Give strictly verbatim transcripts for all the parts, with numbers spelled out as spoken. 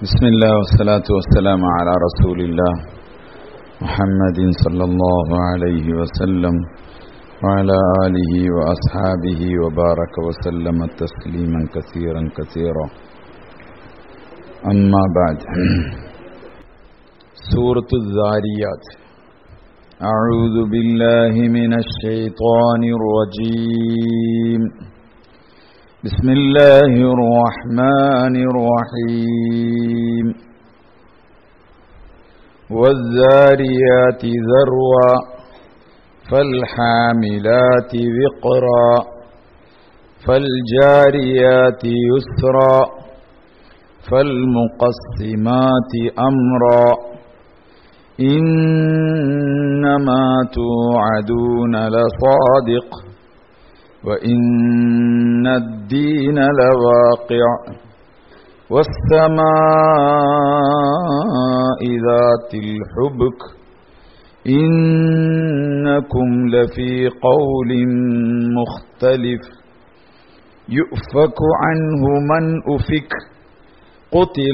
ബിസ്മില്ലാഹി വസ്സലാത്തു വസ്സലാമു അലാ റസൂലില്ലാഹ് മുഹമ്മദിൻ സല്ലല്ലാഹു അലൈഹി വസല്ലം വഅലാ ആലിഹി വഅസ്ഹാബിഹി വബാറക വസല്ലമ തസ്ലീമൻ കസീറൻ കസീറാ. അമ്മാ ബഅദ്. സൂറത്തു ദാരിയാത്ത്. അഊദു ബില്ലാഹി മിനശ് ശൈത്വാനിർ റജീം. بسم الله الرحمن الرحيم. والذاريات ذروا فالحاملات وقرا فالجاريات يسرا فالمقسمات أمرا إنما توعدون لصادق وإن الدين لواقع والسماء ذات الحبك إنكم لفي قول مختلف يؤفك عنه من أفك قتل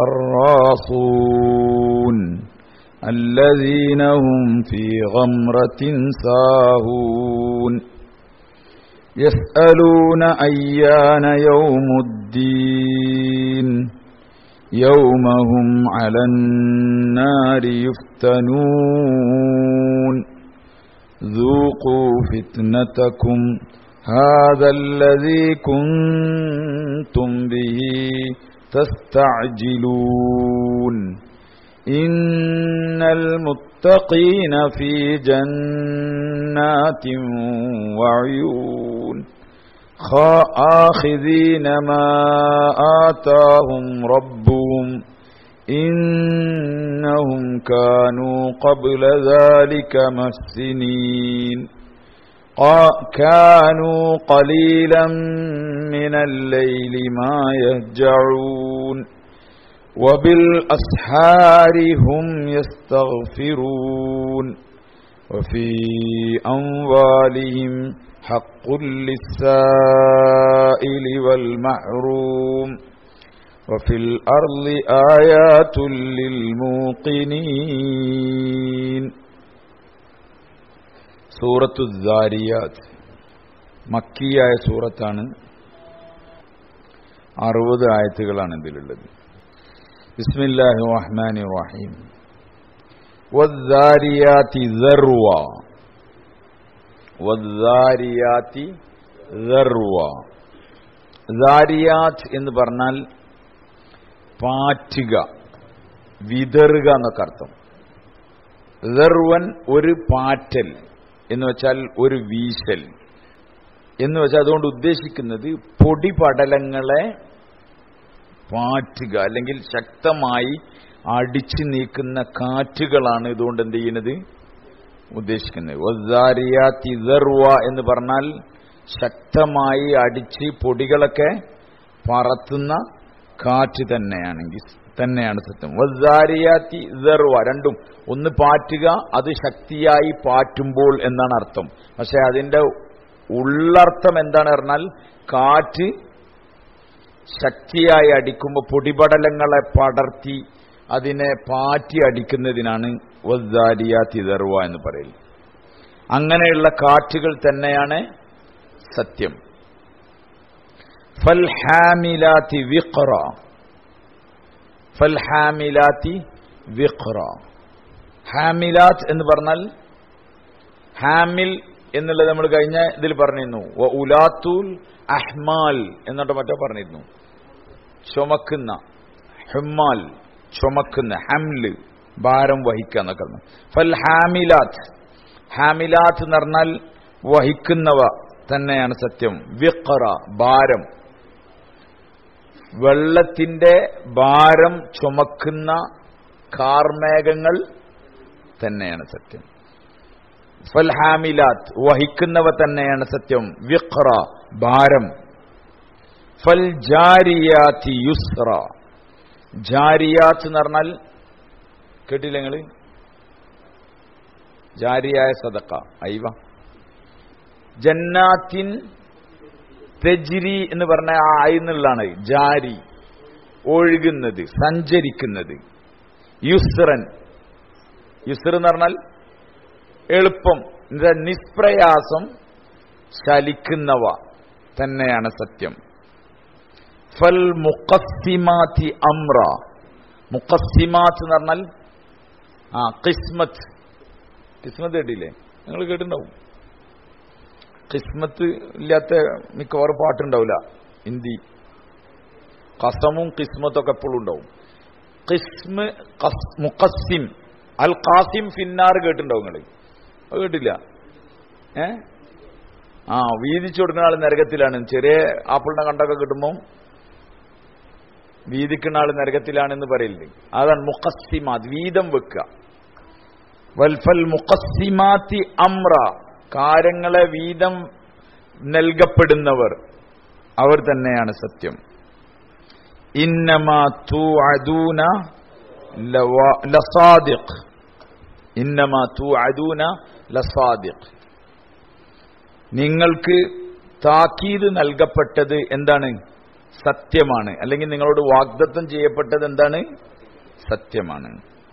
الخراصون الذين هم في غمرة ساهون يسألون أيان يوم الدين يوم هم على النار يفتنون ذوقوا فتنتكم هذا الذي كنتم به تستعجلون إن المتقين في جنات وعيون آخذين ما آتاهم ربهم إنهم كانوا قبل ذلك محسنين كانوا قليلا من الليل ما يهجعون وبالأسحار هم يستغفرون وفي أموالهم حق للسائل والمحروم وفي الأرض آيات للموقنين. സൂറത്തു ദാരിയാത്ത് മക്കിയായ സൂറത്താണ്. അറുപത് ആയത്തുകളാണ് ഇതിലുള്ളത്. ബിസ്മില്ലാഹിർ റഹ്മാനിർ റഹീം. വദ്ദാരിയാതി ദർവ. വദ്ദാരിയാതി ദർവ. ദാരിയാത്ത് എന്ന് പറഞ്ഞാൽ പാറ്റുക, വിതറുക എന്നൊക്കെ അർത്ഥം. ദർവൻ ഒരു പാറ്റൽ എന്ന് വെച്ചാൽ ഒരു വീശൽ എന്ന് വെച്ചാൽ അതുകൊണ്ട് ഉദ്ദേശിക്കുന്നത് പൊടിപടലങ്ങളെ പാറ്റുക അല്ലെങ്കിൽ ശക്തമായി അടിച്ചു നീക്കുന്ന കാറ്റുകളാണ് ഇതുകൊണ്ട് എന്ത് ചെയ്യുന്നത് ഉദ്ദേശിക്കുന്നത്. വദ്ദാരിയാതി ദർവ എന്ന് പറഞ്ഞാൽ ശക്തമായി അടിച്ച് പൊടികളൊക്കെ പറത്തുന്ന കാറ്റ് തന്നെയാണെങ്കിൽ തന്നെയാണ് സത്യം. വദ്ദാരിയാതി ദർവ രണ്ടും ഒന്ന് പാറ്റുക, അത് ശക്തിയായി പാറ്റുമ്പോൾ എന്നാണ് അർത്ഥം. പക്ഷെ അതിന്റെ ഉള്ളർത്ഥം എന്താണ് പറഞ്ഞാൽ കാറ്റ് ശക്തിയായി അടിക്കുമ്പോൾ പൊടിപടലങ്ങളെ പടർത്തി അതിനെ പാറ്റി അടിക്കുന്നതിനാണ് വദ്ദാരിയാതി ദർവ എന്ന് പറയുന്നത്. അങ്ങനെയുള്ള കാറ്റുകൾ തന്നെയാണ് സത്യം. ഫൽഹാമിലാതി വിഖ്റ. ഫൽഹാമിലാതി വിഖ്റ. ഹാമിലാത്ത് എന്ന് പറഞ്ഞാൽ ഹാമിൽ എന്നുള്ളത് നമ്മൾ കഴിഞ്ഞ ഇതിൽ പറഞ്ഞിരുന്നു. വ ഉലാത്തുൽ അഹ്മാൽ എന്നിട്ട് മറ്റോ പറഞ്ഞിരുന്നു. ചുമക്കുന്ന, ഹുമ്മാൽ ചുമക്കുന്ന, ഹംല് ഭാരം വഹിക്കുക എന്നൊക്കെ. ഫൽ ഹാമിലാത്ത്. ഹാമിലാത്ത് എന്ന് പറഞ്ഞാൽ വഹിക്കുന്നവ തന്നെയാണ് സത്യം. വിഖ്റ ഭാരം, വെള്ളത്തിന്റെ ഭാരം ചുമക്കുന്ന കാർമേഘങ്ങൾ തന്നെയാണ് സത്യം. ഫൽ ഹാമിലാത്ത് വഹിക്കുന്നവ തന്നെയാണ് സത്യം. വിഖ്റ ഭാരം. ഫൽ ജാരിയാതി യുസ്ര. ജാരിയാത്ത് എന്ന് പറഞ്ഞാൽ കേട്ടില്ല നിങ്ങള്? ജാരിയായ സദഖ. ഐവ ജന്നാത്തിൻ തെജ്രി എന്ന് പറഞ്ഞ ആ എന്നുള്ളതാണ് ജാരി. ഒഴുകുന്നത്, സഞ്ചരിക്കുന്നത്. യുസ്റൻ, യുസ്ർ എന്ന് പറഞ്ഞാൽ എളുപ്പം, നിഷ്പ്രയാസം ചലിക്കുന്നവ തന്നെയാണ് സത്യം. ഫൽ മുഖസ്സിമാതി അംറ, മുഖസ്സിമാത്ത് എന്ന് പറഞ്ഞാൽ ആ ഖിസ്മത്ത്. ഖിസ്മത്ത് കേട്ടില്ലേ? നിങ്ങൾ കേട്ടിട്ടുണ്ടാവും. ഖിസ്മത്ത് ഇല്ലാത്ത മിക്കവാറും പാട്ടുണ്ടാവില്ല ഹിന്ദി. ഖസമും ഖിസ്മത്തും ഒക്കെ എപ്പോഴും ഉണ്ടാവും. ഖിസ്മ്, മുഖസ്സിം, അൽ ഖാസിം ഫിന്നാർ കേട്ടിട്ടുണ്ടാവും നിങ്ങൾ? അത് കേട്ടില്ല? ഏ ആ വീതിച്ചു കൊടുക്കുന്ന ആൾ നരകത്തിലാണ്. ചെറിയ ആപ്പിളിന്റെ കണ്ടൊക്കെ കിട്ടുമ്പോൾ വീതിക്കുന്ന ആൾ നരകത്തിലാണെന്ന് പറയില്ലേ? അതാണ് മുഖസ്സിമാത്ത്, വീതം വെക്കുക. വൽഫൽ മുഖസ്സിമാത്തി അംറ, കാര്യങ്ങളെ വീതം നൽകപ്പെടുന്നവർ, അവർ തന്നെയാണ് സത്യം. ഇന്നമാ തുഅദൂന ലസാദിഖ്, ഇന്നമാ തുഅദൂന ലസാദിഖ്, നിങ്ങൾക്ക് താക്കീത് നൽകപ്പെട്ടത് എന്താണ്? സത്യമാണ്. അല്ലെങ്കിൽ നിങ്ങളോട് വാഗ്ദത്തം ചെയ്യപ്പെട്ടത് എന്താണ്? സത്യമാണ്.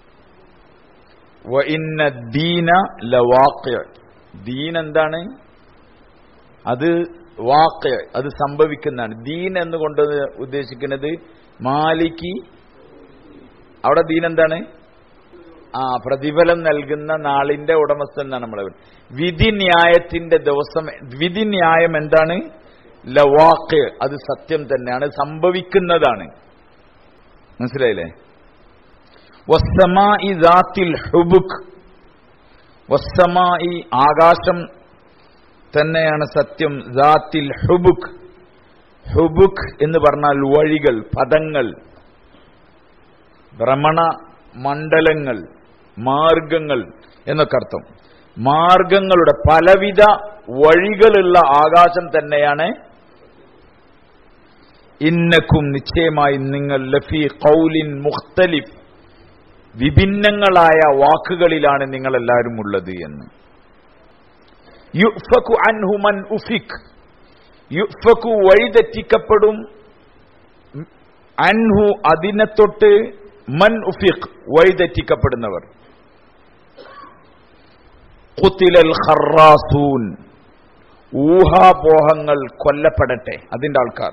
വ ഇന്ന ദീന ലവാഖിഅ, ദീൻ എന്താണ്? അത് വാഖിഅ, അത് സംഭവിക്കുന്നതാണ്. ദീൻ എന്നുകൊണ്ട് ഉദ്ദേശിക്കുന്നത് മാലിക്കി, അവിടെ ദീൻ എന്താണ്? ആ പ്രതിഫലം നൽകുന്ന നാളിന്റെ ഉടമസ്ഥൻ എന്നാണ് നമ്മളെ. വിധിന്യായത്തിന്റെ ദിവസം, വിധിന്യായം എന്താണ്? ലവാഖ്, അത് സത്യം തന്നെയാണ്, സംഭവിക്കുന്നതാണ്. മനസ്സിലായില്ലേ? വസ്സമാഇ ദാത്തിൽ ഹുബുക്, വസ്സമാഇ ആകാശം തന്നെയാണ് സത്യം. ദാത്തിൽ ഹുബുക്, ഹുബുക് എന്ന് പറഞ്ഞാൽ വഴികൾ, പദങ്ങൾ, ഭ്രമണ മണ്ഡലങ്ങൾ, മാർഗങ്ങൾ എന്നൊക്കെ അർത്ഥം. മാർഗങ്ങളുടെ പലവിധ വഴികളുള്ള ആകാശം തന്നെയാണ്. ഇന്നക്കും, നിശ്ചയമായി നിങ്ങൾ, ലഫീ ഖൗലിൻ മുഖ്തലിഫ്, വിഭിന്നങ്ങളായ വാക്കുകളിലാണ് നിങ്ങൾ എല്ലാവരും ഉള്ളത് എന്ന്. യുഫ്ഫകു അൻഹു മൻ ഉഫിക്, യുഫ്ഫകു വഴിതെറ്റിക്കപ്പെടും, അൻഹു അതിനെ തൊട്ട്, മൻ ഉഫിഖ് വഴിതെറ്റിക്കപ്പെടുന്നവർ. ഖുതിലൽ ഖറാസൂൻ, ഊഹാപോഹങ്ങൾ കൊല്ലപ്പെടട്ടെ, അതിന്റെ ആൾക്കാർ.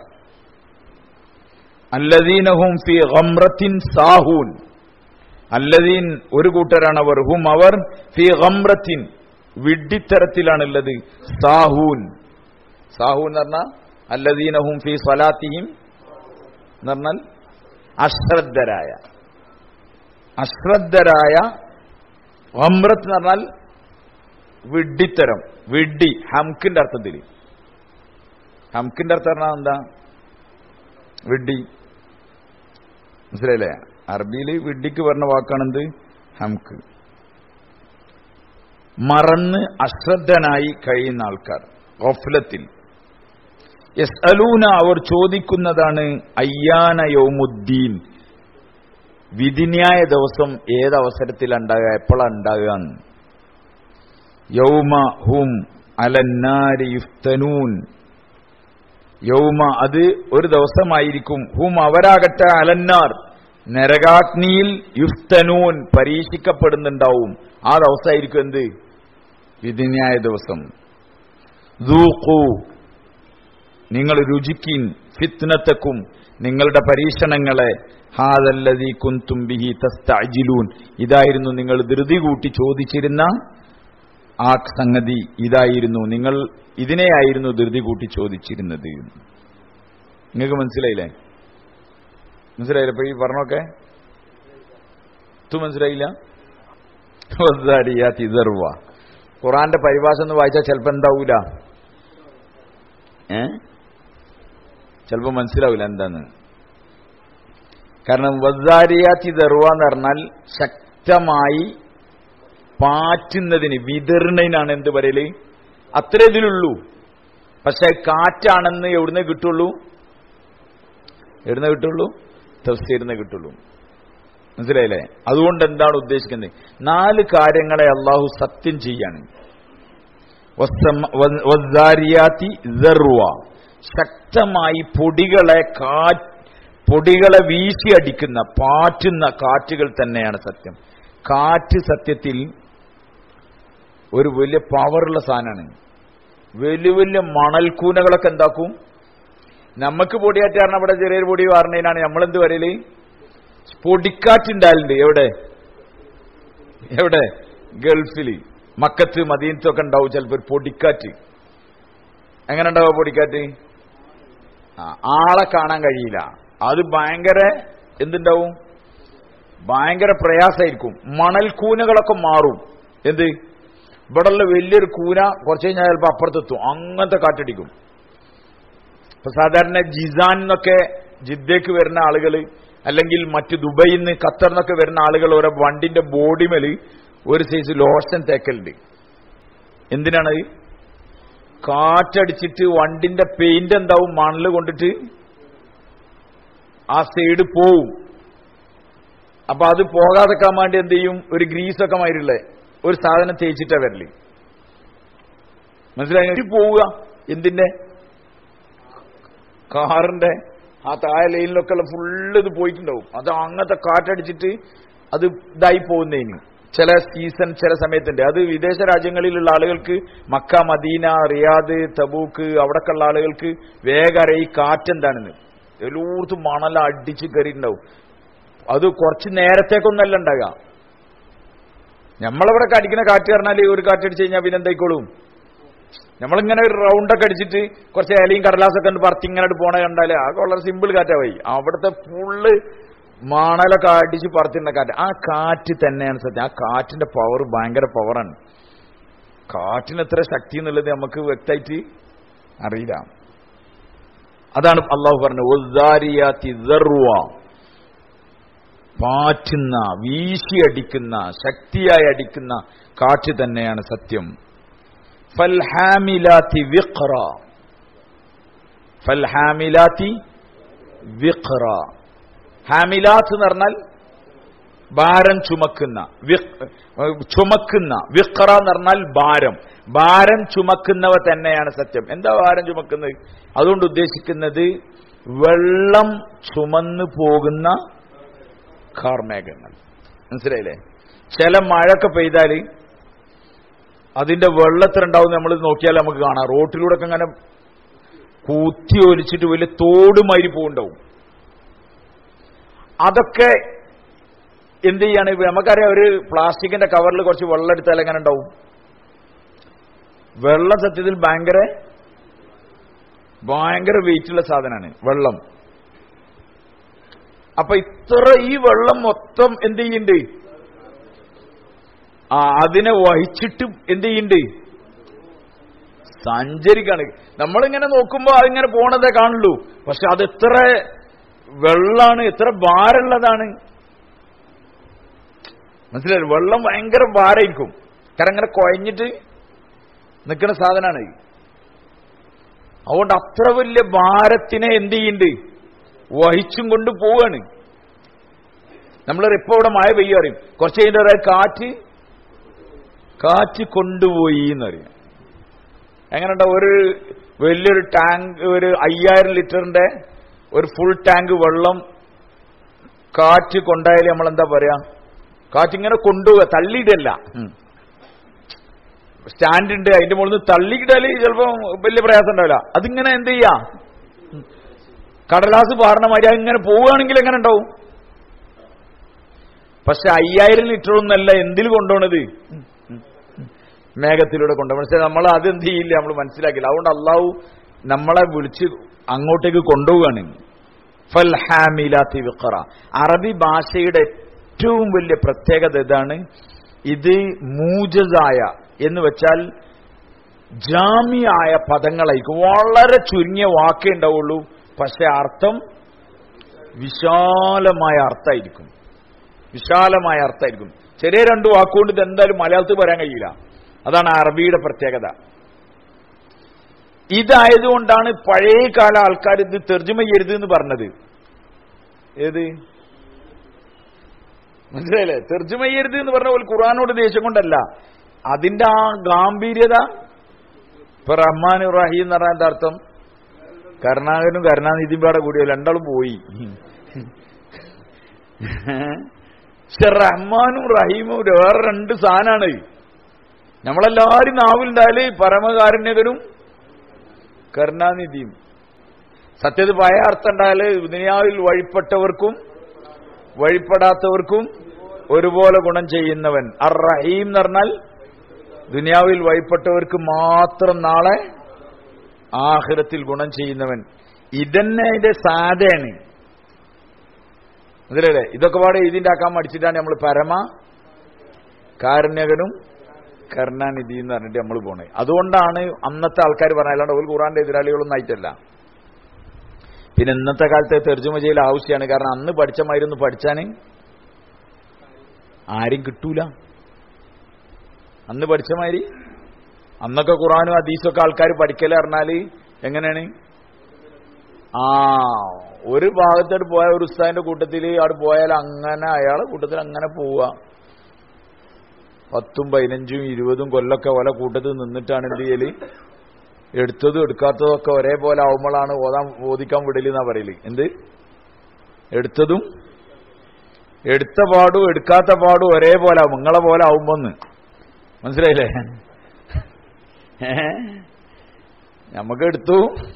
അല്ലദീനഹും ഫീ ഗംറത്തിൻ സാഹൂൻ, അല്ലദീൻ ഒരു കൂട്ടരാണ് അവർ, ഹും അവർ, ഫീ ഗംറത്തിൻ വിഡ്ഢിത്തരത്തിലാണുള്ളത്, സാഹൂൻ, സാഹൂൻ എന്ന് പറഞ്ഞാൽ അല്ലദീനഹും ഫീ സ്വലാത്തിഹിം എന്ന് പറഞ്ഞാൽ അശ്രദ്ധരായ, അശ്രദ്ധരായ. ഗംറത്ത് എന്ന് പറഞ്ഞാൽ വിഡ്ഢിത്തരം, വിഡ്ഢി, ഹംക്കിന്റെ അർത്ഥത്തിൽ. ഹംക്കിന്റെ അർത്ഥം പറഞ്ഞാൽ എന്താ? വിഡ്ഢി. മനസ്സിലായില്ലേ? അറബിയിൽ വിഡ്ഢിക്ക് പറഞ്ഞ വാക്കാണെന്ത്? ഹംക്ക്. മറന്ന് അശ്രദ്ധനായി കഴിയുന്ന ആൾക്കാർ, ഗഫ്ലത്തിൽ. യസ്അലൂന, അവർ ചോദിക്കുന്നതാണ്, അയ്യാന യൗമുദ്ദീൻ, വിധിന്യായ ദിവസം ഏതവസരത്തിലുണ്ടാകുക, എപ്പോഴാണ് ഉണ്ടാകുക? യൗമ ഹും അലന്നാരി യുഫ്തനൂൻ, യൗമ അത് ഒരു ദിവസമായിരിക്കും, ഹും അവരാകട്ടെ, അലന്നാർ നരകാഗ്നിയിൽ, യുഫ്തനൂൻ പരീക്ഷിക്കപ്പെടുന്നുണ്ടാവും. ആ ദിവസമായിരിക്കും എന്ത്? വിധിന്യായ ദിവസം. ദൂഖു, നിങ്ങൾ രുചിക്കിൻ, ഫിത്നതക്കും നിങ്ങളുടെ പരീക്ഷണങ്ങളെ, ഹാദല്ലദീ കുൻതും ബിഹി തസ്തഅജിലൂൻ, ഇതായിരുന്നു നിങ്ങൾ ധൃതി കൂട്ടി ചോദിച്ചിരുന്ന ആ സംഗതി, ഇതായിരുന്നു നിങ്ങൾ ഇതിനെയായിരുന്നു ധൃതി കൂട്ടി ചോദിച്ചിരുന്നത്. നിങ്ങൾക്ക് മനസ്സിലായില്ലേ? മനസ്സിലായില്ലേ? ഇപ്പൊ ഈ പറഞ്ഞൊക്കെ മനസ്സിലായില്ല? ഖുറാന്റെ പരിഭാഷ ഒന്ന് വായിച്ചാൽ ചിലപ്പോ എന്താവൂല, ഏ ചിലപ്പോ മനസ്സിലാവില്ല എന്താന്ന്. കാരണം വസ്സാരിയാത്തി ദർവ എന്ന് പറഞ്ഞാൽ ശക്തമായി പാറ്റുന്നതിന്, വിതരണതിനാണ് എന്ത് പറയല്, അത്രേ ഇതിലുള്ളൂ. പക്ഷെ കാറ്റാണെന്ന് എവിടുന്ന് കിട്ടുള്ളൂ? എവിടുന്ന് കിട്ടുള്ളൂ? തഫ്സീറിന് കിട്ടുള്ളൂ. മനസ്സിലായില്ലേ? അതുകൊണ്ട് എന്താണ് ഉദ്ദേശിക്കുന്നത്? നാല് കാര്യങ്ങളെ അള്ളാഹു സത്യം ചെയ്യാണ്. വസ്സാരിയാത്തി ദർവ, ശക്തമായി പൊടികളെ, പൊടികളെ വീശി അടിക്കുന്ന പാറ്റുന്ന കാറ്റുകൾ തന്നെയാണ് സത്യം. കാറ്റ് സത്യത്തിൽ ഒരു വലിയ പവറുള്ള സാധനമാണ്. വലിയ വലിയ മണൽക്കൂനകളൊക്കെ എന്താക്കും? നമുക്ക് പൊടിയാറ്റാറിന് അവിടെ ചെറിയൊരു പൊടി വാരണതിനാണ് നമ്മളെന്ത് പറയല്? പൊടിക്കാറ്റുണ്ടാലുണ്ട്. എവിടെ എവിടെ ഗൾഫില്, മക്കത്ത്, മദീനത്തൊക്കെ ഉണ്ടാവും ചിലപ്പോൾ ഒരു പൊടിക്കാറ്റ്. എങ്ങനെ ഉണ്ടാവുക പൊടിക്കാറ്റ്? ആളെ കാണാൻ കഴിയില്ല. അത് ഭയങ്കര എന്തുണ്ടാവും? ഭയങ്കര പ്രയാസമായിരിക്കും. മണൽക്കൂനകളൊക്കെ മാറും. എന്ത് ഇവിടെയുള്ള വലിയൊരു കൂന കുറച്ച് കഴിഞ്ഞാൽ ചിലപ്പോൾ അപ്പുറത്തെത്തും. അങ്ങനത്തെ കാറ്റടിക്കും. ഇപ്പൊ സാധാരണ ജിസാൻ എന്നൊക്കെ ജിദ്ദയ്ക്ക് വരുന്ന ആളുകൾ, അല്ലെങ്കിൽ മറ്റ് ദുബൈയിൽ നിന്ന് ഖത്തറിൽ നിന്നൊക്കെ വരുന്ന ആളുകൾ ഓരോ വണ്ടിന്റെ ബോഡിമേല് ഒരു സൈസ് ലോഷൻ തേക്കലുണ്ട്. എന്തിനാണ്? കാറ്റടിച്ചിട്ട് വണ്ടിന്റെ പെയിന്റ് എന്താവും? മണല് കൊണ്ടിട്ട് ആ സൈഡ് പോവും. അപ്പൊ അത് പോകാതെക്കാൻ വേണ്ടി എന്ത് ചെയ്യും? ഒരു ഗ്രീസൊക്കെ മാതിരിയുള്ള ഒരു സാധനം തേച്ചിട്ടാ വരല്. മനസ്സിലായി? പോവുക എന്തിന്റെ? കാറിന്റെ ആ താഴെ ലൈനിലൊക്കെ ഉള്ള ഫുള്ള് ഇത് പോയിട്ടുണ്ടാവും. അത് അങ്ങനത്തെ കാറ്റടിച്ചിട്ട് അത് ഇതായി പോകുന്നതിന് ചില സീസൺ ചില സമയത്തുണ്ട്. അത് വിദേശ രാജ്യങ്ങളിലുള്ള ആളുകൾക്ക്, മക്ക, മദീന, റിയാദ്, തബൂക്ക് അവിടൊക്കെ ഉള്ള ആളുകൾക്ക് വേഗം അറിയാം ഈ കാറ്റെന്താണെന്ന്. എല്ലായിടത്തും മണല അടിച്ച് കയറിയിട്ടുണ്ടാവും. അത് കുറച്ച് നേരത്തേക്കൊന്നല്ല ഉണ്ടാകുക. നമ്മളവിടെ അടിക്കുന്ന കാറ്റ് പറഞ്ഞാൽ ഒരു കാറ്റടിച്ച് കഴിഞ്ഞാൽ പിന്നെ എന്തായിക്കോളും? നമ്മളിങ്ങനെ ഒരു റൗണ്ടൊക്കെ അടിച്ചിട്ട് കുറച്ച് ഇലയും കടലാസൊക്കെ ഉണ്ട് പറത്തി ഇങ്ങനെ പോണ കണ്ടാല് അത് വളരെ സിമ്പിൾ കാറ്റായി. അവിടുത്തെ ഫുള്ള് മണലൊക്കെ അടിച്ച് പറത്തിണ്ട കാറ്റ്. ആ കാറ്റ് തന്നെയാണ് സത്യം. ആ കാറ്റിന്റെ പവർ ഭയങ്കര പവറാണ്. കാറ്റിന് എത്ര ശക്തി എന്നുള്ളത് നമുക്ക് വ്യക്തമായിട്ട് അറിയില്ല. അതാണ് അള്ളാഹു പറഞ്ഞത്, പാറ്റുന്ന, വീശിയടിക്കുന്ന, ശക്തിയായി അടിക്കുന്ന കാറ്റ് തന്നെയാണ് സത്യം. ഫൽഹാമിലാത്തി വിഖ്റ, ഫൽഹാമിലാത്തി വിഖ്റ. ഹാമിലാത്ത് എന്ന് പറഞ്ഞാൽ ഭാരം ചുമക്കുന്ന, ചുമക്കുന്ന. വിഖ്റ എന്ന് പറഞ്ഞാൽ ഭാരം. ഭാരം ചുമക്കുന്നവ തന്നെയാണ് സത്യം. എന്താ ഭാരം ചുമക്കുന്നത്? അതുകൊണ്ട് ഉദ്ദേശിക്കുന്നത് വെള്ളം ചുമന്നു പോകുന്ന കാർമേഘങ്ങൾ. മനസ്സിലായില്ലേ? ചില മഴയൊക്കെ പെയ്താൽ അതിന്റെ വെള്ളത്തിലുണ്ടാവും. നമ്മൾ നോക്കിയാൽ നമുക്ക് കാണാം റോട്ടിലൂടെ ഒക്കെ അങ്ങനെ കൂത്തി ഒലിച്ചിട്ട് വലിയ തോടുമാതിരി പോകുന്നുണ്ടാവും. അതൊക്കെ എന്ത് ചെയ്യാണ്? നമുക്കറിയാം, ഒരു പ്ലാസ്റ്റിക്കിന്റെ കവറിൽ കുറച്ച് വെള്ളം എടുത്താൽ എങ്ങനെ ഉണ്ടാവും? വെള്ളം സത്യത്തിൽ ഭയങ്കര ഭയങ്കര വെയിറ്റുള്ള സാധനമാണ് വെള്ളം. അപ്പൊ ഇത്ര ഈ വെള്ളം മൊത്തം എന്ത് ചെയ്യുന്നുണ്ട്? ആ അതിനെ വഹിച്ചിട്ട് എന്ത് ചെയ്യുന്നുണ്ട്? സഞ്ചരിക്കാണ്. നമ്മളിങ്ങനെ നോക്കുമ്പോ അതിങ്ങനെ പോണതേ കാണുള്ളൂ. പക്ഷെ അത് എത്ര വെള്ളാണ്, എത്ര ഭാരമുള്ളതാണ്. മനസ്സിലായി? വെള്ളം ഭയങ്കര ഭാരമായിരിക്കും. കാരണം ഇങ്ങനെ കുഴഞ്ഞിട്ട് നിൽക്കുന്ന സാധനമാണ്. അതുകൊണ്ട് അത്ര വലിയ ഭാരത്തിനെ എന്ത് ചെയ്യുന്നുണ്ട്? വഹിച്ചും കൊണ്ട് പോവാണ്. നമ്മൾ ഇപ്പൊ ഇവിടെ മഴ പെയ്യ അറിയും, കുറച്ച് കഴിഞ്ഞിട്ട് കാറ്റ് കാറ്റ് കൊണ്ടുപോയി എന്നറിയാം. എങ്ങനെ ഉണ്ടാവും? ഒരു വലിയൊരു ടാങ്ക്, ഒരു അയ്യായിരം ലിറ്ററിന്റെ ഒരു ഫുൾ ടാങ്ക് വെള്ളം കാറ്റ് കൊണ്ടായാലും നമ്മൾ എന്താ പറയാ? കാറ്റിങ്ങനെ കൊണ്ടുപോവുക, തള്ളിയിടല്ല. സ്റ്റാൻഡ് ഉണ്ട്, അതിന്റെ മുകളിൽ നിന്ന് തള്ളിയിട്ടാല് ചിലപ്പോ വലിയ പ്രയാസം ഉണ്ടാവില്ല. അതിങ്ങനെ എന്ത് ചെയ്യാ? കടലാസ് പാറണ മാതിരി അതിങ്ങനെ പോവുകയാണെങ്കിൽ എങ്ങനെ ഉണ്ടാവും? പക്ഷെ അയ്യായിരം ലിറ്റർ ഒന്നല്ല എന്തിൽ കൊണ്ടുപോണത്? മേഘത്തിലൂടെ കൊണ്ടുപോകും. പക്ഷെ നമ്മൾ അതെന്ത് ചെയ്യില്ല, നമ്മൾ മനസ്സിലാക്കില്ല. അതുകൊണ്ട് അള്ളാഹു നമ്മളെ വിളിച്ച് അങ്ങോട്ടേക്ക് കൊണ്ടുപോവുകയാണ്. ഫൽഹാമിലാത്തി വിഖ്റ. അറബി ഭാഷയുടെ ഏറ്റവും വലിയ പ്രത്യേകത ഇതാണ്. ഇത് മൂജസായ എന്ന് വെച്ചാൽ ജാമിയായ പദങ്ങളായിരിക്കും. വളരെ ചുരുങ്ങിയ വാക്കേ ഉണ്ടാവുള്ളൂ, പക്ഷെ അർത്ഥം വിശാലമായ അർത്ഥമായിരിക്കും. വിശാലമായ അർത്ഥമായിരിക്കും. ചെറിയ രണ്ട് വാക്കുകൊണ്ട് ഇത് എന്തായാലും മലയാളത്തിൽ പറയാൻ കഴിയില്ല. അതാണ് അറബിയുടെ പ്രത്യേകത. ഇതായതുകൊണ്ടാണ് പഴയ കാല ആൾക്കാർ ഇത് തർജ്ജമ ചെയ്യരുത് എന്ന് പറഞ്ഞത്. ഏത് മനസ്സിലായില്ലേ? തർജ്ജമ ചെയ്യരുത് എന്ന് പറഞ്ഞ പോലെ ഖുർആനോട് ദേഷ്യം കൊണ്ടല്ല, അതിന്റെ ആ ഗാംഭീര്യത. ഇപ്പൊ റഹ്മാൻ റഹീം എന്ന് പറഞ്ഞാൽ എന്താ അർത്ഥം? കരുണാകരനും കരുണാനിധിയും പാടെ കൂടിയോ രണ്ടാളും പോയി. പക്ഷെ റഹ്മാനും റഹീമും വേറെ രണ്ട് സാധനമാണ്. നമ്മളെല്ലാരും നാവിലുണ്ടായാല് പരമകാരുണ്യകനും കരുണാനിധിയും. സത്യത്തിൽ പഴയ അർത്ഥം ഉണ്ടായാല് ദുനിയാവിൽ വഴിപ്പെട്ടവർക്കും വഴിപ്പെടാത്തവർക്കും ഒരുപോലെ ഗുണം ചെയ്യുന്നവൻ. അർ റഹീം എന്ന് പറഞ്ഞാൽ ദുനിയാവിൽ വഴിപ്പെട്ടവർക്ക് മാത്രം നാളെ ആഖിറത്തിൽ ഗുണം ചെയ്യുന്നവൻ. ഇതന്നെ ഇതിന്റെ സാധയാണ്. അതിലല്ലേ ഇതൊക്കെ പാടെ ഇതിന്റെ ആക്കാൻ മടിച്ചിട്ടാണ് നമ്മൾ പരമ കാരുണ്യകനും കരുണാനിധി എന്ന് പറഞ്ഞിട്ട് നമ്മൾ പോണേ. അതുകൊണ്ടാണ് അന്നത്തെ ആൾക്കാർ പറഞ്ഞ, അല്ലാണ്ട് ഒരു ഖുർആന്റെ എതിരാളികളൊന്നും ആയിട്ടല്ല. പിന്നെ ഇന്നത്തെ കാലത്തെ തർജുമ ചെയ്യൽ ആവശ്യമാണ്. കാരണം അന്ന് പഠിച്ച മാതിരൊന്നും പഠിച്ചാന് ആരും കിട്ടൂല. അന്ന് പഠിച്ച മാതിരി അന്നൊക്കെ ഖുർആനും ഹദീസൊക്കെ ആൾക്കാർ പഠിക്കല് പറഞ്ഞാല് എങ്ങനെയാണ്? ആ ഒരു ഭാഗത്തോട്ട് പോയ ഒരു ഉസ്താദിന്റെ കൂട്ടത്തിൽ അവിടെ പോയാൽ അങ്ങനെ അയാളെ കൂട്ടത്തിൽ അങ്ങനെ പോവുക. പത്തും പതിനഞ്ചും ഇരുപതും കൊല്ലൊക്കെ ഓല കൂട്ടത്തിൽ നിന്നിട്ടാണ് എന്ത് ചെയ്യല്? എടുത്തതും എടുക്കാത്തതും ഒക്കെ ഒരേപോലെ ആവുമ്പോഴാണ് ഓതാൻ ഓദിക്കാൻ വിടല് എന്നാ പറയല്. എന്ത് എടുത്തതും എടുത്ത പാടും എടുക്കാത്ത പാടും ഒരേപോലെ ആവും, നിങ്ങളെ പോലെ ആവുമ്പോന്ന്. മനസ്സിലായില്ലേ? ഏ നമുക്ക് എടുത്തു.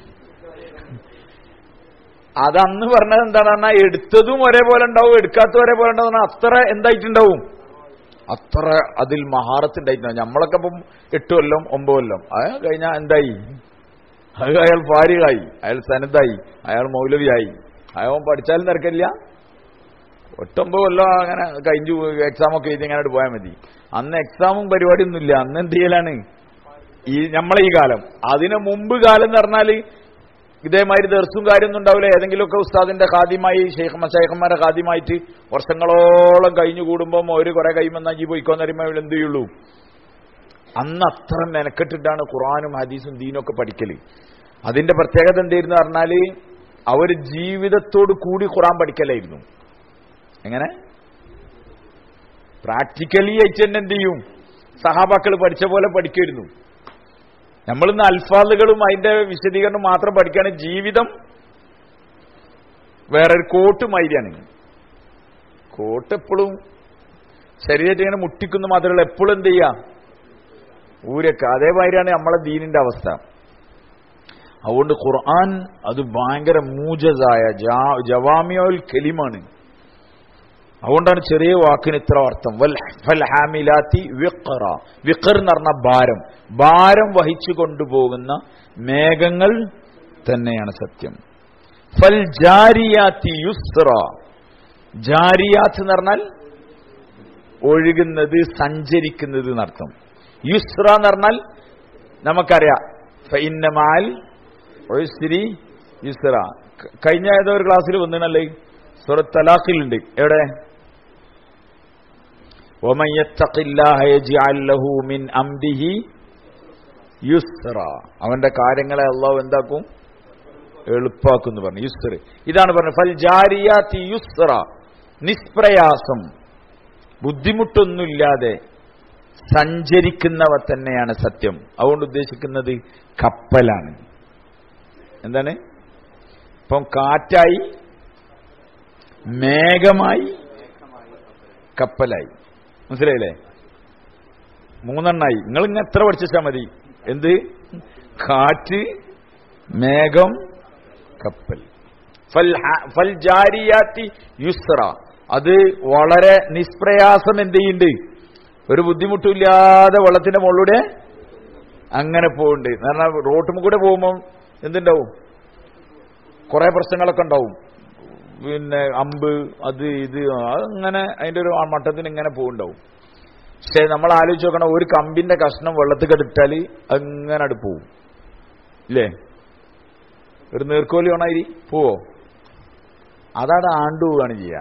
അതന്ന് പറഞ്ഞത് എന്താണ് പറഞ്ഞാൽ എടുത്തതും ഒരേപോലെ ഉണ്ടാവും, എടുക്കാത്തതും ഒരേപോലെ ഉണ്ടാവും. അത്ര എന്തായിട്ടുണ്ടാവും? അത്ര അതിൽ മഹാറത്തുണ്ടായിട്ടുണ്ടാവും. നമ്മളൊക്കെ ഇപ്പം എട്ട് കൊല്ലം ഒമ്പത് കൊല്ലം അത് കഴിഞ്ഞാൽ എന്തായി? അത് അയാൾ ഫാരിഗായി, അയാൾ സനദായി, അയാൾ മൗലവിയായി. അയാൾ പഠിച്ചാലും തിരക്കില്ല. ഒട്ടൊമ്പത് കൊല്ലം അങ്ങനെ കഴിഞ്ഞു എക്സാമൊക്കെ എഴുതി അങ്ങനെ പോയാൽ മതി. അന്ന് എക്സാമും പരിപാടിയൊന്നും ഇല്ല. അന്ന് എന്ത് ചെയ്യലാണ് ഈ നമ്മളെ ഈ കാലം. അതിന് മുമ്പ് കാലം എന്ന് പറഞ്ഞാല് ഇതേമാതിരി ദർസും കാര്യമൊന്നും ഉണ്ടാവില്ല. ഏതെങ്കിലുമൊക്കെ ഉസ്താദിന്റെ ഖാദിമായി ഷെയ്ഖ് മശായിഖന്മാരെ ഖാദിമായിട്ട് വർഷങ്ങളോളം കഴിഞ്ഞു കൂടുമ്പോൾ ഒരു കുറെ കഴിയുമ്പോൾ ഈ പോയിക്കോന്ന് പറയുമ്പോൾ എന്ത് ചെയ്യുള്ളൂ? അന്ന് അത്ര മെനക്കെട്ടിട്ടാണ് ഖുർആനും ഹദീസും ദീനൊക്കെ പഠിക്കല്. അതിന്റെ പ്രത്യേകത എന്തായിരുന്നു പറഞ്ഞാല് അവർ ജീവിതത്തോട് കൂടി ഖുർആൻ പഠിക്കലായിരുന്നു. എങ്ങനെ? പ്രാക്ടിക്കലി ആയിട്ട് തന്നെ എന്ത് ചെയ്യും? സഹാബാക്കൾ പഠിച്ച പോലെ പഠിക്കായിരുന്നു. നമ്മളിന്ന് അൽഫാദുകളും അതിന്റെ വിശദീകരണം മാത്രം പഠിക്കുകയാണ്. ജീവിതം വേറൊരു കോട്ട് മാതിരിയാണ്. കോട്ട് എപ്പോഴും ശരീരത്തിൽ ഇങ്ങനെ മുട്ടിക്കുന്ന മാത്രമല്ല, എപ്പോഴും എന്ത് ചെയ്യാ? ഊരക്ക. അതേമാതിരിയാണ് നമ്മളെ ദീനിന്റെ അവസ്ഥ. അതുകൊണ്ട് ഖുർആൻ അത് ഭയങ്കര മൂജസായ ജവാമിയുൽ കലിമാണ്. അതുകൊണ്ടാണ് ചെറിയ വാക്കിന് ഇത്ര അർത്ഥം. വൽ ഹാമിലാത്തി വിഖറ. വിഖർ എന്ന് പറഞ്ഞ ഭാരം, ഭാരം വഹിച്ചു കൊണ്ടുപോകുന്ന മേഘങ്ങൾ തന്നെയാണ് സത്യം. ഫൽ ജാരിയാത്തി യുസ്റ. ജാരിയാത്ത് എന്ന് പറഞ്ഞാൽ ഒഴുകുന്നത്, സഞ്ചരിക്കുന്നത് എന്നർത്ഥം. യുസ്റ എന്ന് പറഞ്ഞാൽ നമുക്കറിയാം ഫഇന്ന മഅൽ ഉസ്രി യുസ്റ. കഴിഞ്ഞ ഏതോ ഒരു ക്ലാസ്സിൽ വന്നിനല്ലേ സൂറത്ത് തലാഖിലുണ്ട്. എവിടെ? വമൻ യത്തഖില്ലാഹ യജ്അൽ ലഹു മിൻ അംരിഹി യുസ്റ. അവന്റെ കാര്യങ്ങളെ അല്ലാഹു എന്താക്കും? എളുപ്പാക്കും എന്ന് പറഞ്ഞു. യുസ്റ ഇതാണ് പറഞ്ഞത്. ഫൽ ജാരിയാത്തി യുസ്റ. നിഷ്പ്രയാസം, ബുദ്ധിമുട്ടൊന്നുമില്ലാതെ സഞ്ചരിക്കുന്നവ തന്നെയാണ് സത്യം. അതുകൊണ്ട് ഉദ്ദേശിക്കുന്നത് കപ്പലാണ്. എന്താണ്? ഇപ്പം കാറ്റായി, മേഘമായി, കപ്പലായി. മനസ്സിലായില്ലേ? മൂന്നെണ്ണായി. നിങ്ങൾ ഇങ്ങനെ എത്ര പഠിച്ചാൽ മതി. എന്ത്? കാറ്റ്, മേഘം, കപ്പൽ. ഫൽ ജാരിയാത്തി യുസ്റ. അത് വളരെ നിഷ്പ്രയാസം എന്ത് ചെയ്യുന്നുണ്ട്? ഒരു ബുദ്ധിമുട്ടില്ലാതെ വെള്ളത്തിന്റെ മുകളിലൂടെ അങ്ങനെ പോകുന്നുണ്ട്. കാരണം റോട്ടും കൂടെ പോകുമ്പോൾ എന്തുണ്ടാവും? കുറെ പ്രശ്നങ്ങളൊക്കെ ഉണ്ടാവും. പിന്നെ അമ്പ്, അത് ഇത് അങ്ങനെ അതിന്റെ ഒരു മട്ടത്തിന് ഇങ്ങനെ പോകുന്നുണ്ടാവും. പക്ഷെ നമ്മൾ ആലോചിച്ച് നോക്കണം, ഒരു കമ്പിന്റെ കഷ്ണം വെള്ളത്തിൽ കെട്ടിട്ടാല് അങ്ങനെ അടുത്ത് പോവും ഇല്ലേ? ഒരു നീർക്കോലി വേണമായിരി പോവോ? അതാണ് ആണ്ടുപോവാണ് ചെയ്യുക.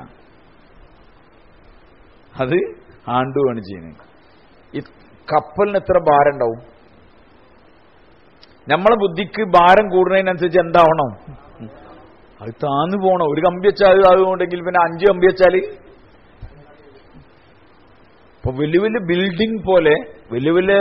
അത് ആണ്ടുപോവാണ് ചെയ്യുന്നത്. ഈ കപ്പലിന് എത്ര ഭാരം ഉണ്ടാവും? നമ്മളെ ബുദ്ധിക്ക് ഭാരം കൂടുന്നതിനനുസരിച്ച് എന്താവണം? അത് താന്നു പോകണം. ഒരു കമ്പി വെച്ചാൽ അതുകൊണ്ടെങ്കിൽ പിന്നെ അഞ്ച് കമ്പി വെച്ചാല് ഇപ്പൊ വലിയ വലിയ ബിൽഡിംഗ് പോലെ വലിയ വലിയ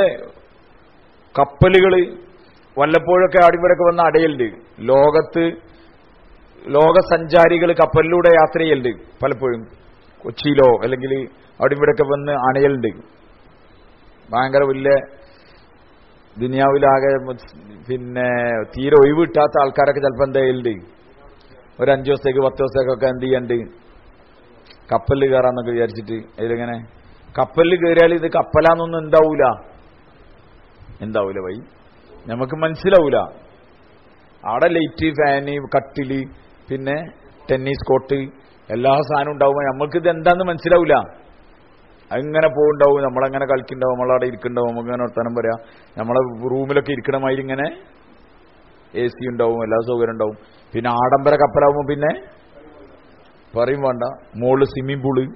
കപ്പലുകൾ വല്ലപ്പോഴൊക്കെ ആടിപ്പുറൊക്കെ വന്ന അടയലുണ്ട്. ലോകത്ത് ലോകസഞ്ചാരികൾ കപ്പലിലൂടെ യാത്ര ചെയ്യലുണ്ട് പലപ്പോഴും. കൊച്ചിയിലോ അല്ലെങ്കിൽ അവിടെ ഇവിടെയൊക്കെ വന്ന് അണയലുണ്ട്. ഭയങ്കര വലിയ ദുനിയാവിലാകെ പിന്നെ തീരെ ഒഴിവ് കിട്ടാത്ത ആൾക്കാരൊക്കെ ചിലപ്പോൾ എന്താ ചെയ്യലുണ്ട്, ഒരു അഞ്ചു ദിവസത്തേക്ക് പത്ത് ദിവസത്തേക്കൊക്കെ എന്ത് ചെയ്യണ്ട്, കപ്പലിൽ കയറാന്നൊക്കെ വിചാരിച്ചിട്ട്. അതിലിങ്ങനെ കപ്പലിൽ കയറിയാൽ ഇത് കപ്പലാന്നൊന്നും എന്താവൂല എന്താവൂല വൈ നമുക്ക് മനസ്സിലാവൂല. അവിടെ ലൈറ്റ്, ഫാന്, കട്ടില്, പിന്നെ ടെന്നീസ് കോർട്ട്, എല്ലാ സാധനവും ഉണ്ടാവുമ്പോൾ നമ്മൾക്കിത് എന്താന്ന് മനസ്സിലാവൂല. അങ്ങനെ പോകുണ്ടാവും, നമ്മളങ്ങനെ കളിക്കുന്നുണ്ടാവും, നമ്മളവിടെ ഇരിക്കുന്നുണ്ടാവും, നമുക്കിങ്ങനെ വർത്താനം പറയാം. നമ്മളെ റൂമിലൊക്കെ ഇരിക്കണ മാതിരി ഇങ്ങനെ എ സി ഉണ്ടാവും, എല്ലാ സൗകര്യം ഉണ്ടാവും. പിന്നെ ആഡംബര കപ്പലാവുമ്പോൾ പിന്നെ പറയും വേണ്ട. Mall swimming pool,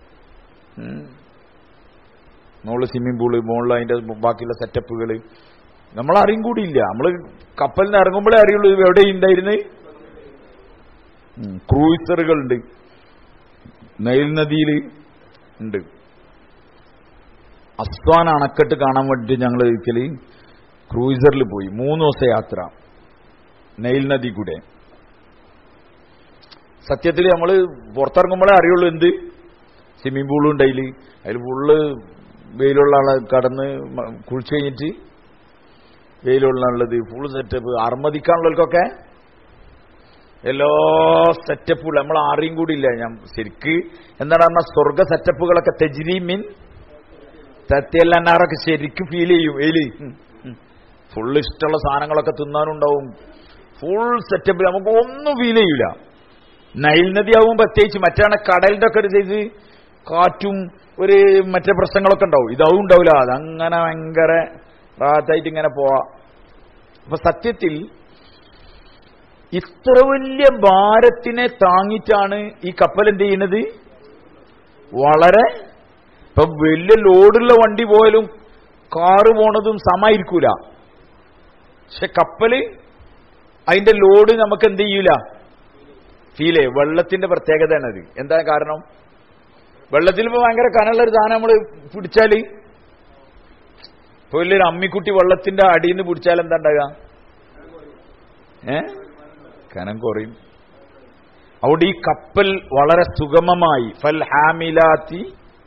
mall swimming pool മോളിൽ അതിന്റെ ബാക്കിയുള്ള സെറ്റപ്പുകൾ നമ്മളറിയും കൂടിയില്ല. നമ്മൾ കപ്പലിൽ നിന്ന് ഇറങ്ങുമ്പോഴേ അറിയുള്ളൂ എവിടെ ഉണ്ടായിരുന്നു. ക്രൂയിസറുകളുണ്ട്, നൈൽ നദിയിൽ ഉണ്ട്. അസ്വാൻ അണക്കെട്ട് കാണാൻ വേണ്ടി ഞങ്ങൾ ഒരിക്കല് ക്രൂയിസറിൽ പോയി. മൂന്ന് ദിവസം യാത്ര നൈൽ നദി കൂടെ. സത്യത്തിൽ നമ്മൾ പുറത്തിറങ്ങുമ്പോഴേ അറിയുള്ളൂ എന്ത് സ്വിമ്മിംഗ് പൂളും ഉണ്ടായില്. അതിൽ ഫുള്ള് വെയിലുള്ള ആളെ കടന്ന് കുളിച്ചു കഴിഞ്ഞിട്ട് വെയിലുള്ള ഉള്ളത് ഫുൾ സെറ്റപ്പ്. അർമതിക്കാനുള്ളവർക്കൊക്കെ എല്ലാ സെറ്റപ്പുകളും നമ്മൾ ആരെയും കൂടി ഇല്ല. ഞാൻ ശരിക്ക് എന്താണ് പറഞ്ഞാൽ സ്വർഗ സെറ്റപ്പുകളൊക്കെ തെജ്രി മീൻ തത്തിയല്ലാറൊക്കെ ശരിക്കും ഫീൽ ചെയ്യും. വെയില് ഫുള്ള് ഇഷ്ടമുള്ള സാധനങ്ങളൊക്കെ തിന്നാനുണ്ടാവും. ഫുൾ സെറ്റപ്പ് നമുക്ക് ഒന്നും ഫീൽ ചെയ്യൂല. നൈൽ നദി ആവും പ്രത്യേകിച്ച്. മറ്റാണ് കടലിന്റെ ഒക്കെ ഒരു സൈസ് കാറ്റും ഒരു മറ്റേ പ്രശ്നങ്ങളൊക്കെ ഉണ്ടാവും. ഇതാവും ഉണ്ടാവില്ല. അതങ്ങനെ ഭയങ്കര റാത്തായിട്ട് ഇങ്ങനെ പോവാ. അപ്പൊ സത്യത്തിൽ ഇത്ര വലിയ ഭാരത്തിനെ താങ്ങിച്ചാണ് ഈ കപ്പൽ എന്ത് ചെയ്യുന്നത്. വളരെ ഇപ്പൊ വലിയ ലോഡുള്ള വണ്ടി പോയാലും കാറ് പോണതും സമായിരിക്കൂല. പക്ഷെ കപ്പല് അതിന്റെ ലോഡ് നമുക്ക് എന്ത് ചെയ്യൂല, ഫീൽ ചെയ്യും. വെള്ളത്തിന്റെ പ്രത്യേകതയാണത്. എന്താ കാരണം? വെള്ളത്തിൽ ഇപ്പൊ ഭയങ്കര കനമുള്ള ഒരു സാധനം നമ്മൾ പിടിച്ചാല്, ഇപ്പൊ വലിയൊരു അമ്മിക്കുട്ടി വെള്ളത്തിന്റെ അടിയിൽ നിന്ന് പിടിച്ചാൽ എന്താ ഉണ്ടാകുക? ഏ കനം കുറയും. അവിടെ ഈ കപ്പൽ വളരെ സുഗമമായി ഫൽ ഹാമിലാത്തി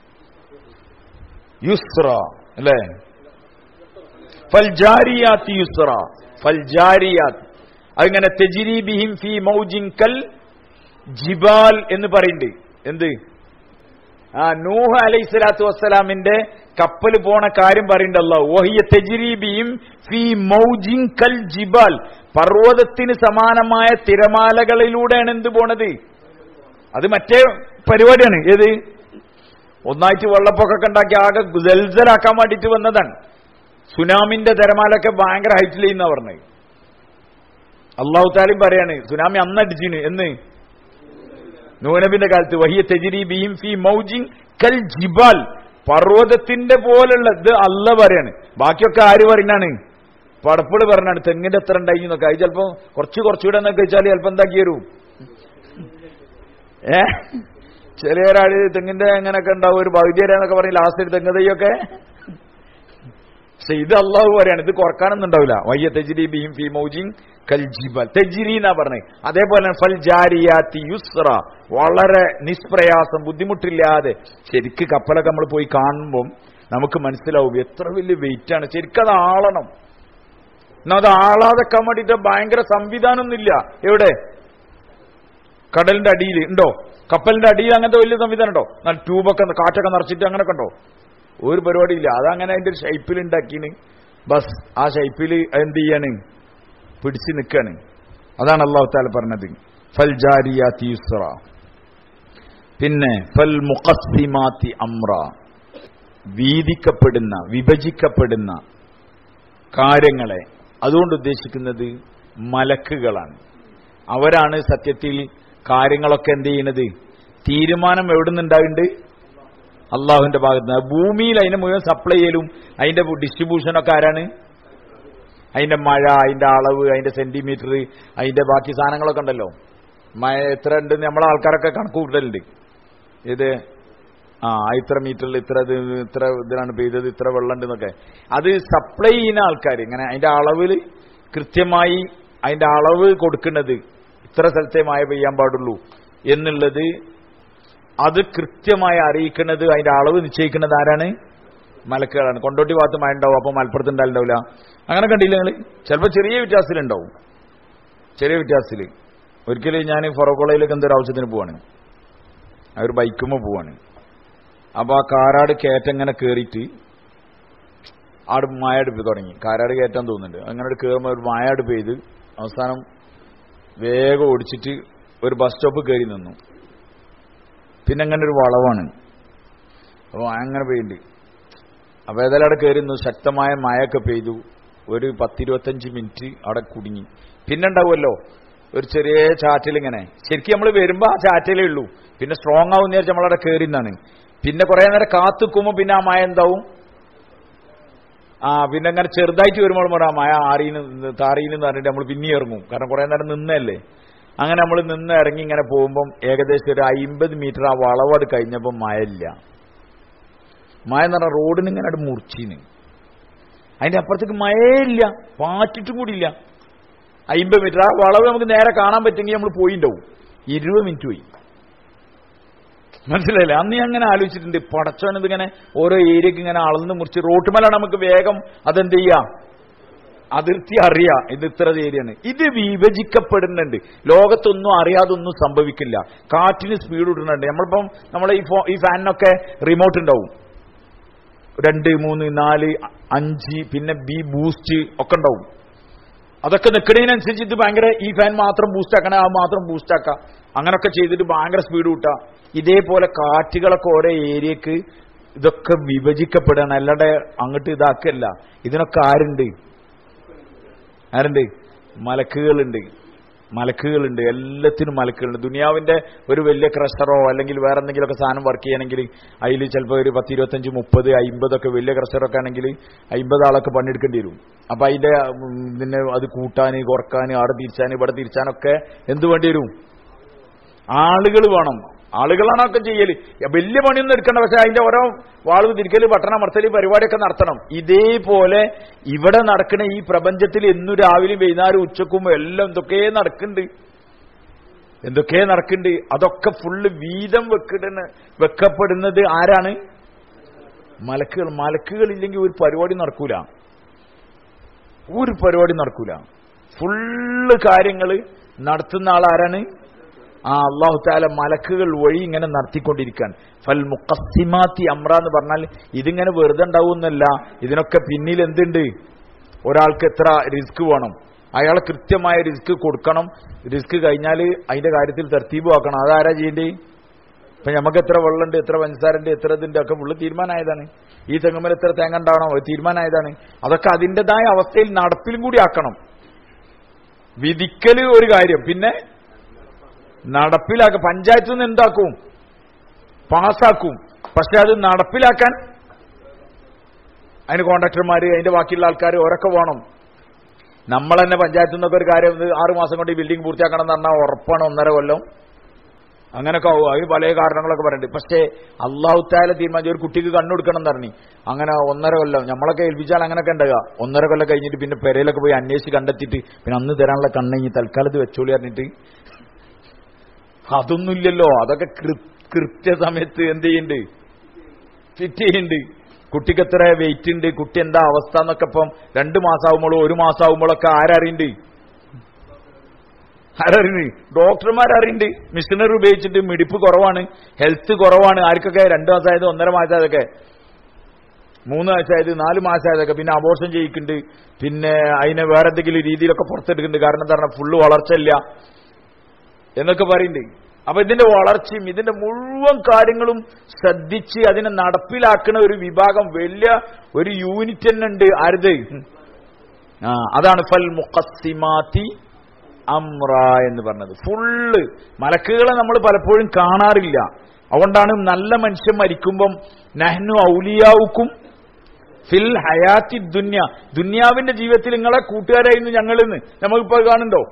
യുസ്ര അല്ലേ, ഫൽ ജാരിയാത്തി യുസ്ര, ഫൽ ജാരിയാത്ത്. അതിങ്ങനെ തെജ്രി ബിഹിം ഫീ മൗജിൻ കൽ ജിബാൽ എന്ന് പറയുന്നുണ്ട്. എന്ത്? ആ നൂഹ് അലൈഹി സ്വലാത്തു വസ്സലാമിന്റെ കപ്പൽ പോണ കാര്യം പറയുന്നുണ്ട് അല്ലാഹു. വഹിയ തെജ്രി ബിഹിം ഫീ മൗജിൻ കൽ ജിബാൽ. പർവ്വതത്തിന് സമാനമായ തിരമാലകളിലൂടെയാണ് എന്ത് പോണത്? അത് മറ്റേ പരിപാടിയാണ്. ഏത്? ഒന്നായിട്ട് വെള്ളപ്പൊക്കൊക്കെ ഉണ്ടാക്കി ആകെ ജൽസലാക്കാൻ വേണ്ടിയിട്ട് വന്നതാണ്. സുനാമിന്റെ തിരമാലൊക്കെ ഭയങ്കര ഹൈറ്റിൽ ചെയ്യുന്ന പറഞ്ഞത്. അള്ളാഹു താലും പറയാണ് സുനാമി അന്നടിച്ചിന് എന്ന് നൂനബിന്റെ കാലത്ത്. വഹിയ തെജ്രി ബിഹിം ഫീ മൗജിൻ കൽ ജിബാൽ. പർവ്വതത്തിന്റെ പോലുള്ള ഇത് അല്ല പറയാണ്. ബാക്കിയൊക്കെ ആര് പറയുന്നതാണ്? പടപ്പുകൾ പറഞ്ഞാണ്. തെങ്ങിന്റെ എത്ര ഉണ്ടായി എന്നൊക്കെ. അത് ചിലപ്പോ കുറച്ച് കുറച്ചുകൂടെ എന്നൊക്കെ വെച്ചാൽ ചിലപ്പോ എന്താക്കി വരും. ഏ ചില ഒരാള് തെങ്ങിന്റെ എങ്ങനെയൊക്കെ ഉണ്ടാവും, ഒരു ഭൗതികരെന്നൊക്കെ പറഞ്ഞ് ലാസ്റ്റ് തെങ്ങ് തൈയൊക്കെ. പക്ഷെ ഇത് അള്ളാഹു പറയാണ്, ഇത് കുറക്കാനൊന്നും ഉണ്ടാവില്ല. വയ്യ തെജ്രി ബിഹിം ഫീ മൗജിൻ കൽ ജിബാൽ. തെജ്രി എന്നാ പറഞ്ഞത്. അതേപോലെ ഫൽ ജാരിയാത്തി യുസ്ര. വളരെ നിഷ്പ്രയാസം, ബുദ്ധിമുട്ടില്ലാതെ. ശരിക്ക് കപ്പലൊക്കെ നമ്മൾ പോയി കാണുമ്പോൾ നമുക്ക് മനസ്സിലാവും എത്ര വലിയ വെയിറ്റ് ആണ്. ശരിക്കും അത് ആളണം. എന്നാൽ അത് ആളാതെക്കാൻ വേണ്ടിയിട്ട് ഭയങ്കര സംവിധാനമൊന്നുമില്ല. എവിടെ? കടലിന്റെ അടിയിൽ ഉണ്ടോ? കപ്പലിന്റെ അടിയിൽ അങ്ങനത്തെ വലിയ സംവിധാനം ഉണ്ടോ? എന്നാൽ ട്യൂബൊക്കെ കാറ്റൊക്കെ നിറച്ചിട്ട് അങ്ങനെയൊക്കെ ഉണ്ടോ? ഒരു പരിപാടിയില്ല. അതങ്ങനെ അതിന്റെ ഒരു ഷേപ്പിൽ ഉണ്ടാക്കിന്. ബസ് ആ ഷേപ്പിൽ എന്ത് ചെയ്യാണ്? പിടിച്ച് നിൽക്കാണ്. അതാണ് അല്ലാഹു തആല പറഞ്ഞത് ഫൽ ജാരിയാത്തി യുസ്ര. പിന്നെ ഫൽ മുഖസ്സിമാത്തി അംറ. വീതിക്കപ്പെടുന്ന, വിഭജിക്കപ്പെടുന്ന കാര്യങ്ങളെ അതുകൊണ്ട് ഉദ്ദേശിക്കുന്നത് മലക്കുകളാണ്. അവരാണ് സത്യത്തിൽ കാര്യങ്ങളൊക്കെ എന്ത് ചെയ്യുന്നത്? തീരുമാനം എവിടെ നിന്നുണ്ടാവുന്നുണ്ട്? അള്ളാഹുവിന്റെ ഭാഗത്ത് നിന്ന്. ഭൂമിയിൽ അതിനെ മുഴുവൻ സപ്ലൈ ചെയ്യലും അതിന്റെ ഡിസ്ട്രിബ്യൂഷനൊക്കെ ആരാണ്? അതിന്റെ മഴ, അതിന്റെ അളവ്, അതിന്റെ സെന്റിമീറ്റർ, അതിന്റെ ബാക്കി സാധനങ്ങളൊക്കെ ഉണ്ടല്ലോ. മഴ എത്ര ഉണ്ടെന്ന് നമ്മളെ ആൾക്കാരൊക്കെ കണക്ക് കൂട്ടലുണ്ട്. ഇത് ആ ഇത്ര മീറ്ററിൽ ഇത്ര ഇത്ര ഇതിലാണ് പെയ്തത്, ഇത്ര വെള്ളം ഉണ്ടെന്നൊക്കെ. അത് സപ്ലൈ ചെയ്യുന്ന ആൾക്കാർ ഇങ്ങനെ അതിന്റെ അളവിൽ കൃത്യമായി അതിന്റെ അളവ് കൊടുക്കുന്നത് ഇത്ര സ്ഥലത്തെ മഴ പെയ്യാൻ പാടുള്ളൂ എന്നുള്ളത് അത് കൃത്യമായി അറിയിക്കുന്നത്, അതിന്റെ അളവ് നിശ്ചയിക്കുന്നത് ആരാണ്? മലക്കുകളാണ്. കൊണ്ടോട്ടി ഭാഗത്ത് മഴ ഉണ്ടാവും, അപ്പൊ മലപ്പുറത്ത് ഉണ്ടാവില്ല. അങ്ങനെ കണ്ടില്ല നിങ്ങൾ? ചിലപ്പോൾ ചെറിയ വ്യത്യാസത്തിലുണ്ടാവും, ചെറിയ വ്യത്യാസത്തിൽ. ഒരിക്കലും ഞാൻ ഫറോക്കോളയിലേക്ക് എന്തൊരു ആവശ്യത്തിന് പോവാണ്, ആ ഒരു ബൈക്കുമ്പോൾ പോവാണ്. അപ്പൊ ആ കാരാട് കയറ്റങ്ങനെ കയറിയിട്ട് ആട് മായാട് തുടങ്ങി. കാരാട് കയറ്റാൻ തോന്നുന്നുണ്ട്. അങ്ങനെ കയറുമ്പോൾ ഒരു മായാട് പെയ്ത് അവസാനം വേഗം ഓടിച്ചിട്ട് ഒരു ബസ് സ്റ്റോപ്പ് കയറി നിന്നു. പിന്നെ അങ്ങനെ ഒരു വളവാണ്, അപ്പോൾ അങ്ങനെ പെയ്യുണ്ട്. അപ്പോൾ ഏതായാലും അവിടെ കയറി നിന്നു. ശക്തമായ മഴയൊക്കെ പെയ്തു. ഒരു പത്തിരുപത്തഞ്ച് മിനിറ്റ് അവിടെ കുടുങ്ങി. പിന്നെ ഉണ്ടാവുമല്ലോ ഒരു ചെറിയ ചാറ്റലിങ്ങനെ. ശരിക്കും നമ്മൾ വരുമ്പോൾ ആ ചാറ്റലേ ഉള്ളൂ. പിന്നെ സ്ട്രോങ് ആവും വിചാരിച്ച് നമ്മളവിടെ കയറി നിന്നാണ്. പിന്നെ കുറേ നേരം കാത്തുക്കുമ്പോൾ പിന്നെ ആ മഴ എന്താവും, ആ പിന്നെ അങ്ങനെ ചെറുതായിട്ട് വരുമ്പോൾ ആ മഴ ആറിന്ന് താറിന്ന് പറഞ്ഞിട്ട് നമ്മൾ പിന്നെ ഇറങ്ങും. കാരണം കുറേ നേരം നിന്നല്ലേ. അങ്ങനെ നമ്മൾ നിന്ന് ഇറങ്ങി ഇങ്ങനെ പോകുമ്പം ഏകദേശം ഒരു അമ്പത് മീറ്റർ ആ വളവട് കഴിഞ്ഞപ്പോൾ മഴ ഇല്ല. മഴ എന്ന് പറഞ്ഞാൽ റോഡിന് ഇങ്ങനെ അവിടെ മുറിച്ചിന്. അതിന്റെ അപ്പുറത്തേക്ക് മഴയില്ല, പാറ്റിട്ടും കൂടി ഇല്ല. അമ്പത് മീറ്റർ ആ വളവ് നമുക്ക് നേരെ കാണാൻ പറ്റുമെങ്കിൽ നമ്മൾ പോയിണ്ടാവും. ഇരുപത് മിനിറ്റ് പോയി. മനസ്സിലായില്ലേ? അന്ന് ഞാൻ അങ്ങനെ ആലോചിച്ചിട്ടുണ്ട്, പടച്ചോനത് ഇങ്ങനെ ഓരോ ഏരിയക്ക് ഇങ്ങനെ അളന്ന് മുറിച്ച് റോട്ടുമലാണ് നമുക്ക് വേഗം അതെന്ത് ചെയ്യാം, അതിർത്തി അറിയാം. ഇത് ഇത്ര ഏരിയാണ്. ഇത് വിഭജിക്കപ്പെടുന്നുണ്ട്. ലോകത്തൊന്നും അറിയാതൊന്നും സംഭവിക്കില്ല. കാറ്റിന് സ്പീഡ് ഇടുന്നുണ്ട്. നമ്മളിപ്പം നമ്മളെ ഈ ഫോ ഈ ഫാനിനൊക്കെ റിമോട്ട് ഉണ്ടാവും, രണ്ട് മൂന്ന് നാല് അഞ്ച്, പിന്നെ ബി ബൂസ്റ്റ് ഒക്കെ ഉണ്ടാവും. അതൊക്കെ നിൽക്കുന്നതിനനുസരിച്ച് ഇത് ഭയങ്കര ഈ ഫാൻ മാത്രം ബൂസ്റ്റ് ആക്കണേ, ആ മാത്രം ബൂസ്റ്റ് ആക്കാം. അങ്ങനൊക്കെ ചെയ്തിട്ട് ഭയങ്കര സ്പീഡ് കൂട്ടാം. ഇതേപോലെ കാറ്റുകളൊക്കെ ഓരോ ഏരിയക്ക് ഇതൊക്കെ വിഭജിക്കപ്പെടുകയാണ്. അല്ലാതെ അങ്ങോട്ട് ഇതാക്കല്ല. ഇതിനൊക്കെ ആരുണ്ട്? ആരുണ്ട്? മലക്കുകളുണ്ട്. മലക്കുകളുണ്ട്. എല്ലാത്തിനും മലക്കുകളുണ്ട്. ദുനിയാവിന്റെ ഒരു വലിയ ക്രഷറോ അല്ലെങ്കിൽ വേറെ എന്തെങ്കിലുമൊക്കെ സാധനം വർക്ക് ചെയ്യണമെങ്കിൽ അതിൽ ചിലപ്പോൾ ഒരു പത്ത് ഇരുപത്തഞ്ച് മുപ്പത് അമ്പതൊക്കെ വലിയ ക്രഷറൊക്കെ ആണെങ്കിൽ അമ്പത് ആളൊക്കെ പണിയെടുക്കേണ്ടി വരും. അപ്പൊ അതിന്റെ പിന്നെ അത് കൂട്ടാൻ കുറക്കാൻ അവിടെ തിരിച്ചാൻ ഇവിടെ തിരിച്ചാനൊക്കെ എന്ത് വേണ്ടി വരും? ആളുകൾ വേണം. ആളുകളാണ് ഒക്കെ ചെയ്യല്. വലിയ പണിയൊന്നും എടുക്കണ്ട. പക്ഷെ അതിന്റെ ഓരോ വാൾവ് തിരിക്കല് പട്ടണം മർത്തല് പരിപാടിയൊക്കെ നടത്തണം. ഇതേപോലെ ഇവിടെ നടക്കുന്ന ഈ പ്രപഞ്ചത്തിൽ എന്നും രാവിലെയും വൈകുന്നേരം ഉച്ചക്കും എല്ലാം എന്തൊക്കെ നടക്കുന്നുണ്ട്, എന്തൊക്കെ നടക്കുന്നുണ്ട്. അതൊക്കെ ഫുള്ള് വീതം വെക്കിടുന്ന വെക്കപ്പെടുന്നത് ആരാണ്? മലക്കുകൾ. മലക്കുകൾ ഇല്ലെങ്കിൽ ഒരു പരിപാടി നടക്കൂല, ഒരു പരിപാടി നടക്കൂല. ഫുള്ള് കാര്യങ്ങൾ നടത്തുന്ന ആൾ ആരാണ്? ആ അല്ലാഹു തആല മലക്കുകൾ വഴി ഇങ്ങനെ നടത്തിക്കൊണ്ടിരിക്കാൻ. ഫൽ മുഖസ്സിമാത്തി അമ്ര എന്ന് പറഞ്ഞാൽ ഇതിങ്ങനെ വെറുതെ ഉണ്ടാവുന്നല്ല. ഇതിനൊക്കെ പിന്നിൽ എന്തുണ്ട്? ഒരാൾക്ക് എത്ര റിസ്ക് വേണം, അയാൾ കൃത്യമായ റിസ്ക് കൊടുക്കണം. റിസ്ക് കഴിഞ്ഞാൽ അതിന്റെ കാര്യത്തിൽ തർത്തീബ് ആക്കണം. അതാരാ ചെയ്യേണ്ടത്? ഇപ്പൊ നമുക്ക് എത്ര വെള്ളമുണ്ട്, എത്ര പഞ്ചസാരണ്ട്, എത്ര ഇതിന്റെ ഒക്കെ ഫുള്ള് തീരുമാനമായതാണ്. ഈ തെങ്ങുമേൽ എത്ര തേങ്ങ ഉണ്ടാവണം, അത് തീരുമാനമായതാണ്. അതൊക്കെ അതിൻ്റെതായ അവസ്ഥയിൽ നടപ്പിലും കൂടി ആക്കണം. വിധിക്കല് ഒരു കാര്യം, പിന്നെ നടപ്പിലാക്ക. പഞ്ചായത്തിൽ നിന്ന് എന്താക്കും? പാസ്സാക്കും. പക്ഷെ അത് നടപ്പിലാക്കാൻ അതിന് കോൺട്രാക്ടർമാര്, അതിന്റെ ബാക്കിയുള്ള ആൾക്കാർ ഓരൊക്കെ വേണം. നമ്മൾ തന്നെ പഞ്ചായത്തിൽ നിന്നൊക്കെ ഒരു കാര്യം ആറു മാസം കൊണ്ട് ഈ ബിൽഡിംഗ് പൂർത്തിയാക്കണം എന്ന് പറഞ്ഞാൽ ഉറപ്പാണ് ഒന്നര കൊല്ലം. അങ്ങനെയൊക്കെ ആവും. അതിന് പല കാരണങ്ങളൊക്കെ പറയുന്നുണ്ട്. പക്ഷേ അല്ലാഹു തആല തീരുമാനിച്ച ഒരു കുട്ടിക്ക് കണ്ണുകൊടുക്കണം എന്ന് പറഞ്ഞു. അങ്ങനെ ഒന്നര കൊല്ലം നമ്മളൊക്കെ ഏൽപ്പിച്ചാൽ അങ്ങനെയൊക്കെ ഉണ്ടാകുക. ഒന്നര കൊല്ലം കഴിഞ്ഞിട്ട് പിന്നെ പെരയിലൊക്കെ പോയി അന്വേഷിച്ച് കണ്ടെത്തിയിട്ട് പിന്നെ അന്ന് തരാനുള്ള കണ്ണിഞ്ഞ് തൽക്കാലത്ത് വെച്ചോളി പറഞ്ഞിട്ട് അതൊന്നുമില്ലല്ലോ. അതൊക്കെ കൃത്യസമയത്ത് എന്ത് ചെയ്യുന്നുണ്ട്? ഫിറ്റ് ചെയ്യുന്നുണ്ട്. കുട്ടിക്ക് എത്ര വെയിറ്റ് ഉണ്ട്, കുട്ടി എന്താ അവസ്ഥ എന്നൊക്കെ ഇപ്പം രണ്ടു മാസം ആകുമ്പോഴോ ഒരു മാസം ആകുമ്പോഴൊക്കെ ആരറിയുണ്ട്? ആരറിയുണ്ട്? ഡോക്ടർമാരറിയുണ്ട്. മിഷനറി ഉപയോഗിച്ചിട്ട് മിടിപ്പ് കുറവാണ്, ഹെൽത്ത് കുറവാണ്. ആർക്കൊക്കെ രണ്ടു മാസമായത്, ഒന്നര മാസമായതൊക്കെ, മൂന്ന് മാസമായത്, നാല് മാസമായതൊക്കെ പിന്നെ അബോർഷൻ ചെയ്യിക്കുന്നുണ്ട്. പിന്നെ അതിനെ വേറെ എന്തെങ്കിലും രീതിയിലൊക്കെ പുറത്തെടുക്കുന്നുണ്ട്. കാരണം എന്താ പറഞ്ഞാൽ ഫുള്ള് വളർച്ചയില്ല എന്നൊക്കെ പറയുന്നുണ്ട്. അപ്പൊ ഇതിന്റെ വളർച്ചയും ഇതിന്റെ മുഴുവൻ കാര്യങ്ങളും ശ്രദ്ധിച്ച് അതിനെ നടപ്പിലാക്കുന്ന ഒരു വിഭാഗം, വലിയ ഒരു യൂണിറ്റ് തന്നെ ഉണ്ട്. ആരുത്? ആ അതാണ് ഫൽ മുഖസ്സിമാത്തി അമ്ര എന്ന് പറഞ്ഞത്. ഫുള്ള് മലക്കുകളെ നമ്മൾ പലപ്പോഴും കാണാറില്ല. അതുകൊണ്ടാണ് നല്ല മനുഷ്യൻ മരിക്കുമ്പം നഹ്നു ഔലിയാവുക്കും ഫിൽ ഹയാത്തി ദുന്യ, ദുന്യാവിന്റെ ജീവിതത്തിൽ നിങ്ങളെ കൂട്ടുകാരായിരുന്നു ഞങ്ങളിന്ന് നമ്മളിപ്പോ കാണുന്നുണ്ടോ?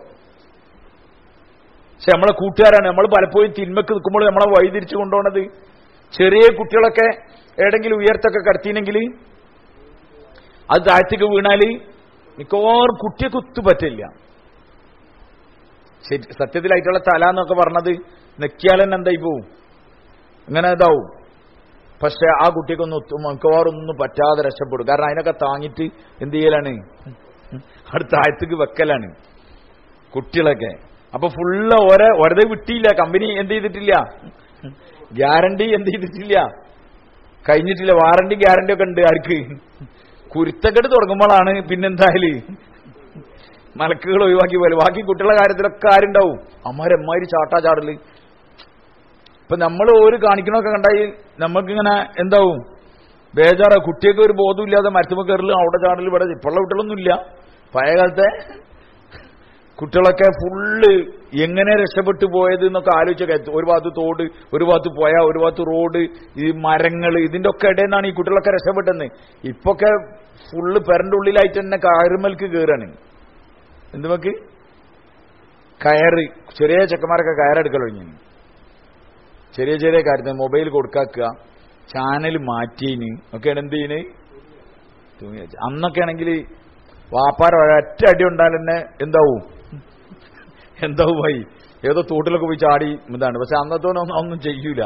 പക്ഷെ നമ്മളെ കൂട്ടുകാരാണ്. നമ്മൾ പലപ്പോഴും തിന്മക്ക് നിൽക്കുമ്പോൾ നമ്മളെ വഴിതിരിച്ചു കൊണ്ടുപോകുന്നത്. ചെറിയ കുട്ടികളൊക്കെ ഏതെങ്കിലും ഉയർത്തൊക്കെ കടത്തിനെങ്കിൽ അത് താഴ്ത്തേക്ക് വീണാൽ മിക്കവാറും കുട്ടിയെ കുത്തു പറ്റില്ല. ശരി സത്യത്തിലായിട്ടുള്ള തല എന്നൊക്കെ പറഞ്ഞത് നെക്കിയാൽ തന്നെ എന്തായി പോവും, അങ്ങനെ ഇതാവും. പക്ഷെ ആ കുട്ടിക്കൊന്നും മിക്കവാറൊന്നും പറ്റാതെ രക്ഷപ്പെടും. കാരണം അതിനൊക്കെ താങ്ങിട്ട് എന്ത് ചെയ്യലാണ്, അടുത്ത ആഴത്തേക്ക് വെക്കലാണ് കുട്ടികളൊക്കെ. അപ്പൊ ഫുള്ള് ഒരേ ഒരേ വിട്ടിയില്ല, കമ്പനി എന്ത് ചെയ്തിട്ടില്ല, ഗ്യാരണ്ടി എന്ത് ചെയ്തിട്ടില്ല, കഴിഞ്ഞിട്ടില്ല. വാറണ്ടി ഗ്യാരണ്ടി ഒക്കെ ഉണ്ട് ആർക്ക്, കുരുത്തക്കെട്ട് തുടങ്ങുമ്പോഴാണ് പിന്നെന്തായാലും മലക്കുകൾ ഒഴിവാക്കി പോലെ. ബാക്കി കുട്ടികളുടെ കാര്യത്തിലൊക്കെ ആരുണ്ടാവും, അമ്മാരമ്മാര് ചാട്ടാ ചാടല്. ഇപ്പൊ നമ്മൾ ഒരു കാണിക്കണമൊക്കെ കണ്ടായി നമ്മൾക്കിങ്ങനെ എന്താവും, ബേജാറ. കുട്ടിയൊക്കെ ഒരു ബോധമില്ലാതെ മരത്തുമ്പോ കയറലും അവിടെ ചാടലും. ഇവിടെ ഇപ്പോഴുള്ള കുട്ടികളൊന്നുമില്ല, പഴയ കാലത്തെ കുട്ടികളൊക്കെ ഫുള്ള് എങ്ങനെ രക്ഷപ്പെട്ടു പോയത് എന്നൊക്കെ ആലോചിച്ചൊക്കെ. ഒരു ഭാഗത്ത് തോട്, ഒരു ഭാഗത്ത് പോയ, ഒരു ഭാഗത്ത് റോഡ്, ഈ മരങ്ങൾ, ഇതിന്റെ ഒക്കെ ഇടയിൽ നിന്നാണ് ഈ കുട്ടികളൊക്കെ രക്ഷപ്പെട്ടെന്ന്. ഇപ്പൊക്കെ ഫുള്ള് പെരന്റെ ഉള്ളിലായിട്ട് തന്നെ കയറുമൽക്ക് കയറാണ്. എന്തുമക്ക് കയറ്, ചെറിയ ചെക്കന്മാരൊക്കെ കയറെടുക്കൽ കഴിഞ്ഞു. ചെറിയ ചെറിയ കാര്യത്തിന് മൊബൈൽ കൊടുക്കാക്കുക, ചാനൽ മാറ്റിയതിന് ഒക്കെയാണ് എന്ത് ചെയ്യുന്നത്. അന്നൊക്കെ ആണെങ്കിൽ വാപ്പാര ഒറ്റ അടി ഉണ്ടാൽ തന്നെ എന്താവും എന്താവും പോയി ഏതോ തോട്ടിലൊക്കെ പോയി ചാടി ഇതാണ്. പക്ഷെ അന്നത്തോനൊന്നും ഒന്നും ചെയ്യൂല,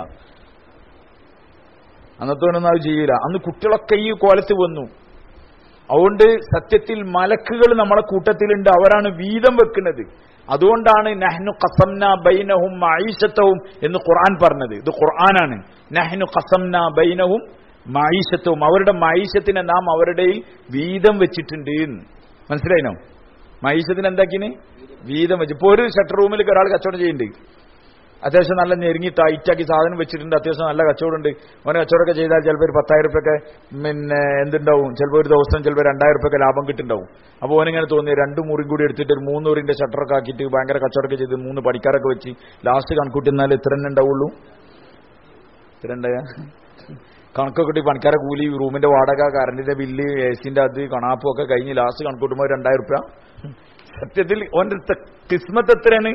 അന്നത്തോനൊന്നും അത് ചെയ്യൂല. അന്ന് കുട്ടികളൊക്കെ ഈ കോലത്ത് വന്നു. അതുകൊണ്ട് സത്യത്തിൽ മലക്കുകൾ നമ്മളെ കൂട്ടത്തിലുണ്ട്, അവരാണ് വീതം വെക്കുന്നത്. അതുകൊണ്ടാണ് നഹ്നു ഖസംന ബൈനഹും മഈശതഹും എന്ന് ഖുർആൻ പറഞ്ഞത്. ഇത് ഖുർആനാണ്. നഹ്നു ഖസംന ബൈനഹും മഈശതഹും, അവരുടെ മഈശത്തിനെ നാം അവരുടെ വീതം വെച്ചിട്ടുണ്ട്. മനസ്സിലായിനോ? മഈശത്തിന് എന്താക്കിന് വീതം വെച്ച്. ഇപ്പൊ ഒരു ഷട്ടർ റൂമിൽ ഒരാൾ കച്ചവടം ചെയ്യുന്നുണ്ട്, അത്യാവശ്യം നല്ല ഞെരുങ്ങി ടൈറ്റാക്കി സാധനം വെച്ചിട്ടുണ്ട്, അത്യാവശ്യം നല്ല കച്ചവടമുണ്ട്. അവന് കച്ചവടമൊക്കെ ചെയ്താൽ ചിലപ്പോൾ ഒരു പത്തായിരം റുപ്യൊക്കെ പിന്നെ എന്തുണ്ടാവും, ചിലപ്പോൾ ഒരു ദിവസം ചിലപ്പോൾ രണ്ടായിരം റുപ്യൊക്കെ ലാഭം കിട്ടുണ്ടാവും. അപ്പോൾ ഓനിങ്ങനെ തോന്നി രണ്ട് മുറിയും കൂടി എടുത്തിട്ട് ഒരു മൂന്ന് മുറിന്റെ ഷട്ടറൊക്കെ ആക്കിയിട്ട് ഭയങ്കര കച്ചവടമൊക്കെ ചെയ്ത് മൂന്ന് പണിക്കാരൊക്കെ വെച്ച് ലാസ്റ്റ് കണക്കൂട്ടി എന്നാൽ ഇത്ര തന്നെ ഉണ്ടാവുള്ളൂ. ഇത്ര ഉണ്ടായ കണക്കൊക്കെ കിട്ടി പണിക്കാരെ കൂലി, റൂമിന്റെ വാടക, കറണ്ടിന്റെ ബില്ല്, എ സിന്റെ അത് കണാപ്പും ഒക്കെ കഴിഞ്ഞ് ലാസ്റ്റ് കണക്കൂട്ടുമ്പോൾ രണ്ടായിരം റുപ്യ. സത്യത്തിൽ ഓന്റെ കിസ്മത്ത് എത്രയാണ്?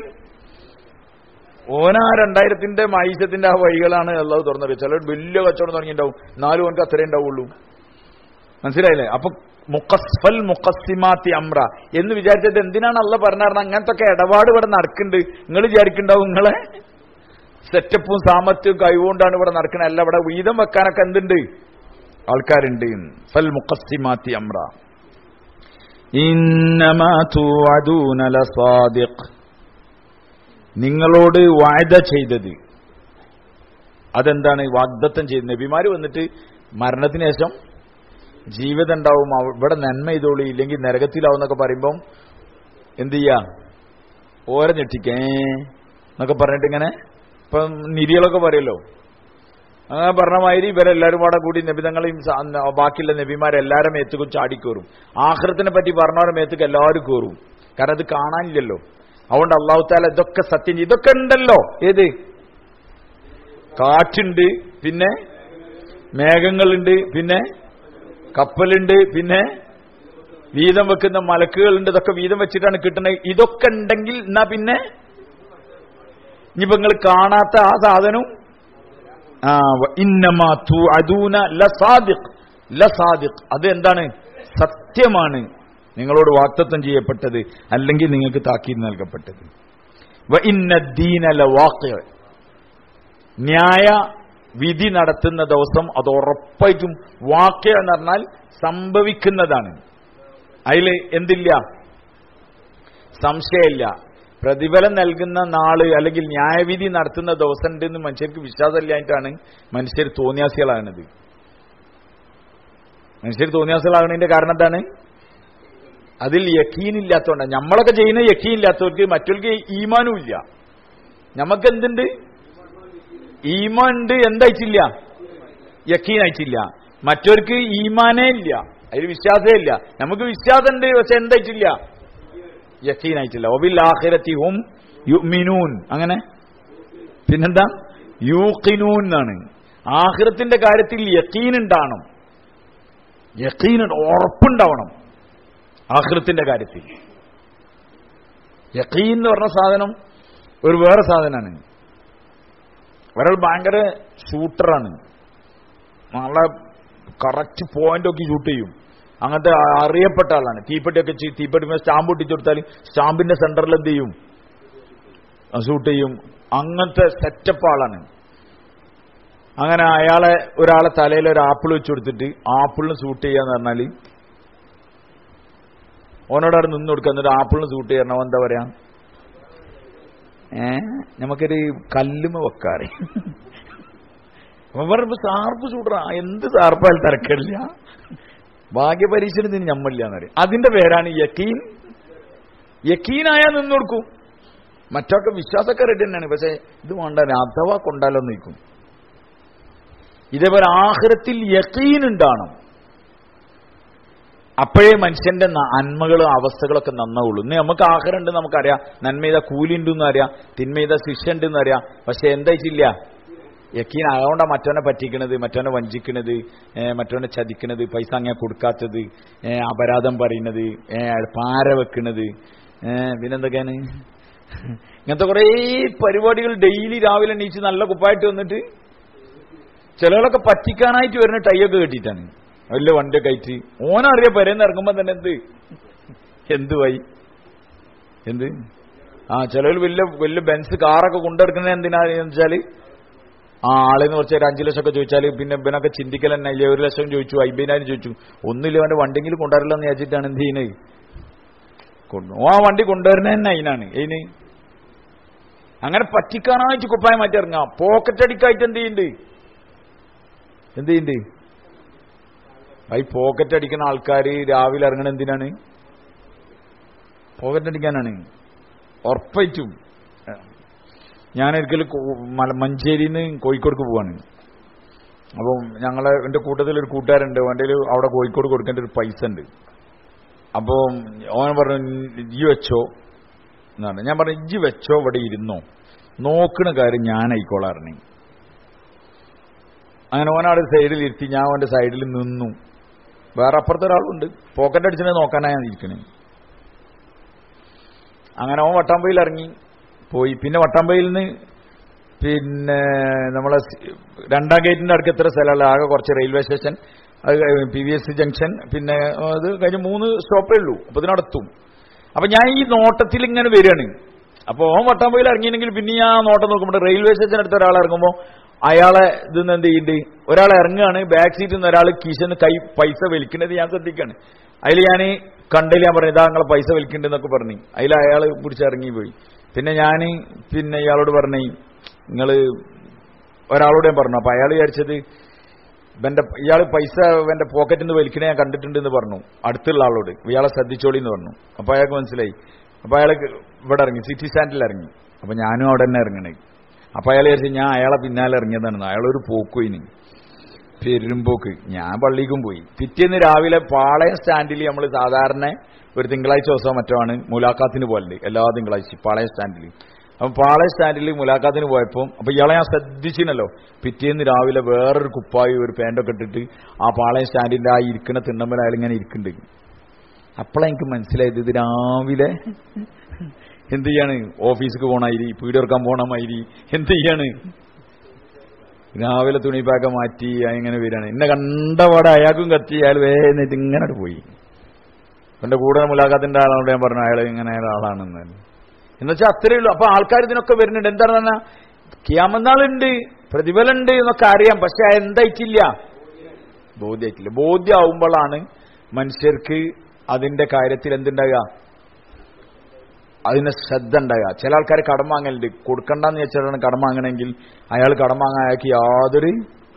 ഓനാ രണ്ടായിരത്തിന്റെ മൈസത്തിന്റെ ആ വഴികളാണ് അല്ലാതെ തുറന്നത്. ചിലർ വലിയ കച്ചവടം തുടങ്ങിയിട്ടുണ്ടാവും, എന്നാലും ഓനക്ക് അത്രേ ഉണ്ടാവുള്ളൂ. മനസ്സിലായില്ലേ? അപ്പൊ മുഖസ്ഫൽ മുഖസ്സിമാത്തി അമ്ര എന്ന് വിചാരിച്ചത് എന്തിനാണ് അല്ല പറഞ്ഞാൽ അങ്ങനത്തെ ഒക്കെ ഇടപാട് ഇവിടെ നടക്കുന്നുണ്ട്. നിങ്ങൾ വിചാരിക്കുന്നുണ്ടാവും നിങ്ങളെ സെറ്റപ്പും സാമർത്ഥ്യവും കഴിവുകൊണ്ടാണ് ഇവിടെ നടക്കുന്നത്. അല്ല, ഇവിടെ വീതം വെക്കാനൊക്കെ എന്തുണ്ട്, ആൾക്കാരുണ്ട്. ഫൽ മുഖസ്സിമാത്തി അമ്ര ഇന്നമാ തുഅദൂന ലസാദിഖ്, നിങ്ങളോട് വാഅദ ചെയ്തത് അതെന്താണ്? വാഗ്ദത്തം ചെയ്ത് നബിമാര് വന്നിട്ട് മരണത്തിന് ശേഷം ജീവിതം ഉണ്ടാവും, ഇവിടെ നന്മ ചെയ്തോളൂ ഇല്ലെങ്കിൽ നരകത്തിലാവുന്നൊക്കെ പറയുമ്പം എന്ത് ചെയ്യാ, ഓരെ ഞെട്ടിക്കേ എന്നൊക്കെ പറഞ്ഞിട്ട് ഇങ്ങനെ ഇപ്പം നിരികളൊക്കെ പറയല്ലോ, അങ്ങനെ പറഞ്ഞ മാതിരി ഇവരെല്ലാവരും കൂടെ കൂടി നബിതങ്ങളെയും ബാക്കിയുള്ള നബിമാരെല്ലാവരും മേത്തുക്കും ചാടിക്കേറും. ആഖിറത്തിനെ പറ്റി പറഞ്ഞവരുടെ മേത്തുക്ക് എല്ലാവരും കയറും. കാരണം അത് കാണാനില്ലല്ലോ. അതുകൊണ്ട് അല്ലാഹു തആല ഇതൊക്കെ സത്യം, ഇതൊക്കെ ഉണ്ടല്ലോ. ഏത്? കാറ്റുണ്ട്, പിന്നെ മേഘങ്ങളുണ്ട്, പിന്നെ കപ്പലുണ്ട്, പിന്നെ വീതം വെക്കുന്ന മലക്കുകളുണ്ട്. ഇതൊക്കെ വീതം വെച്ചിട്ടാണ് കിട്ടുന്നത്. ഇതൊക്കെ ഉണ്ടെങ്കിൽ എന്നാ പിന്നെ ഇനിയിപ്പോ നിങ്ങൾ കാണാത്ത ആ സാധനം ഇന്നമാ തുഅദൂന ലസാദിഖ്, ലസാദിഖ് അത് എന്താണ്? സത്യമാണ് നിങ്ങളോട് വാഗ്ദത്തം ചെയ്യപ്പെട്ടത്, അല്ലെങ്കിൽ നിങ്ങൾക്ക് താക്കീത് നൽകപ്പെട്ടത്. വ ഇന്നദ്ദീന ലവാഖിഅ, ന്യായ വിധി നടത്തുന്ന ദിവസം അത് ഉറപ്പായിട്ടും വാഖിഅ എന്ന് പറഞ്ഞാൽ സംഭവിക്കുന്നതാണ്. അതിൽ എന്തില്ല, സംശയമില്ല. പ്രതിഫലം നൽകുന്ന നാള് അല്ലെങ്കിൽ ന്യായവിധി നടത്തുന്ന ദിവസം ഉണ്ടെന്ന് മനുഷ്യർക്ക് വിശ്വാസമില്ലായിട്ടാണ് മനുഷ്യർ തോന്നിയാസികളാകുന്നത്. മനുഷ്യർ തോന്നിയാസികളാകുന്നതിന്റെ കാരണം എന്താണ്? അതിൽ യഖീനില്ലാത്തതുകൊണ്ടാണ്. നമ്മളൊക്കെ ചെയ്യുന്ന യഖീനില്ലാത്തവർക്ക് മറ്റവർക്ക് ഈമാനും ഇല്ല. നമുക്ക് എന്തുണ്ട്? ഈമാൻ ഉണ്ട്, എന്തായിട്ടില്ല? യഖീനായിട്ടില്ല. മറ്റവർക്ക് ഈമാനേ ഇല്ല, അതിൽ വിശ്വാസമേ ഇല്ല. നമുക്ക് വിശ്വാസം ഉണ്ട്, പക്ഷെ എന്തായിട്ടില്ല? യഖീനായിട്ടില്ല. വബിൽ ആഖിറതി ഹും യുഅ്മിനൂൻ, അങ്ങനെ പിന്നെന്താ? യൂഖിനൂൻ എന്നാണ്. ആഖിറത്തിന്റെ കാര്യത്തിൽ യഖീൻ ഉണ്ടാവണം, യഖീൻ ഉറപ്പുണ്ടാവണം. ആഖിറത്തിന്റെ കാര്യത്തിൽ യഖീൻ എന്ന് പറഞ്ഞ സാധനം ഒരു വേറെ സാധനമാണ്. ഒരാൾ ഭയങ്കര ഷൂട്ടറാണ്, നല്ല കറക്റ്റ് പോയിന്റ് ഒക്കെ ഷൂട്ട് ചെയ്യും, അങ്ങനത്തെ അറിയപ്പെട്ട ആളാണ്. തീപ്പെട്ടിയൊക്കെ തീപ്പെട്ടി സ്റ്റാമ്പ് ഒട്ടിച്ചു കൊടുത്താൽ സ്റ്റാമ്പിന്റെ സെന്ററിൽ എന്ത് ചെയ്യും? ഷൂട്ട് ചെയ്യും. അങ്ങനത്തെ സെറ്റപ്പ് ആളാണ്. അങ്ങനെ അയാളെ ഒരാളെ തലയിൽ ഒരു ആപ്പിൾ വെച്ച് കൊടുത്തിട്ട് ആപ്പിളിന് ഷൂട്ട് ചെയ്യാന്ന് പറഞ്ഞാൽ ഓനോട് അവിടെ നിന്ന് കൊടുക്കുക. എന്നിട്ട് ആപ്പിളിന് ഷൂട്ട് ചെയ്യണം. എന്താ പറയാ, ഏ നമുക്കൊരു കല്ലുമ വെക്കാറ്. പറയുമ്പോ സാർപ്പ് ഷൂട്ടർ, എന്ത് സാർപ്പായാലും തിരക്കില്ല, ഭാഗ്യപരീക്ഷണത്തിന് ഞമ്മല്ല എന്നറിയാം. അതിന്റെ പേരാണ് യക്കീൻ. യക്കീനായാൽ നിന്ന് കൊടുക്കും. മറ്റൊക്കെ വിശ്വാസമൊക്കെ റെഡി തന്നെയാണ്. പക്ഷെ ഇത് വേണ്ട, അഥവാ കൊണ്ടാലോ നിൽക്കും. ഇതേപോലെ ആഖിറത്തിൽ യഖീൻ ഉണ്ടാണ്. അപ്പോഴേ മനുഷ്യന്റെ നന്മകളും അവസ്ഥകളൊക്കെ നന്നാവുള്ളൂ. ഇന്ന് നമുക്ക് ആഖിറണ്ട്, നമുക്കറിയാം. നന്മ ചെയ്ത കൂലി ഉണ്ടെന്ന് അറിയാം, തിന്മ ചെയ്ത ശിക്ഷ ഉണ്ടെന്ന് അറിയാം. പക്ഷെ എന്താ വെച്ചില്ല, യക്കീൻ. അതുകൊണ്ടാണ് മറ്റവനെ പറ്റിക്കണത്, മറ്റവനെ വഞ്ചിക്കണത്, മറ്റവനെ ചതിക്കണത്, പൈസ അങ്ങനെ കൊടുക്കാത്തത്, അപരാധം പറയുന്നത്, പാര വെക്കണത്, പിന്നെന്തൊക്കെയാണ് ഇങ്ങനത്തെ കുറേ പരിപാടികൾ. ഡെയിലി രാവിലെ എണീച്ച് നല്ല കുപ്പായിട്ട് വന്നിട്ട് ചിലകളൊക്കെ പറ്റിക്കാനായിട്ട് വരുന്ന ടൈയൊക്കെ കെട്ടിയിട്ടാണ്, വലിയ വണ്ടിയൊക്കെ ആയിട്ട്. ഓനറിയാം പെരേന്ന് ഇറങ്ങുമ്പോ തന്നെ എന്ത് എന്തുവായി എന്ത് ആ ചിലവർ വലിയ വലിയ ബെൻസ് കാറൊക്കെ കൊണ്ടെടുക്കുന്നത് എന്തിനാന്ന് വെച്ചാല് ആ ആളെന്ന് കുറച്ച് ഒരു അഞ്ചു ലക്ഷം ഒക്കെ ചോദിച്ചാൽ പിന്നെ ഇവനൊക്കെ ചിന്തിക്കൽ തന്നെ. ഒരു ലക്ഷം ചോദിച്ചു, അമ്പതിനായിരം ചോദിച്ചു, ഒന്നുമില്ല അവന്റെ വണ്ടിയെങ്കിലും കൊണ്ടുവരില്ലെന്ന് വിചാരിച്ചിട്ടാണ് എന്ത് ചെയ്യുന്നത്, ഓ ആ വണ്ടി കൊണ്ടുവരുന്ന തന്നെ അതിനാണ്. അതിന് അങ്ങനെ പറ്റിക്കാനായിട്ട് കുപ്പായം മാറ്റി ഇറങ്ങാം. പോക്കറ്റ് അടിക്കായിട്ട് എന്ത് ചെയ്യുന്നുണ്ട് എന്ത് ചെയ്യുന്നുണ്ട് ഈ പോക്കറ്റ് അടിക്കുന്ന ആൾക്കാർ രാവിലെ ഇറങ്ങണ എന്തിനാണ്? പോക്കറ്റ് അടിക്കാനാണ് ഉറപ്പായിട്ടും. ഞാനൊരിക്കലും മഞ്ചേരിയിൽ നിന്ന് കോഴിക്കോടേക്ക് പോവാണ്. അപ്പം ഞങ്ങളെ എൻ്റെ കൂട്ടത്തിൽ ഒരു കൂട്ടുകാരുണ്ട്, വണ്ടിയിൽ അവിടെ കോഴിക്കോട് കൊടുക്കേണ്ട ഒരു പൈസ ഉണ്ട്. അപ്പോൾ ഓൻ പറഞ്ഞു ഇജ്ജ് വെച്ചോ എന്നാണ്. ഞാൻ പറഞ്ഞു ഇജ്ജ് വെച്ചോ, ഇവിടെ ഇരുന്നോ, നോക്കണ കാര്യം ഞാനായിക്കോളാറിന്. അങ്ങനെ ഓനാട് സൈഡിൽ ഇരുത്തി, ഞാൻ അവൻ്റെ സൈഡിൽ നിന്നു. വേറെ അപ്പുറത്തെ ഒരാളുണ്ട്, പോക്കറ്റ് അടിച്ചിട്ട് നോക്കാനാണ് ഞാൻ ഇരിക്കണേ. അങ്ങനെ അവൻ വട്ടാമ്പയിൽ ഇറങ്ങി പോയി. പിന്നെ വട്ടാമ്പയിൽ നിന്ന് പിന്നെ നമ്മളെ രണ്ടാം ഗേറ്റിന്റെ അടുക്ക് എത്ര സ്ഥലമല്ല, ആകെ കുറച്ച് റെയിൽവേ സ്റ്റേഷൻ, അത് P V S C junction, പിന്നെ അത് കഴിഞ്ഞ് മൂന്ന് സ്റ്റോപ്പേ ഉള്ളൂ. അപ്പൊ ഇതിനടുത്തും. അപ്പൊ ഞാൻ ഈ നോട്ടത്തിൽ ഇങ്ങനെ വരികയാണ്. അപ്പൊ ഓൻ വട്ടാമ്പയിൽ ഇറങ്ങിയെങ്കിൽ പിന്നെ ഞാൻ നോട്ടം നോക്കുമ്പോൾ റെയിൽവേ സ്റ്റേഷൻ അടുത്ത് ഒരാൾ ഇറങ്ങുമ്പോൾ അയാളെ ഇതെന്ന് എന്ത് ചെയ്യുന്നുണ്ട്, ഒരാൾ ഇറങ്ങുകയാണ്, ബാക്ക് സീറ്റിൽ നിന്ന് ഒരാൾ കീശന്ന് കൈ പൈസ വലിക്കുന്നത് ഞാൻ ശ്രദ്ധിക്കാണ്. അതിൽ ഞാൻ കണ്ടില്ല, ഞാൻ പറഞ്ഞു ഇതാ നിങ്ങളെ പൈസ വലിക്കുന്നുണ്ടെന്നൊക്കെ പറഞ്ഞു. അതിൽ അയാൾ പിടിച്ച് ഇറങ്ങിപ്പോയി. പിന്നെ ഞാൻ പിന്നെ ഇയാളോട് പറഞ്ഞു, നിങ്ങൾ ഒരാളോട് ഞാൻ പറഞ്ഞു. അപ്പൊ അയാൾ വിചാരിച്ചത് എന്റെ ഇയാൾ പൈസ എന്റെ പോക്കറ്റിൽ നിന്ന് വലിക്കണേ ഞാൻ കണ്ടിട്ടുണ്ട് എന്ന് പറഞ്ഞു അടുത്തുള്ള ആളോട്. ഇയാളെ ശ്രദ്ധിച്ചോളി എന്ന് പറഞ്ഞു. അപ്പൊ അയാൾക്ക് മനസ്സിലായി. അപ്പൊ അയാൾ ഇവിടെ ഇറങ്ങി, സിറ്റി സ്റ്റാൻഡിൽ ഇറങ്ങി. അപ്പൊ ഞാനും അവിടെ തന്നെ ഇറങ്ങണേ. അപ്പൊ അയാൾ വിചാരിച്ചു ഞാൻ അയാളെ പിന്നാലെ ഇറങ്ങിയതാണ്. അയാളൊരു പോക്കുയിന് പെരുമ്പോക്ക്. ഞാൻ പള്ളിക്കും പോയി. പിറ്റേന്ന് രാവിലെ പാളയം സ്റ്റാൻഡിൽ നമ്മൾ സാധാരണ ഒരു തിങ്കളാഴ്ച ദിവസം മറ്റോ ആണ് മുലാഖാത്തിന് പോലുണ്ട്, എല്ലാ തിങ്കളാഴ്ച പാളയം സ്റ്റാൻഡിൽ. അപ്പം പാളയം സ്റ്റാൻഡിൽ മുലാഖാത്തിന് പോയപ്പോൾ അപ്പൊ ഇയാളെ ഞാൻ ശ്രദ്ധിച്ചിനല്ലോ. പിറ്റേന്ന് രാവിലെ വേറൊരു കുപ്പായി ഒരു പാൻറ്റൊക്കെ ഇട്ടിട്ട് ആ പാളയം സ്റ്റാൻഡിന്റെ ആ ഇരിക്കുന്ന തിണ്ണമ്മൽ അയാൾ ഇങ്ങനെ ഇരിക്കുന്നുണ്ട്. അപ്പോഴാണ് എനിക്ക് മനസ്സിലായത് ഇത് രാവിലെ എന്ത് ചെയ്യാണ്, ഓഫീസിക്ക് പോണായിരി, പീടിയെടുക്കാൻ പോണമായിരി എന്ത് ചെയ്യാണ്, രാവിലെ തുണിപ്പാക്ക മാറ്റി ഇങ്ങനെ വരികയാണ്. എന്നെ കണ്ടപാടെ അയാൾക്കും കത്തി, അയാൾ വേഗം ഇങ്ങനെ പോയി. എന്റെ കൂടെ മുലാഖാത്തിന്റെ ആളോട് ഞാൻ പറഞ്ഞു അയാൾ ഇങ്ങനെ ആളാണെന്ന്. എന്നുവെച്ചാൽ അത്രയേ ഉള്ളൂ. അപ്പൊ ആൾക്കാർ ഇതിനൊക്കെ വരുന്നുണ്ട്. എന്താണ് പറഞ്ഞാൽ കിയാമനാളുണ്ട്, പ്രതിഫലമുണ്ട് എന്നൊക്കെ അറിയാം. പക്ഷെ എന്തായിട്ടില്ല, ബോധ്യമായിട്ടില്ല. ബോധ്യമാവുമ്പോഴാണ് മനുഷ്യർക്ക് അതിന്റെ കാര്യത്തിൽ എന്തുണ്ടാകുക, അതിന് ശ്രദ്ധ ഉണ്ടാകുക. ചില ആൾക്കാർ കടം വാങ്ങലുണ്ട്, കൊടുക്കണ്ടെന്ന് വെച്ചാലാണ് കടം വാങ്ങണമെങ്കിൽ അയാൾ കടം വാങ്ങാൻ അയാൾക്ക് യാതൊരു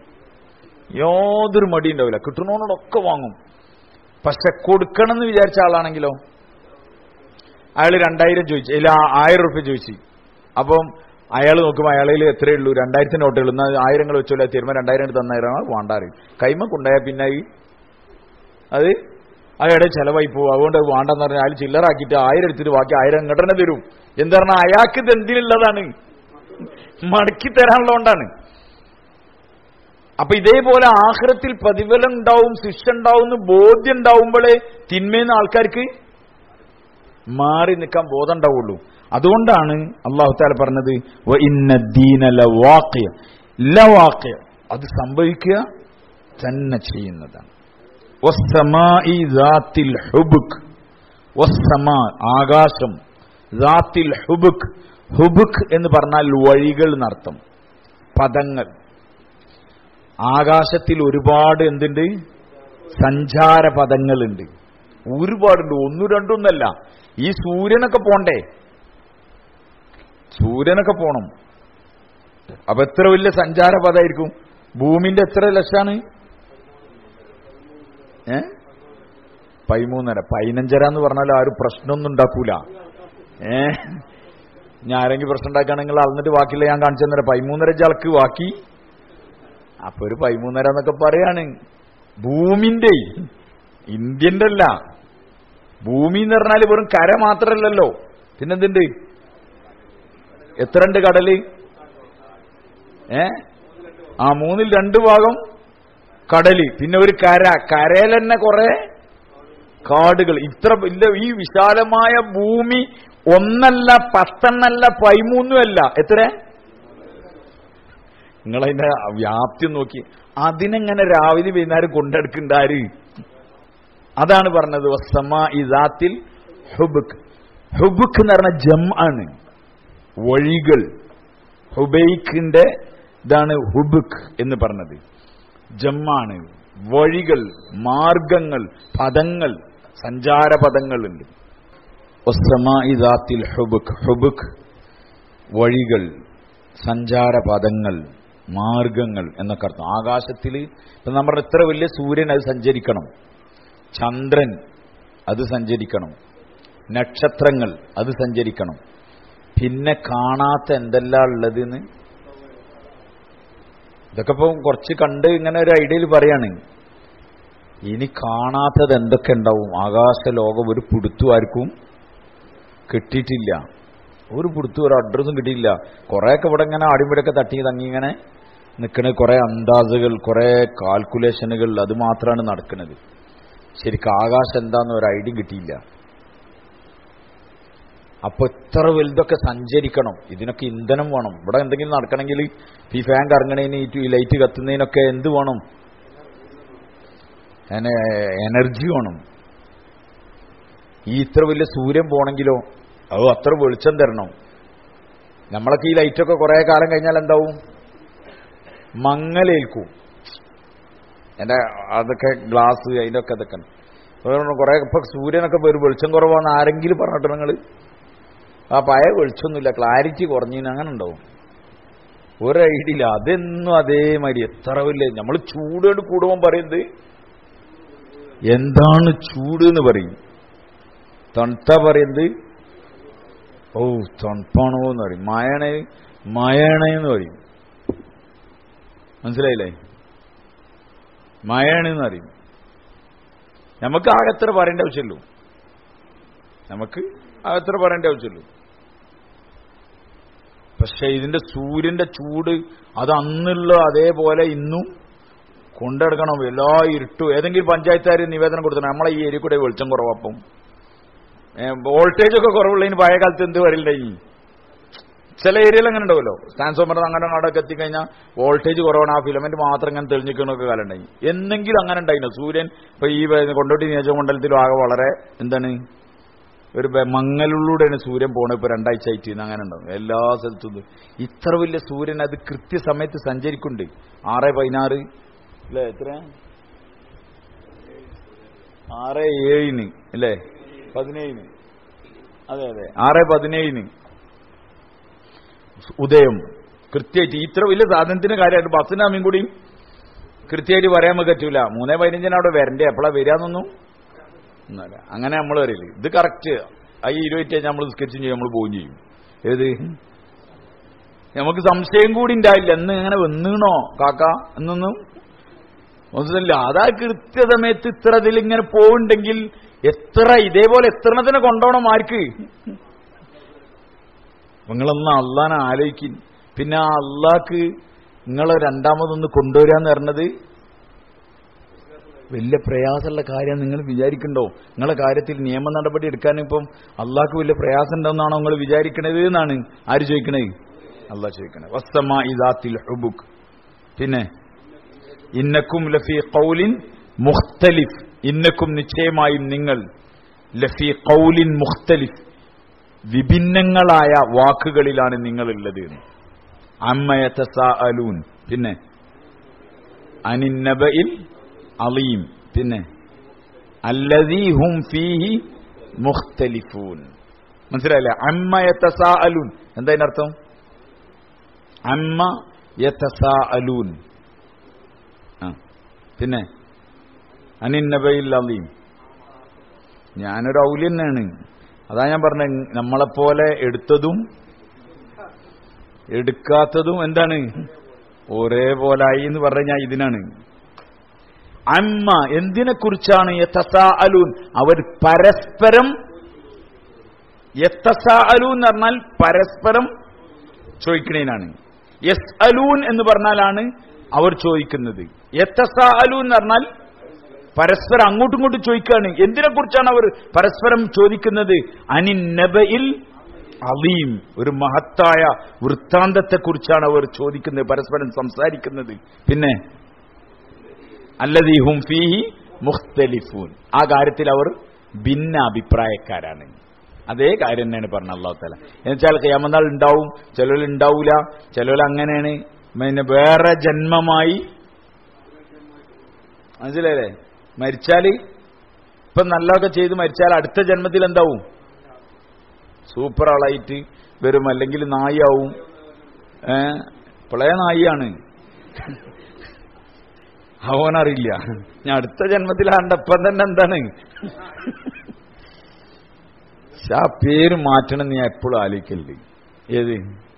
യാതൊരു മടി ഉണ്ടാവില്ല, കിട്ടണോടൊക്കെ വാങ്ങും. പക്ഷെ കൊടുക്കണം എന്ന് വിചാരിച്ച ആളാണെങ്കിലോ അയാൾ രണ്ടായിരം ചോദിച്ചു, ഇല്ല ആയിരം റുപ്യ ചോദിച്ചു. അപ്പം അയാൾ നോക്കുമ്പോൾ അയാളിൽ എത്രയേ ഉള്ളൂ, രണ്ടായിരത്തിന് നോട്ടുകൾ. എന്നാൽ ആയിരങ്ങൾ വെച്ചോല്ല, തീരുമാനം രണ്ടായിരം എടുത്ത് തന്നായിരം വേണ്ടാറ് കൈമ കൊണ്ടായ പിന്നെ അത് അയാളുടെ ചെലവായി പോകും. അതുകൊണ്ട് അത് വേണ്ടെന്ന് പറഞ്ഞാൽ അയാൾ ചില്ലറാക്കിയിട്ട് ആയിരം എടുത്തിട്ട് ബാക്കി ആയിരം ഇങ്ങോട്ടന്നെ തരും. എന്താ പറഞ്ഞാൽ അയാൾക്ക് ഇത് എന്തിനുള്ളതാണ്, മടക്കി തരാനുള്ളതുകൊണ്ടാണ്. അപ്പൊ ഇതേപോലെ ആഖിറത്തിൽ പ്രതിഫലം ഉണ്ടാവും, ശിക്ഷ ഉണ്ടാവും എന്ന് ബോധ്യം ഉണ്ടാവുമ്പോഴേ തിന്മയെന്ന് ആൾക്കാർക്ക് മാറി നിൽക്കാൻ ബോധം ഉണ്ടാവുള്ളൂ. അതുകൊണ്ടാണ് അല്ലാഹു തആല പറഞ്ഞത് വ ഇന്ന ദീന ലവാഖിയ, ലവാഖിയ അത് സംഭവിക്കുക തന്നെ ചെയ്യുന്നതാണ്. വസ്സമാഇ ദാത്തിൽ ഹുബുക്, വസ്സമാ ആകാശം, ദാത്തിൽ ഹുബുക് ഹുബുക് എന്ന് പറഞ്ഞാൽ വഴികൾ എന്നർത്ഥം, പദങ്ങൾ. ആകാശത്തിൽ ഒരുപാട് എന്തുണ്ട്? സഞ്ചാര പദങ്ങളുണ്ട്, ഒരുപാടുണ്ട്. ഒന്നും രണ്ടൊന്നല്ല. ഈ സൂര്യനൊക്കെ പോണ്ടേ, സൂര്യനൊക്കെ പോണം. അപ്പൊ എത്ര വലിയ സഞ്ചാര പദമായിരിക്കും? ഭൂമിന്റെ എത്ര ലക്ഷമാണ്? ഏ പതിമൂന്നര പതിനഞ്ചര എന്ന് പറഞ്ഞാൽ ആരും പ്രശ്നമൊന്നും ഉണ്ടാക്കൂല. ഏ ഞാൻ ആരെങ്കിലും പ്രശ്നം ഉണ്ടാക്കുകയാണെങ്കിൽ അളന്നിട്ട് ബാക്കിയില്ല, ഞാൻ കാണിച്ചു തന്നേരം പതിമൂന്നര ചളക്ക് ബാക്കി. അപ്പൊ ഒരു പതിമൂന്നര എന്നൊക്കെ പറയാണ്. ഭൂമിന്റെ, ഇന്ത്യന്റെ അല്ല. ഭൂമി എന്ന് പറഞ്ഞാൽ വെറും കര മാത്രമല്ലല്ലോ, പിന്നെന്തുണ്ട്? എത്ര ഉണ്ട് കടല്? ഏ ആ മൂന്നിൽ രണ്ട് ഭാഗം കടല്, പിന്നെ ഒരു കര, കരയിൽ തന്നെ കുറെ കാടുകൾ. ഇത്ര ഇല്ല. ഈ വിശാലമായ ഭൂമി ഒന്നല്ല, പത്തെണ്ണല്ല, പതിമൂന്നുമല്ല, എത്ര? നിങ്ങളതിന്റെ വ്യാപ്തി നോക്കി. അതിനെങ്ങനെ രാവിലെ വൈകുന്നേരം കൊണ്ടെടുക്കണ്ടാര്? അതാണ് പറഞ്ഞത് വസ്സമാഇ ദാത്തിൽ ഹുബുക്. ഹുബുക് എന്ന് പറഞ്ഞ ജം ആണ്, വഴികൾ. ഹുബൈക്കിന്റെ ഇതാണ് ഹുബുക് എന്ന് പറഞ്ഞത്. ജമ്മാണ്, വഴികൾ, മാർഗങ്ങൾ, പദങ്ങൾ, സഞ്ചാര പദങ്ങളുണ്ട്. വസ്സമാഇ ദാത്തിൽ ഹുബുക്. ഹുബുക് വഴികൾ, സഞ്ചാര പദങ്ങൾ, മാർഗങ്ങൾ എന്നൊക്കെ അർത്ഥം. ആകാശത്തിൽ ഇപ്പൊ നമ്മുടെ ഇത്ര വലിയ സൂര്യൻ അത് സഞ്ചരിക്കണം, ചന്ദ്രൻ അത് സഞ്ചരിക്കണം, നക്ഷത്രങ്ങൾ അത് സഞ്ചരിക്കണം. പിന്നെ കാണാത്ത എന്തെല്ലാം ഉള്ളതെന്ന് ഇതൊക്കെ ഇപ്പൊ കുറച്ച് കണ്ട് ഇങ്ങനെ ഒരു ഐഡിയയിൽ പറയാണ്. ഇനി കാണാത്തത് എന്തൊക്കെ ഉണ്ടാവും? ആകാശ ലോകം ഒരു പിടുത്തുമാർക്കും കിട്ടിയിട്ടില്ല, ഒരു പിടുത്തും ഒരു അഡ്രസ്സും കിട്ടിയില്ല. കുറെയൊക്കെ ഇവിടെ ഇങ്ങനെ ആടിമിടൊക്കെ തട്ടി തങ്ങി ഇങ്ങനെ നിൽക്കണ കുറെ അന്താസുകൾ, കുറെ കാൽക്കുലേഷനുകൾ, അത് മാത്രമാണ് നടക്കുന്നത്. ശരിക്കും ആകാശം എന്താന്ന് ഒരു ഐഡിയ കിട്ടിയില്ല. അപ്പൊ ഇത്ര വലുതൊക്കെ സഞ്ചരിക്കണം, ഇതിനൊക്കെ ഇന്ധനം വേണം. ഇവിടെ എന്തെങ്കിലും നടക്കണമെങ്കിൽ ഈ ഫാൻ കറങ്ങണതിന്, ഈ ലൈറ്റ് കത്തുന്നതിനൊക്കെ എന്ത് വേണം? എനർജി വേണം. ഈ ഇത്ര വലിയ സൂര്യൻ പോണെങ്കിലോ അത് അത്ര വെളിച്ചം തരണം. നമ്മളൊക്കെ ഈ ലൈറ്റൊക്കെ കുറെ കാലം കഴിഞ്ഞാൽ എന്താവും? മങ്ങലേൽക്കും. എന്റെ അതൊക്കെ ഗ്ലാസ് അതിൻ്റെ ഒക്കെ അതൊക്കെ കുറെ ഇപ്പൊ സൂര്യനൊക്കെ ഒരു വെളിച്ചം കുറവാന്ന് ആരെങ്കിലും പറഞ്ഞിട്ട് നിങ്ങൾ ആ പഴയ വെളിച്ചൊന്നുമില്ല, ക്ലാരിറ്റി കുറഞ്ഞിന് അങ്ങനെ ഉണ്ടാവും. ഒരു ഐഡിയ ഇല്ല. അതെന്നും അതേമാതിരി എത്ര വലിയ നമ്മൾ ചൂടോട് കൂടുമ്പോൾ പറയുന്നത് എന്താണ് ചൂട് എന്ന് പറയും, തണുത്ത പറയുന്നത് ഓ തണുപ്പാണോ എന്ന് പറയും, മയണ മയണെന്ന് പറയും. മനസ്സിലായില്ലേ? മയണെന്ന് പറയും. നമുക്ക് ആകെത്ര പറയേണ്ട ആവശ്യമുള്ളൂ, നമുക്ക് ആകെത്ര പറയേണ്ട ആവശ്യമുള്ളൂ. പക്ഷെ ഇതിന്റെ സൂര്യന്റെ ചൂട് അത് അന്നുള്ള അതേപോലെ ഇന്നും കൊണ്ടെടുക്കണം. എല്ലാ ഇരുട്ടും ഏതെങ്കിലും പഞ്ചായത്തുകാർ നിവേദനം കൊടുത്തു നമ്മളെ ഈ ഏരിയ കൂടെ വെളിച്ചം കുറവപ്പം വോൾട്ടേജ് ഒക്കെ കുറവുള്ളതിന് പഴയ കാലത്ത് എന്ത് വരില്ലായി. ചില ഏരിയയിൽ അങ്ങനെ ഉണ്ടാവുമല്ലോ, ട്രാൻസ്ഫോമർ അങ്ങനെ അവിടെയൊക്കെ എത്തിക്കഴിഞ്ഞാൽ വോൾട്ടേജ് കുറവാണ്, ആ ഫിലമെന്റ് മാത്രം ഇങ്ങനെ തെളിഞ്ഞിക്കണൊക്കെ കാലം ഉണ്ടായി. എന്നെങ്കിലും അങ്ങനെ ഉണ്ടായിരുന്നു. സൂര്യൻ ഇപ്പൊ ഈ കൊണ്ടോട്ടി നിയോജകമണ്ഡലത്തിലും ആകെ വളരെ എന്താണ് ഒരു മങ്ങലിലൂടെയാണ് സൂര്യൻ പോണത്. ഇപ്പൊ രണ്ടാഴ്ച ആയിട്ട് അങ്ങനെ ഉണ്ടാവും എല്ലാ സ്ഥലത്തും. ഇത്ര വലിയ സൂര്യൻ അത് കൃത്യസമയത്ത് സഞ്ചരിക്കുന്നുണ്ട്. ആറ് പതിനാറ് അല്ലേ, എത്ര ആറ് ഏഴിന് അല്ലേ, പതിനേഴിന്, അതെ അതെ ആറ് പതിനേഴിന് ഉദയം കൃത്യമായിട്ട്. ഇത്ര വലിയ സാധനത്തിന് കാര്യമായിട്ട് ബസ്സിന്റെ അമ്മയും കൂടിയും കൃത്യമായിട്ട് പറയാൻ പറ്റൂല. മൂന്നേ പതിനഞ്ചിന് അവിടെ വരണ്ടേ, എപ്പോഴാ വരാന്നൊന്നും എന്നല്ല. അങ്ങനെ നമ്മൾ അറിയില്ല. ഇത് കറക്റ്റ് ഈ ഇരുപത്തി അഞ്ച് നമ്മൾ സ്കെച്ചും ചെയ്യും, നമ്മൾ പോവുകയും ചെയ്യും. ഏത് നമുക്ക് സംശയം കൂടി ഉണ്ടാവില്ല എന്ന് ഇങ്ങനെ വന്നീണോ കാക്ക എന്നൊന്നും മനസ്സിലില്ല. അതാ കൃത്യസമയത്ത് ഇത്ര ഇതിൽ ഇങ്ങനെ പോവുണ്ടെങ്കിൽ എത്ര ഇതേപോലെ എത്രണത്തിനെ കൊണ്ടുപോകണം ആർക്ക്? നിങ്ങളൊന്ന് അള്ളാനെ ആലോചിക്കും. പിന്നെ ആ അള്ളാക്ക് നിങ്ങളെ രണ്ടാമതൊന്ന് കൊണ്ടുവരാന്ന് പറഞ്ഞത് വലിയ പ്രയാസമുള്ള കാര്യം നിങ്ങൾ വിചാരിക്കണ്ടോ? നിങ്ങളെ കാര്യത്തിൽ നിയമ നടപടി എടുക്കാൻ ഇപ്പം അള്ളാഹ്ക്ക് വലിയ പ്രയാസം ഉണ്ടെന്നാണോ നിങ്ങൾ വിചാരിക്കണത് എന്നാണ് ആര് ചോദിക്കണത്? അള്ളാഹ് ചോദിക്കണത്. വസ്സമാഇ ദാത്തിൽ ഹുബുക്. പിന്നെ ഇന്നക്കും ലഫീ ഖൗലിൻ മുഖ്തലിഫ്, ഇന്നക്കും നിശ്ചയമായും നിങ്ങൾ ലഫീ ഖൗലിൻ മുഖ്തലിഫ് വിഭിന്നങ്ങളായ വാക്കുകളിലാണ് നിങ്ങളുള്ളത്. അമ്മ യതസാഅലൂൻ, പിന്നെ അനിന്നബഇൽ അളീം, പിന്നെ അല്ലദീ ഹും ഫീഹി മുഖ്തലിഫൂൻ. മനസ്സിലായില്ലേ? അമ്മ യതസാഅലൂൻ എന്താ അതിന്റെ അർത്ഥം? അമ്മ യതസാഅലൂൻ. ആ പിന്നെ അനിന്നബഇൽ അളീം. ഞാനൊരു ഔലി തന്നെയാണ്, അതാ ഞാൻ പറഞ്ഞ നമ്മളെപ്പോലെ എടുത്തതും എടുക്കാത്തതും എന്താണ് ഒരേപോലായി എന്ന് പറഞ്ഞാൽ ഇതിനാണ്. അമ്മ എന്തിനെ കുറിച്ചാണ്? യതസാഅലൂൻ, അവർ പരസ്പരം, യതസാഅലൂൻ എന്ന് പറഞ്ഞാൽ പരസ്പരം ചോദിക്കണേനാണ്. യസ്അലൂൻ എന്ന് പറഞ്ഞാലാണ് അവർ ചോദിക്കുന്നത്. യതസാഅലൂൻ എന്ന് പറഞ്ഞാൽ പരസ്പരം അങ്ങോട്ടും ഇങ്ങോട്ടും ചോദിക്കുകയാണ്. എന്തിനെ കുറിച്ചാണ് അവർ പരസ്പരം ചോദിക്കുന്നത്? അനിന്നബഇൽ അളീം, ഒരു മഹത്തായ വൃത്താന്തത്തെ കുറിച്ചാണ് അവർ ചോദിക്കുന്നത്, പരസ്പരം സംസാരിക്കുന്നത്. പിന്നെ അല്ലദീ ഹും ഫീഹി മുഖ്തലിഫൂൻ, ആ കാര്യത്തിൽ അവർ ഭിന്ന അഭിപ്രായക്കാരാണ്. അതേ കാര്യം തന്നെയാണ് പറഞ്ഞ അല്ലാഹു തആല. എന്നുവെച്ചാൽ ഖിയാമത്ത് നാൾ ഉണ്ടാവും, ചിലർ ഉണ്ടാവൂല, ചിലർ അങ്ങനെയാണ്. പിന്നെ വേറെ ജന്മമായി, മനസ്സിലായില്ലേ? മരിച്ചാൽ ഇപ്പൊ നല്ലതൊക്കെ ചെയ്ത് മരിച്ചാൽ അടുത്ത ജന്മത്തിൽ എന്താവും? സൂപ്പർ ആളായിട്ട് വരും, അല്ലെങ്കിൽ നായാവും. ഏ പഴയ നായിയാണ്, അവനറിയില്ല. ഞാൻ അടുത്ത ജന്മത്തിലാണ്ടപ്പം തന്നെ എന്താണ് ആ പേര് മാറ്റണം. നീ എപ്പോഴും ആലോചിക്കല്ലേ? ഏത്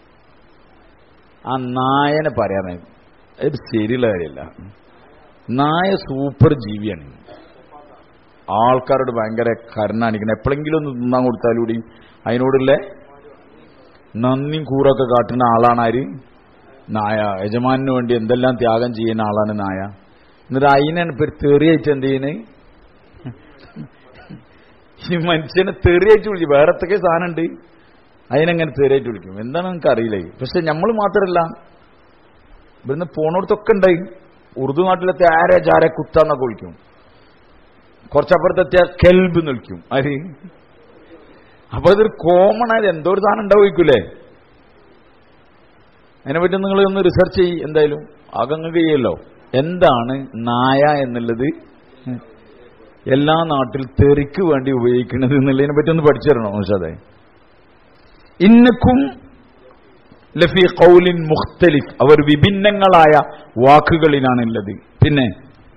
ആ നായനെ പറയാൻ ഇത് ശരിയുള്ള കാര്യമല്ല. നായ സൂപ്പർ ജീവിയാണ്, ആൾക്കാരോട് ഭയങ്കര കരുണ കാണിക്കണം. എപ്പോഴെങ്കിലും ഒന്ന് തിന്നാൻ കൊടുത്താലൂടെയും അതിനോടുള്ള നന്ദിയും കൂറൊക്കെ കാട്ടുന്ന ആളാണ് ആര്? നായ. യജമാനു വേണ്ടി എന്തെല്ലാം ത്യാഗം ചെയ്യുന്ന ആളാണ് നായ. എന്നിട്ട് അതിനാണ് ഇപ്പൊ തെറിയായിട്ട് എന്ത് ചെയ്യുന്നത്? ഈ മനുഷ്യനെ തെറിയായിട്ട് വിളിക്കും. വേറെ എത്തൊക്കെ സാധനം ഉണ്ട്, അതിനെങ്ങനെ തെറിയായിട്ട് വിളിക്കും? എന്താണ് നമുക്ക് അറിയില്ല. പക്ഷെ നമ്മൾ മാത്രമല്ല, ഇവിടുന്ന് പോണോടത്തൊക്കെ ഉണ്ടായി. ഉറുദു നാട്ടിലെത്തി ആരെ ജാരെ കുത്താന്നൊക്കെ വിളിക്കും. കുറച്ചപ്പുറത്തെത്തിയ കെൽബ് എന്ന് വിളിക്കും. ആര്? അപ്പൊ ഇതൊരു കോമൺ ആയത് എന്തോ ഒരു സാധനം ഉണ്ടാവിക്കൂലേ? അതിനെപ്പറ്റി നിങ്ങൾ ഒന്ന് റിസർച്ച് ചെയ്യും. എന്തായാലും അകങ്ങ് ചെയ്യല്ലോ. എന്താണ് നായ എന്നുള്ളത് എല്ലാ നാട്ടിൽ തെറിക്ക് വേണ്ടി ഉപയോഗിക്കുന്നത് എന്നുള്ളതിനെ പറ്റി ഒന്ന് പഠിച്ചു തരണോ മോശാദേ? ഇന്നക്കും ലഫി ഖൗലിൻ മുഖ്തലിഫ്, അവർ വിഭിന്നങ്ങളായ വാക്കുകളിലാണുള്ളത്. പിന്നെ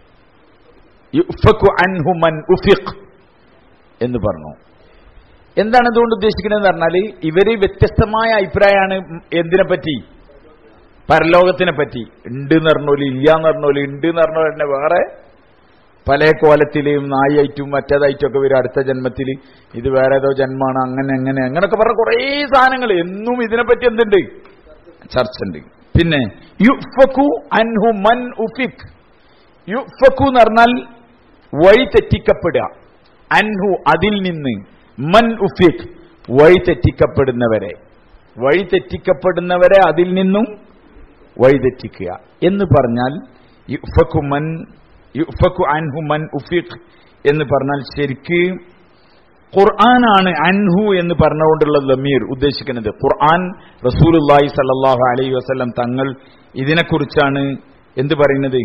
യുഫ്കു അൻഹു മൻ ഉഫിഖ് എന്ന് പറഞ്ഞു. എന്താണ് ഇതുകൊണ്ട് ഉദ്ദേശിക്കുന്നത് പറഞ്ഞാൽ, ഇവര് വ്യത്യസ്തമായ അഭിപ്രായമാണ് എന്തിനെ പറ്റി? പരലോകത്തിനെ പറ്റി. ഉണ്ട് എന്ന് പറഞ്ഞോല്, ഇല്ല എന്ന് പറഞ്ഞോല്, ഉണ്ട് എന്ന് പറഞ്ഞ തന്നെ വേറെ പല കോലത്തിലും നായായിട്ടും മറ്റേതായിട്ടും ഒക്കെ വരും. അടുത്ത ജന്മത്തിൽ ഇത് വേറെ ഏതോ ജന്മമാണ്, അങ്ങനെ അങ്ങനെ അങ്ങനെയൊക്കെ പറഞ്ഞ കുറേ സാധനങ്ങൾ എന്നും ഇതിനെപ്പറ്റി എന്തുണ്ട്? ചർച്ച ഉണ്ട്. പിന്നെ യുഫ്കു അൻഹു മൻ ഉഫിഖ്, യുഫ്കു എന്ന് പറഞ്ഞാൽ വഴി തെറ്റിക്കപ്പെടുക. അൻഹു അതിൽ നിന്ന്, മൻ ഉഫിഖ് വഴി തെറ്റിക്കപ്പെടുന്നവരെ, വഴി തെറ്റിക്കപ്പെടുന്നവരെ അതിൽ നിന്നും വഴിതെറ്റിക്കുക എന്ന് പറഞ്ഞാൽ യുഫ്കു മൻ യുഫ്കു അൻഹു മൻ ഉഫിഖ് എന്ന് പറഞ്ഞാൽ ശരിക്ക് ഖുർആനാണ് അൻഹു എന്ന് പറഞ്ഞുകൊണ്ടുള്ള ദമീർ ഉദ്ദേശിക്കുന്നത്. ഖുർആൻ, റസൂലുള്ളാഹി സ്വല്ലല്ലാഹു അലൈഹി വസല്ലം തങ്ങൾ ഇതിനെക്കുറിച്ചാണ് എന്ത് പറയുന്നത്?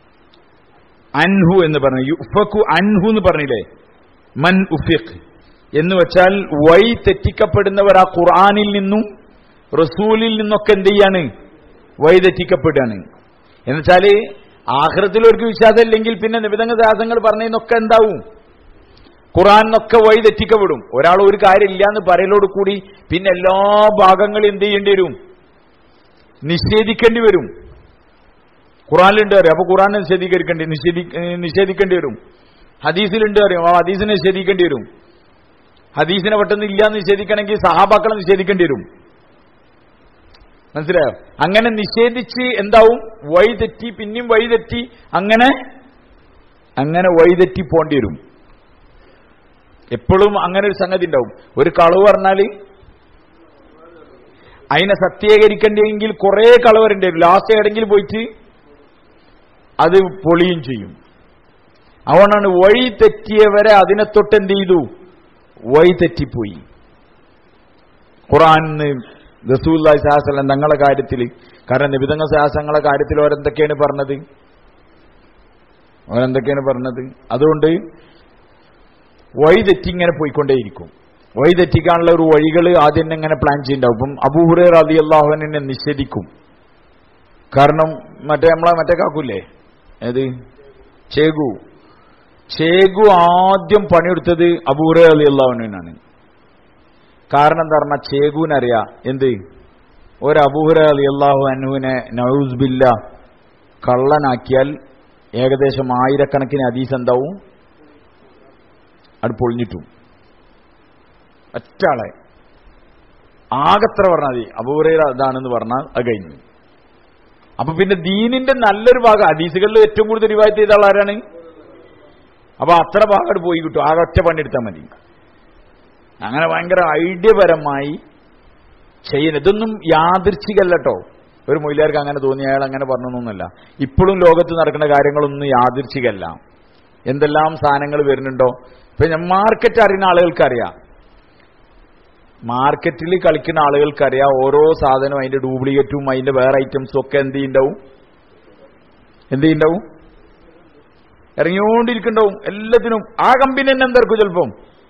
അൻഹു എന്ന് പറഞ്ഞു. യുഫ്കു അൻഹു എന്ന് പറഞ്ഞില്ലേ? മൻ ഉഫിഖ് എന്ന് വെച്ചാൽ വഴി തെറ്റിക്കപ്പെടുന്നവർ ആ ഖുർആനിൽ നിന്നും റസൂലിൽ നിന്നൊക്കെ എന്ത് ചെയ്യാണ്? വഴി തെറ്റിക്കപ്പെടുകയാണ്. എന്നുവെച്ചാല് ആഖിറത്തിലൊരു വിശ്വാസം ഇല്ലെങ്കിൽ പിന്നെ നിബിധങ്ങൾ ദാസങ്ങൾ പറഞ്ഞതിനൊക്കെ എന്താവും? ഖുർആനിനൊക്കെ വഴി തെറ്റിക്കപ്പെടും. ഒരാൾ ഒരു കാര്യം ഇല്ല എന്ന് പറയലോട് കൂടി പിന്നെ എല്ലാ ഭാഗങ്ങളും എന്ത് ചെയ്യേണ്ടി വരും? നിഷേധിക്കേണ്ടി വരും. ഖുർആനിലുണ്ട് അറിയാം, അപ്പൊ ഖുർആൻ നിഷേധിക്കേണ്ടി നിഷേധി നിഷേധിക്കേണ്ടി വരും. ഹദീസിലുണ്ട് അറിയാം, ആ ഹദീസിനെ നിഷേധിക്കേണ്ടി വരും. ഹദീസിനെ പെട്ടെന്ന് ഇല്ല എന്ന് നിഷേധിക്കണമെങ്കിൽ സഹാബാക്കളെ നിഷേധിക്കേണ്ടി വരും. മനസ്സിലായോ? അങ്ങനെ നിഷേധിച്ച് എന്താവും? വഴിതെറ്റി, പിന്നെയും വഴിതെറ്റി, അങ്ങനെ അങ്ങനെ വഴിതെറ്റി പോണ്ടി വരും. എപ്പോഴും അങ്ങനെ ഒരു സംഗതി ഉണ്ടാവും. ഒരു കളവ് പറഞ്ഞാൽ അതിനെ സത്രീകരിക്കേണ്ടെങ്കിൽ കുറെ കളവരുണ്ട്. ലാസ്റ്റ് എവിടെങ്കിലും പോയിട്ട് അത് പൊളിയും ചെയ്യും. അതുകൊണ്ടാണ് വഴി തെറ്റിയവരെ അതിനെ തൊട്ട് എന്ത് ചെയ്തു? വഴി തെറ്റിപ്പോയി. ഖുർആനിന്ന് റസൂലുള്ളാഹി സ്വല്ലല്ലാഹു അലൈഹി വസല്ലം തങ്ങളുടെ കാര്യത്തിൽ. കാരണം നബിതങ്ങൾ ശാസനങ്ങളുടെ കാര്യത്തിൽ ഓരെന്തൊക്കെയാണ് പറഞ്ഞത് ഓരെന്തൊക്കെയാണ് പറഞ്ഞത് അതുകൊണ്ട് വഴി തെറ്റിങ്ങനെ പോയിക്കൊണ്ടേയിരിക്കും. വഴി തെറ്റിക്കാനുള്ള ഒരു വഴികൾ ആദ്യം തന്നെ ഇങ്ങനെ പ്ലാൻ ചെയ്യുന്നുണ്ടാവും. ഇപ്പം അബൂ ഹുറൈറ റളിയല്ലാഹു അൻഹുവിനെ നിഷേധിക്കും. കാരണം മറ്റേ നമ്മളെ മറ്റേ കാക്കൂല്ലേ, ഏത് ചേകു ചേകു ആദ്യം പണിയെടുത്തത് അബൂ ഹുറൈറ റളിയല്ലാഹു അൻഹുവിനാണ്. കാരണം എന്താ പറഞ്ഞാൽ ചേകുവിനറിയാം എന്ത് ഒരു അബൂ ഹുറൈറ റളിയല്ലാഹു അൻഹുവിനെ നഊസ് ബില്ലാഹ് കള്ളനാക്കിയാൽ ഏകദേശം ആയിരക്കണക്കിന് ഹദീസ് എന്താവും അത് പൊളിഞ്ഞിട്ടും. ഒറ്റാളെ ആകത്ര പറഞ്ഞാൽ മതി അബൂ ഹുറൈറ അതാണെന്ന് പറഞ്ഞാൽ അത് കഴിഞ്ഞു. അപ്പൊ പിന്നെ ദീനിന്റെ നല്ലൊരു ഭാഗം ഹദീസുകളിൽ ഏറ്റവും കൂടുതൽ റിവായത്ത് ചെയ്ത ആളാരാണ്? അപ്പൊ അത്ര ഭാഗം പോയി കിട്ടും. ആകെ ഒറ്റ പണിയെടുത്താൽ മതി. അങ്ങനെ ഭയങ്കര ഐഡിയപരമായി ചെയ്യുന്നത്. ഇതൊന്നും യാദൃച്ഛികല്ലോ. ഒരു മൊയിലാർക്ക് അങ്ങനെ തോന്നി അയാൾ അങ്ങനെ പറഞ്ഞൊന്നുമല്ല. ഇപ്പോഴും ലോകത്ത് നടക്കുന്ന കാര്യങ്ങളൊന്നും യാദൃച്ഛികല്ല. എന്തെല്ലാം സാധനങ്ങൾ വരുന്നുണ്ടോ. ഇപ്പൊ മാർക്കറ്റ് അറിയുന്ന ആളുകൾക്കറിയാം, മാർക്കറ്റിൽ കളിക്കുന്ന ആളുകൾക്കറിയാം ഓരോ സാധനവും അതിന്റെ ഡ്യൂപ്ലിക്കേറ്റും അതിന്റെ വേറെ ഐറ്റംസും ഒക്കെ എന്ത് ചെയ്യുന്നുണ്ടാവും എന്ത് ചെയ്യുന്നുണ്ടാവും ഇറങ്ങിക്കൊണ്ടിരിക്കുന്നുണ്ടാവും. എല്ലാത്തിനും ആ കമ്പനി തന്നെ എന്തെടുക്കും, ചിലപ്പം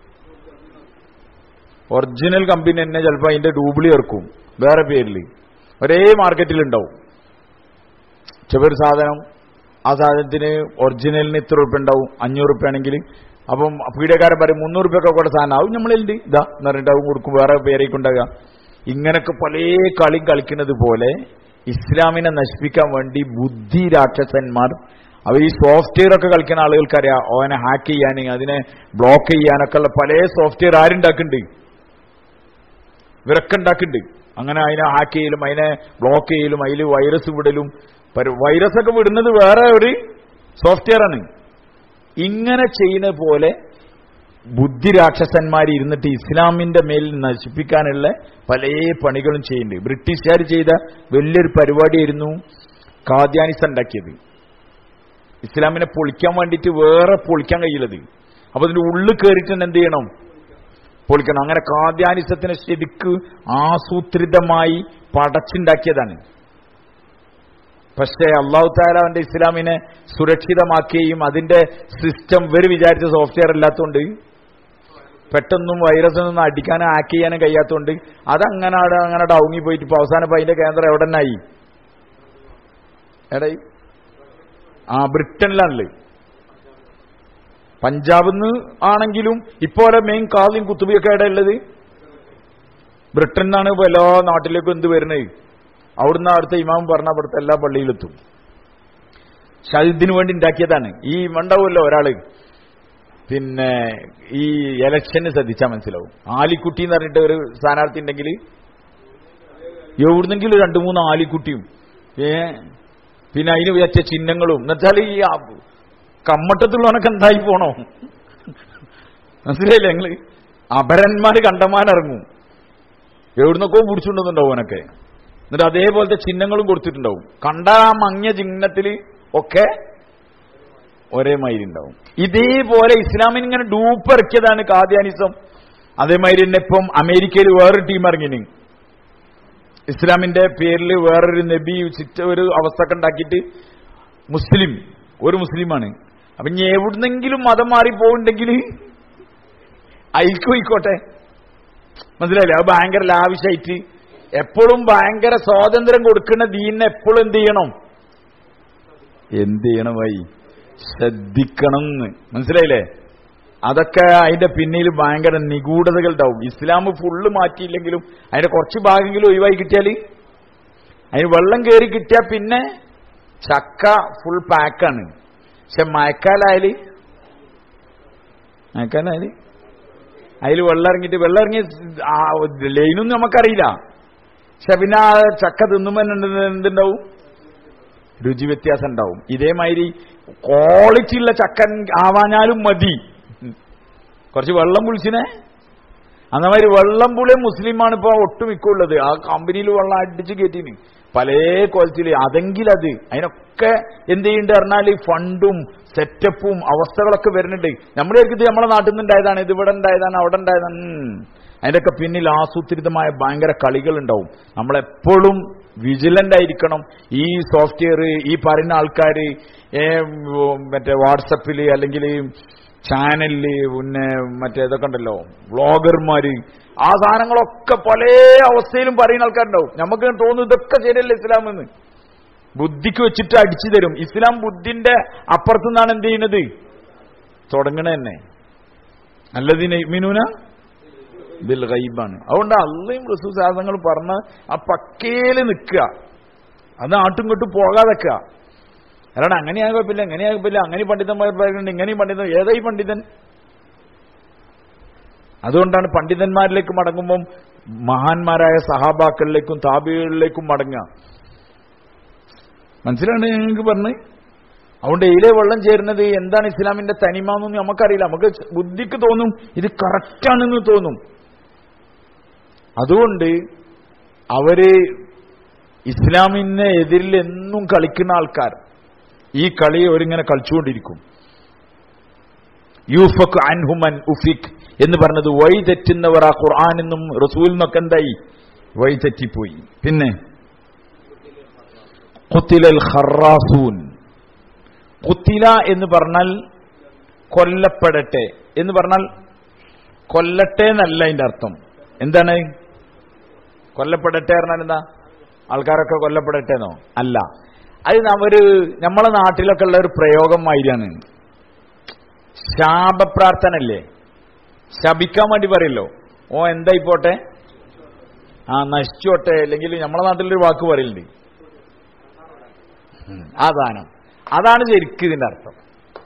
ഒറിജിനൽ കമ്പനി തന്നെ ചിലപ്പോൾ അതിന്റെ ഡ്യൂപ്ലി ഇറക്കും വേറെ പേരിൽ. ഒരേ മാർക്കറ്റിലുണ്ടാവും. ചെറിയൊരു സാധനം, ആ സാധനത്തിന് ഒറിജിനലിന് ഇത്ര ഉറുപ്പ്യ ഉണ്ടാവും, അഞ്ഞൂറ് ഉറുപ്പ്യ ആണെങ്കിൽ അപ്പം പീഡിയക്കാരൻ പറയും മുന്നൂറ് ഉറുപ്പ്യൊക്കെ കൂടെ സാധനം ആവും നമ്മളുണ്ട് ഇതാ എന്ന് പറഞ്ഞിട്ടാവും കൊടുക്കും, വേറെ പേരേക്ക് ഉണ്ടാകുക. ഇങ്ങനൊക്കെ പല കളി കളിക്കുന്നത് പോലെ ഇസ്ലാമിനെ നശിപ്പിക്കാൻ വേണ്ടി ബുദ്ധി രാക്ഷസന്മാർ അവർ ഈ സോഫ്റ്റ്വെയർ ഒക്കെ കളിക്കുന്ന ആളുകൾക്കറിയാം ഓനെ ഹാക്ക് ചെയ്യാൻ അതിനെ ബ്ലോക്ക് ചെയ്യാനൊക്കെ ഉള്ള പല സോഫ്റ്റ്വെയർ ആരുണ്ടാക്കുന്നുണ്ട്, ഇവരൊക്കെ ഉണ്ടാക്കുന്നുണ്ട്. അങ്ങനെ അതിനെ ഹാക്ക് ചെയ്യലും അതിനെ ബ്ലോക്ക് ചെയ്യലും അതിൽ വൈറസ് വിടലും. വൈറസ് ഒക്കെ വിടുന്നത് വേറെ ഒരു സോഫ്റ്റ്വെയർ ആണ്. ഇങ്ങനെ ചെയ്യുന്ന പോലെ ബുദ്ധി രാക്ഷസന്മാർ ഇരുന്നിട്ട് ഇസ്ലാമിന്റെ മേൽ നശിപ്പിക്കാനുള്ള പല പണികളും ചെയ്യുന്നുണ്ട്. ബ്രിട്ടീഷുകാർ ചെയ്ത വലിയൊരു പരിപാടിയായിരുന്നു ഖാദ്യാനിസം ഉണ്ടാക്കിയത്. ഇസ്ലാമിനെ പൊളിക്കാൻ വേണ്ടിയിട്ട് വേറെ പൊളിക്കാൻ കഴിയുള്ളത്. അപ്പൊ അതിന്റെ ഉള്ളിൽ കയറിയിട്ട് എന്ത് ചെയ്യണം, പൊളിക്കണം. അങ്ങനെ ഖാദ്യാനിസത്തിനെ ശരിക്ക് ആസൂത്രിതമായി പടച്ചുണ്ടാക്കിയതാണ്. പക്ഷേ അള്ളാഹു തആല അവന്റെ ഇസ്ലാമിനെ സുരക്ഷിതമാക്കുകയും അതിന്റെ സിസ്റ്റം ഇവർ വിചാരിച്ച സോഫ്റ്റ്വെയർ ഇല്ലാത്തതുകൊണ്ട് പെട്ടെന്നും വൈറസിനൊന്നും അടിക്കാനും ഹാക്ക് ചെയ്യാനും കഴിയാത്തതുകൊണ്ട് അതങ്ങനെ അങ്ങനെ ഡൗങ്ങി പോയിട്ട് ഇപ്പൊ അവസാനം ഇപ്പൊ അതിന്റെ കേന്ദ്രം എവിടെ നിന്നായി എടായി ആ ബ്രിട്ടനിലാണല്ലേ. പഞ്ചാബിൽ നിന്ന് ആണെങ്കിലും ഇപ്പോലെ മെയിൻ കാളിയും കുത്തുബിയൊക്കെ എവിടെ ഉള്ളത് ബ്രിട്ടനിൽ നിന്നാണ് ഇപ്പൊ എല്ലാ നാട്ടിലേക്കും എന്ത് വരുന്നത്. അവിടുന്ന് അവിടുത്തെ ഇമാം പറഞ്ഞ അവിടുത്തെ എല്ലാ പള്ളിയിലെത്തും. ഷഹിദിന് വേണ്ടി ഉണ്ടാക്കിയതാണ്. ഈ ഉണ്ടാവുമല്ലോ ഒരാള് പിന്നെ ഈ ഇലക്ഷന് ശ്രദ്ധിച്ചാൽ മനസ്സിലാവും. ആലിക്കുട്ടി എന്ന് പറഞ്ഞിട്ട് ഒരു സ്ഥാനാർത്ഥി ഉണ്ടെങ്കിൽ എവിടുന്നെങ്കിലും രണ്ടു മൂന്ന് ആലിക്കുട്ടിയും ഏ പിന്നെ അതിന് വെച്ച ചിഹ്നങ്ങളും എന്നുവെച്ചാൽ ഈ കമ്മട്ടത്തുള്ളവനൊക്കെ എന്തായി പോണോ മനസ്സിലായില്ലേ ഞങ്ങള്. അപരന്മാര് കണ്ടമാനിറങ്ങും, എവിടുന്നൊക്കെ പിടിച്ചുകൊണ്ടുണ്ടാവും അവനൊക്കെ. എന്നിട്ട് അതേപോലത്തെ ചിഹ്നങ്ങളും കൊടുത്തിട്ടുണ്ടാവും. കണ്ട ആ മങ്ങിയ ചിഹ്നത്തിൽ ഒക്കെ ഒരേ മാതിരി ഉണ്ടാവും. ഇതേപോലെ ഇസ്ലാമിന് ഇങ്ങനെ ഡൂപ്പിറക്കിയതാണ് ഖാദ്യാനിസം. അതേമാതിരി തന്നെ ഇപ്പം അമേരിക്കയിൽ വേറൊരു ടീം ഇറങ്ങിന് ഇസ്ലാമിന്റെ പേരിൽ വേറൊരു നബി ചുറ്റ ഒരു അവസ്ഥ ഒക്കെ ഉണ്ടാക്കിയിട്ട് മുസ്ലിം ഒരു മുസ്ലിമാണ്. അപ്പൊ ഇനി എവിടുന്നെങ്കിലും മതം മാറി പോകുന്നുണ്ടെങ്കിൽ അയക്കു പോയിക്കോട്ടെ, മനസ്സിലായില്ലേ. അത് ഭയങ്കര ലാവിഷായിട്ട് എപ്പോഴും ഭയങ്കര സ്വാതന്ത്ര്യം കൊടുക്കുന്ന ദീനിനെ എപ്പോഴും എന്ത് ചെയ്യണം എന്ത് ചെയ്യണം വൈ ശ്രദ്ധിക്കണം എന്ന് മനസ്സിലായില്ലേ. അതൊക്കെ അതിന്റെ പിന്നിൽ ഭയങ്കര നിഗൂഢതകൾ ഉണ്ടാവും. ഇസ്ലാം ഫുള്ള് മാറ്റിയില്ലെങ്കിലും അതിന്റെ കുറച്ച് ഭാഗമെങ്കിലും ഒഴിവായി കിട്ടിയാൽ അതിന് വെള്ളം കയറി കിട്ടിയാൽ പിന്നെ ചക്ക ഫുൾ പാക്കാണ്. പക്ഷെ മഴക്കാലായാല് മഴക്കാലായാല് അതിൽ വെള്ളം ഇറങ്ങിയിട്ട് വെള്ളം ഇറങ്ങിയ ലൈനൊന്നും നമുക്കറിയില്ല. പക്ഷെ പിന്നെ ആ ചക്ക തിന്നുമ്പോൾ എന്തുണ്ടാവും, രുചി വ്യത്യാസം ഉണ്ടാവും. ഇതേമാതിരി ക്വാളിറ്റി ഉള്ള ചക്കൻ ആവാഞ്ഞാലും മതി കുറച്ച് വെള്ളം പുളിച്ചിനെ. അന്നമാതിരി വെള്ളം പുളിയ മുസ്ലിമാണ് ഇപ്പൊ ഒട്ടുമിക്കുള്ളത്. ആ കമ്പനിയിൽ വെള്ളം അടിച്ച് കയറ്റിന് പല ക്വാളിറ്റിയിൽ. അതെങ്കിൽ അത് അതിനൊക്കെ എന്ത് ചെയ്യുന്നുണ്ട് പറഞ്ഞാൽ ഫണ്ടും സെറ്റപ്പും അവസ്ഥകളൊക്കെ വരുന്നുണ്ട്. നമ്മുടെ ഇത് നമ്മളെ നാട്ടിൽ നിന്ന് ഉണ്ടായതാണ്, ഇത് ഇവിടെ ഉണ്ടായതാണ്, അവിടെ ഉണ്ടായതാണ്. അതിൻ്റെയൊക്കെ പിന്നിൽ ആസൂത്രിതമായ ഭയങ്കര കളികൾ ഉണ്ടാവും. നമ്മളെപ്പോഴും വിജിലന്റ് ആയിരിക്കണം. ഈ സോഫ്റ്റ്വെയർ, ഈ പറയുന്ന ആൾക്കാർ മറ്റേ വാട്സപ്പിൽ അല്ലെങ്കിൽ ചാനലില്, പിന്നെ മറ്റേ ഇതൊക്കെ ഉണ്ടല്ലോ വ്ളോഗർമാര്, ആ സാധനങ്ങളൊക്കെ പല അവസ്ഥയിലും പറയുന്ന ആൾക്കാരുണ്ടാവും. നമുക്ക് തോന്നുന്നു ഇതൊക്കെ ശരിയല്ല ഇസ്ലാം എന്ന്. ബുദ്ധിക്ക് വെച്ചിട്ട് അടിച്ചു തരും. ഇസ്ലാം ബുദ്ധിന്റെ അപ്പുറത്തു നിന്നാണ് എന്ത് ചെയ്യുന്നത്, തുടങ്ങണ തന്നെ. അല്ലദീന യുമിനൂന ബിൽ ഗൈബാണ്. അതുകൊണ്ട് അള്ളയും റസൂൽ സാധനങ്ങൾ പറഞ്ഞ് ആ പക്കയില് നിൽക്കുക, അത് ആട്ടും ഇങ്ങോട്ടും പോകാതെക്കുക. അല്ലാണ്ട് അങ്ങനെയാകും കുഴപ്പമില്ല, എങ്ങനെയാകും കുഴപ്പമില്ല, അങ്ങനെ പണ്ഡിതന്മാർ പറയുന്നുണ്ട്, ഇങ്ങനെയും പണ്ഡിതൻ. ഏതായി പണ്ഡിതൻ? അതുകൊണ്ടാണ് പണ്ഡിതന്മാരിലേക്ക് മടങ്ങുമ്പം മഹാന്മാരായ സഹാബാക്കളിലേക്കും താബികളിലേക്കും മടങ്ങുക. മനസ്സിലാണ് ഞങ്ങൾക്ക് പറഞ്ഞ്. അതുകൊണ്ട് ഇതിലെ വെള്ളം ചേരുന്നത് എന്താണ് ഇസ്ലാമിന്റെ തനിമാന്നൊന്നും നമുക്കറിയില്ല. നമുക്ക് ബുദ്ധിക്ക് തോന്നും ഇത് കറക്റ്റാണെന്ന് തോന്നും. അതുകൊണ്ട് അവര് ഇസ്ലാമിന് എതിരിൽ എന്നും കളിക്കുന്ന ആൾക്കാർ ഈ കളി അവരിങ്ങനെ കളിച്ചുകൊണ്ടിരിക്കും. യൂഫക് അൻഹുമൻ ഉഫിക് എന്ന് പറഞ്ഞത് വഴി തെറ്റുന്നവർ ആ ഖുർആനിന്നും റസൂലിനൊക്കെ എന്തായി, വഴി തെറ്റിപ്പോയി. പിന്നെ ഖുത്തിലൽ ഖറാസൂൻ. ഖുത്തില എന്ന് പറഞ്ഞാൽ കൊല്ലപ്പെടട്ടെ എന്ന് പറഞ്ഞാൽ കൊല്ലട്ടെ എന്നല്ല അതിന്റെ അർത്ഥം. എന്താണ് കൊല്ലപ്പെടട്ടെ പറഞ്ഞാൽ? എന്താ ആൾക്കാരൊക്കെ കൊല്ലപ്പെടട്ടെ എന്നോ? അല്ല, അത് അവര് നമ്മളെ നാട്ടിലൊക്കെ ഉള്ള ഒരു പ്രയോഗം മാതിരിയാണ്. ശാപപ്രാർത്ഥന അല്ലേ, ശപിക്കാൻ വേണ്ടി പറയല്ലോ. ഓ എന്തായിപ്പോട്ടെ, ആ നശിച്ചോട്ടെ, അല്ലെങ്കിൽ നമ്മളെ നാട്ടിലൊരു വാക്ക് പറയലുണ്ട്, ആ ദാനം. അതാണ് ശരിക്കും ഇതിന്റെ അർത്ഥം.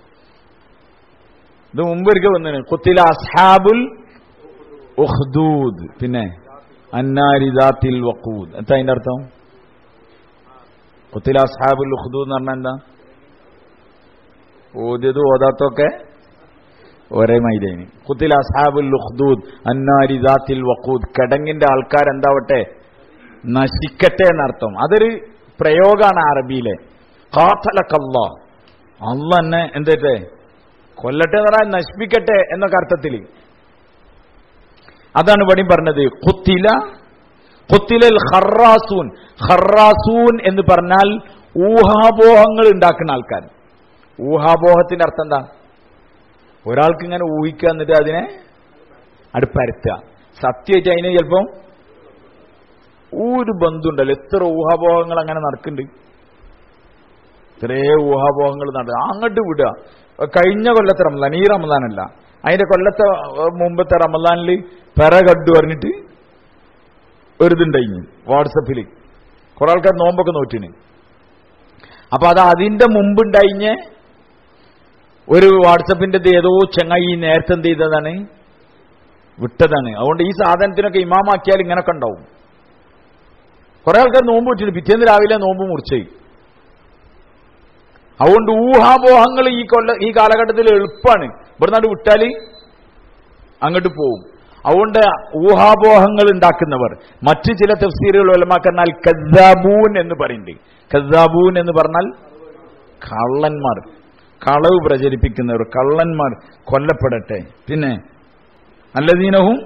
ഇത് മുമ്പ് ഒരിക്കൽ വന്നു, ഖുത്തില അസ്ഹാബുൽ ഉഖ്ദൂദ്, പിന്നെ അന്നാരി ദാത്തിൽ വഖൂദ്. എന്താ അതിന്റെ അർത്ഥം? ഖുത്തില അസ്ഹാബുൽ ഉഖ്ദൂദ് എന്ന് പറഞ്ഞാൽ എന്താ? ഓതിയത് ഓതാത്തൊക്കെ ഒരേ മൈദേന്. ഖുത്തില അസ്ഹാബുൽ ഉഖ്ദൂദ് അന്നാരി ദാത്തിൽ വഖൂദ്. കിടങ്ങിന്റെ ആൾക്കാരെന്താവട്ടെ, നശിക്കട്ടെ എന്നർത്ഥം. അതൊരു പ്രയോഗമാണ് അറബിയിലെ. ഖാതലക്കല്ലാഹ്, അല്ലാഹ് എന്നെ എന്തേട്ടെ കൊല്ലട്ടെ എന്ന് പറഞ്ഞാൽ നശിപ്പിക്കട്ടെ എന്നൊക്കെ അർത്ഥത്തിൽ. അതാണ് ഇവിടെയും പറഞ്ഞത്. ഖുത്തില ഖുത്തിലൽ ഖറാസൂൻ. ഖറാസൂൻ എന്ന് പറഞ്ഞാൽ ഊഹാപോഹങ്ങൾ ഉണ്ടാക്കുന്ന ആൾക്കാർ. ഊഹാപോഹത്തിന്റെ അർത്ഥം എന്താ? ഒരാൾക്ക് ഇങ്ങനെ ഊഹിക്കുക, എന്നിട്ട് അതിനെ അടുപ്പരത്തുക. സത്യമായിട്ട് അതിന് ചിലപ്പം ഒരു ബന്ധുണ്ടല്ലോ. എത്ര ഊഹാപോഹങ്ങൾ അങ്ങനെ നടക്കുന്നുണ്ട്, ഇത്രേ ഊഹാപോഹങ്ങൾ നടക്കുക. അങ്ങോട്ട് വിടുക. കഴിഞ്ഞ കൊല്ലത്തെ റമദാൻ, ഈ റമദാനല്ല, അതിന്റെ കൊല്ലത്തെ മുമ്പത്തെ റമദാനിൽ പെര കണ്ടു പറഞ്ഞിട്ട് ഒരിതുണ്ടായി വാട്സപ്പിൽ. കുറെ ആൾക്കാർ നോമ്പൊക്കെ നോറ്റിന്. അപ്പൊ അത് അതിന്റെ മുമ്പുണ്ടായിഞ്ഞ ഒരു വാട്സപ്പിന്റെ ഏതോ ചങ്ങായി നേരത്തെ എന്ത് ചെയ്തതാണ്, വിട്ടതാണ്. അതുകൊണ്ട് ഈ സാധനത്തിനൊക്കെ ഇമാമാക്കിയാൽ ഇങ്ങനൊക്കെ ഉണ്ടാവും. കുറെ ആൾക്കാർ നോമ്പ് വെച്ചിട്ട് പിറ്റേന്ന് രാവിലെ നോമ്പ് മുറിച്ച്. അതുകൊണ്ട് ഊഹാപോഹങ്ങൾ ഈ കൊല്ല ഈ കാലഘട്ടത്തിൽ എളുപ്പമാണ്. ഇവിടുന്നാണ്ട് വിട്ടാല് അങ്ങോട്ട് പോവും. അതുകൊണ്ട് ഊഹാപോഹങ്ങൾ ഉണ്ടാക്കുന്നവർ. മറ്റു ചില തഫ്സീറുകൾ ഉലമാക്കന്നാൽ കദ്ദാബൂൻ എന്ന് പറയുന്നുണ്ട്. കദ്ദാബൂൻ എന്ന് പറഞ്ഞാൽ കള്ളന്മാർ, കളവ് പ്രചരിപ്പിക്കുന്നവർ, കള്ളന്മാർ കൊല്ലപ്പെടട്ടെ. പിന്നെ അല്ലദീനഹും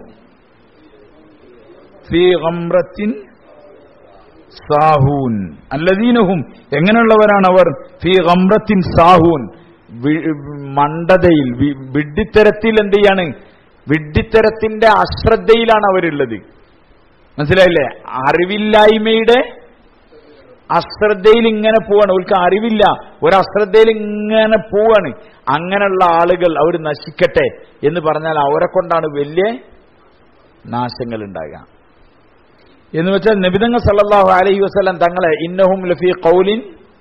ഫീ ഗംറത്തിൻ സാഹൂൻ. അല്ലദീനഹും എങ്ങനെയുള്ളവരാണ് അവർ? ഫീ ഗംറത്തിൻ സാഹൂൻ, മണ്ടതയിൽ, വിഡ്ഢിത്തരത്തിൽ എന്ത് ചെയ്യാണ്, വിഡ്ഢിത്തരത്തിന്റെ അശ്രദ്ധയിലാണ് അവരുള്ളത്. മനസ്സിലായില്ലേ? അറിവില്ലായ്മയുടെ അശ്രദ്ധയിൽ ഇങ്ങനെ പോവാണ്. അവർക്ക് അറിവില്ല, ഒരു അശ്രദ്ധയിൽ ഇങ്ങനെ പോവാണ്. അങ്ങനെയുള്ള ആളുകൾ അവർ നശിക്കട്ടെ എന്ന് പറഞ്ഞാൽ അവരെ കൊണ്ടാണ് വലിയ നാശങ്ങൾ ഉണ്ടാകുക. എന്ന് വെച്ചാൽ നബിതങ്ങൾ സല്ലല്ലാഹു അലൈഹി വസല്ലം തങ്ങളെ ഇന്നഹും ലഫീ ഖൗലിൻ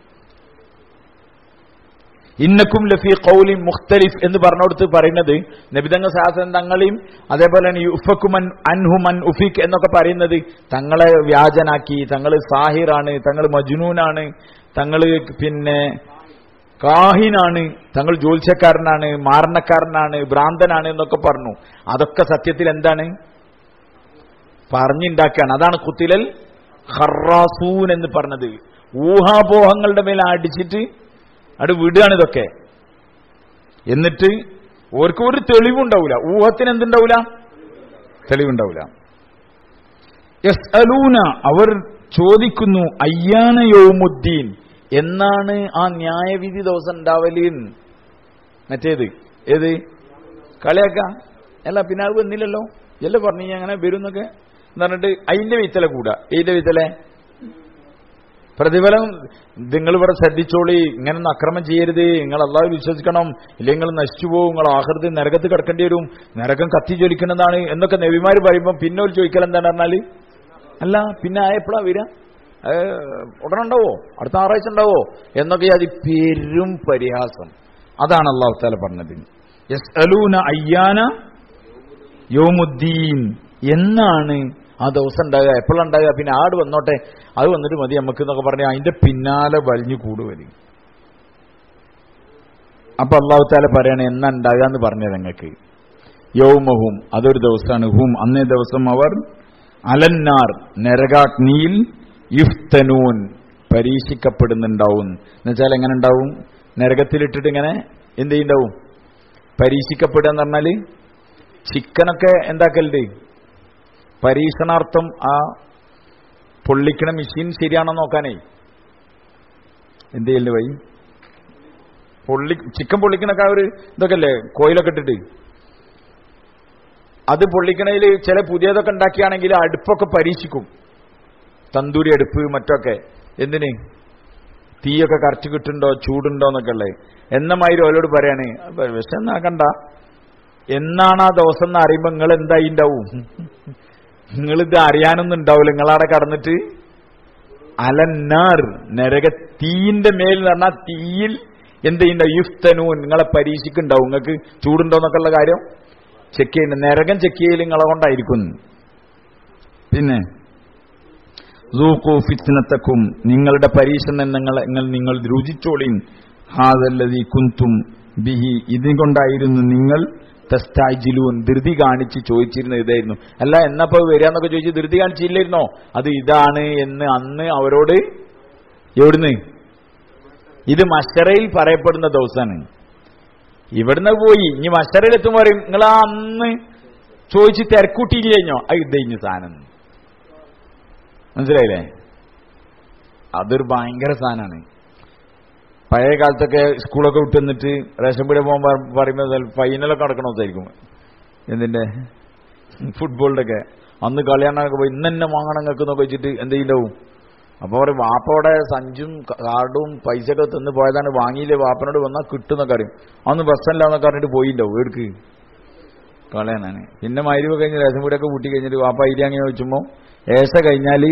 ഇന്നക്കും ലഫീ ഖൗലിൻ മുഖ്തലിഫ് എന്ന് പറഞ്ഞോടുത്ത് പറയുന്നത് നബിതങ്ങൾ സല്ലല്ലാഹു തങ്ങളെയും അതേപോലെ തന്നെ യുഫക്കുമൻ അൻഹുമൻ ഉഫിക് എന്നൊക്കെ പറയുന്നത് തങ്ങളെ വ്യാജനാക്കി, തങ്ങൾ സാഹിറാണ്, തങ്ങൾ മജ്നൂനാണ്, തങ്ങൾ പിന്നെ കാഹിനാണ്, തങ്ങൾ ജ്യോത്സ്യക്കാരനാണ്, മാരണക്കാരനാണ്, ഭ്രാന്തനാണ് എന്നൊക്കെ പറഞ്ഞു. അതൊക്കെ സത്യത്തിൽ എന്താണ്? പറഞ്ഞുണ്ടാക്കുകയാണ്. അതാണ് ഖുത്തിലൽ ഖറാസൂൻ എന്ന് പറഞ്ഞത്. ഊഹാപോഹങ്ങളുടെ മേലെ അടിച്ചിട്ട് അവിടെ വിടുകയാണ് ഇതൊക്കെ. എന്നിട്ട് ഓർക്ക് ഒരു തെളിവുണ്ടാവില്ല. ഊഹത്തിന് എന്തുണ്ടാവില്ല? തെളിവുണ്ടാവില്ല. യസ്അലൂന അവർ ചോദിക്കുന്നു അയ്യാന യൗമുദ്ദീൻ എന്നാണ് ആ ന്യായവിധി ദിവസം ഉണ്ടാവല്. മറ്റേത് ഏത് കളിയാക്ക അല്ല പിന്നെ അത് വന്നില്ലല്ലോ എല്ലാം പറഞ്ഞു അങ്ങനെ വരും എന്നൊക്കെ എന്ന് പറഞ്ഞിട്ട് അതിന്റെ വിത്തല കൂടാ. ഇതിന്റെ വിത്തലെ പ്രതിഫലം നിങ്ങൾ ഇവിടെ ശ്രദ്ധിച്ചോളി, ഇങ്ങനൊന്നും അക്രമം ചെയ്യരുത്, നിങ്ങൾ അള്ളാഹു വിശ്വസിക്കണം, ഇല്ലെങ്കിൽ നിങ്ങൾ നശിച്ചു പോകും, നിങ്ങൾ ആഖിറത്ത് നരകത്ത് കിടക്കേണ്ടി വരും, നരകം കത്തി ജ്വലിക്കുന്നതാണ് എന്നൊക്കെ നബിമാര് പറയുമ്പോൾ പിന്നെ ഒരു ചോദിക്കൽ എന്താണ് പറഞ്ഞാല് അല്ല പിന്നെ ആയപ്പോഴാ വരിക, ഉടനെ ഉണ്ടാവോ, അടുത്ത ആറാഴ്ച ഉണ്ടാവോ എന്നൊക്കെ അത് പെരും പരിഹാസം. അതാണ് അള്ളാഹു തആല പറഞ്ഞത്. യസ്അലൂന അയ്യാന യൗമുദ്ദീൻ എന്നാണ് ആ ദിവസം ഉണ്ടാകുക, എപ്പോഴുണ്ടാകുക, പിന്നെ ആട് വന്നോട്ടെ അത് വന്നിട്ട് മതി നമുക്ക് എന്നൊക്കെ പറഞ്ഞാൽ അതിന്റെ പിന്നാലെ വലിഞ്ഞു കൂടുവരും. അപ്പൊ അള്ളാഹു തആല പറയണേ എന്നാ ഉണ്ടാകുക എന്ന് പറഞ്ഞത് ഞങ്ങൾക്ക്. യൗമഹും അതൊരു ദിവസമാണ്, ഹും അന്നേ ദിവസം അവർ അലന്നാർ നരകാഗ്നിയിൽ യുഫ്തനൂൻ പരീക്ഷിക്കപ്പെടുന്നുണ്ടാവും. എന്നുവെച്ചാൽ എങ്ങനെ ഉണ്ടാവും, നരകത്തിലിട്ടിട്ട് ഇങ്ങനെ എന്ത് ചെയ്യുന്നുണ്ടാവും, പരീക്ഷിക്കപ്പെടുക എന്ന് പറഞ്ഞാല് ചിക്കനൊക്കെ എന്താക്കലുണ്ട് പരീക്ഷണാർത്ഥം ആ പൊള്ളിക്കണ മെഷീൻ ശരിയാണോ നോക്കാനേ എന്ത് ചെയ്യല് വൈ പൊള്ളി ചിക്കൻ പൊള്ളിക്കണൊക്കെ ഒരു ഇതൊക്കെ അല്ലേ കോയിലൊക്കെ ഇട്ടിട്ട് അത് പൊള്ളിക്കണതിൽ ചില പുതിയതൊക്കെ ഉണ്ടാക്കിയാണെങ്കിൽ അടുപ്പൊക്കെ പരീക്ഷിക്കും, തന്തൂരി അടുപ്പ് മറ്റൊക്കെ. എന്തിന് തീയൊക്കെ കറച്ച് കിട്ടുന്നുണ്ടോ ചൂടുണ്ടോ എന്നൊക്കെ ഉള്ളത്. എന്നമാതിരി ഓരോട് പറയാണ് വിഷം നാക്കണ്ട, എന്നാണ് ആ ദിവസം എന്ന് അറിയുമ്പോൾ നിങ്ങൾ എന്തായി ഉണ്ടാവും, നിങ്ങളിത് അറിയാനൊന്നും ഉണ്ടാവില്ല. നിങ്ങളവിടെ കടന്നിട്ട് അലന്നാർ നരക തീന്റെ മേൽ എന്ന് പറഞ്ഞാൽ തീയിൽ എന്ത് ചെയ്യുന്നുണ്ടാവും, യുഫ്തനൂൻ നിങ്ങളെ പരീക്ഷിക്കുന്നുണ്ടാവും, നിങ്ങൾക്ക് ചൂടുണ്ടോ എന്നൊക്കെ ഉള്ള കാര്യം ചെക്ക് ചെയ്യുന്നുണ്ട്. നരകം ചെക്ക് ചെയ്യൽ നിങ്ങളെ കൊണ്ടായിരിക്കും. പിന്നെ ഫിത്നത്തക്കും നിങ്ങളുടെ പരീക്ഷണം നിങ്ങൾ നിങ്ങൾ രുചിച്ചോളിൻ, ഹാദല്ലദീ കുന്തും ബിഹി ഇതുകൊണ്ടായിരുന്നു നിങ്ങൾ തസ്താജിലൂൻ ധൃതി കാണിച്ച് ചോദിച്ചിരുന്നത് ഇതായിരുന്നു. അല്ല എന്നപ്പോ വരികയെന്നൊക്കെ ചോദിച്ച് ധൃതി കാണിച്ചില്ലായിരുന്നോ, അത് ഇതാണ് എന്ന് അന്ന് അവരോട് എവിടുന്ന് ഇത് മശറയിൽ പറയപ്പെടുന്ന ദിവസമാണ്. ഇവിടുന്ന് പോയി ഇനി മശറയിൽ എത്തുമ്പോൾ പറയും നിങ്ങൾ ആ അന്ന് ചോദിച്ച് തിരക്കൂട്ടിയില്ല കഴിഞ്ഞോ, അത് ഇതഞ്ഞു സാധനം. മനസ്സിലായില്ലേ, അതൊരു ഭയങ്കര സാധനമാണ്. പഴയ കാലത്തൊക്കെ സ്കൂളൊക്കെ വിട്ട് വന്നിട്ട് റേഷൻ പീടിക പോകുമ്പോൾ പറയുമ്പോൾ ഫൈനലൊക്കെ നടക്കണമെന്നായിരിക്കും, എന്തിന്റെ ഫുട്ബോളിന്റെ ഒക്കെ. അന്ന് കളിയാണൊക്കെ പോയി ഇന്ന് തന്നെ വാങ്ങണം എന്നൊക്കെ വെച്ചിട്ട് എന്ത് ചെയ്യണ്ടാവും. അപ്പൊ പറയും വാപ്പയുടെ സഞ്ചും കാർഡും പൈസ ഒക്കെ തന്ന് പോയതാണ്, വാങ്ങിയില്ലേ വാപ്പനോട് വന്നാൽ കിട്ടുന്നൊക്കെ അറിയും. അന്ന് ബസ്സല്ല എന്നൊക്കെ പറഞ്ഞിട്ട് പോയിണ്ടാവും എടുക്ക് കളയാനാണ്. പിന്നെ മൈരുവ കഴിഞ്ഞ് റേഷൻ പീടിയൊക്കെ കൂട്ടി കഴിഞ്ഞിട്ട് വാപ്പ ഐഡിയ അങ്ങനെ വെച്ചുമ്പോ ഏശ കഴിഞ്ഞാൽ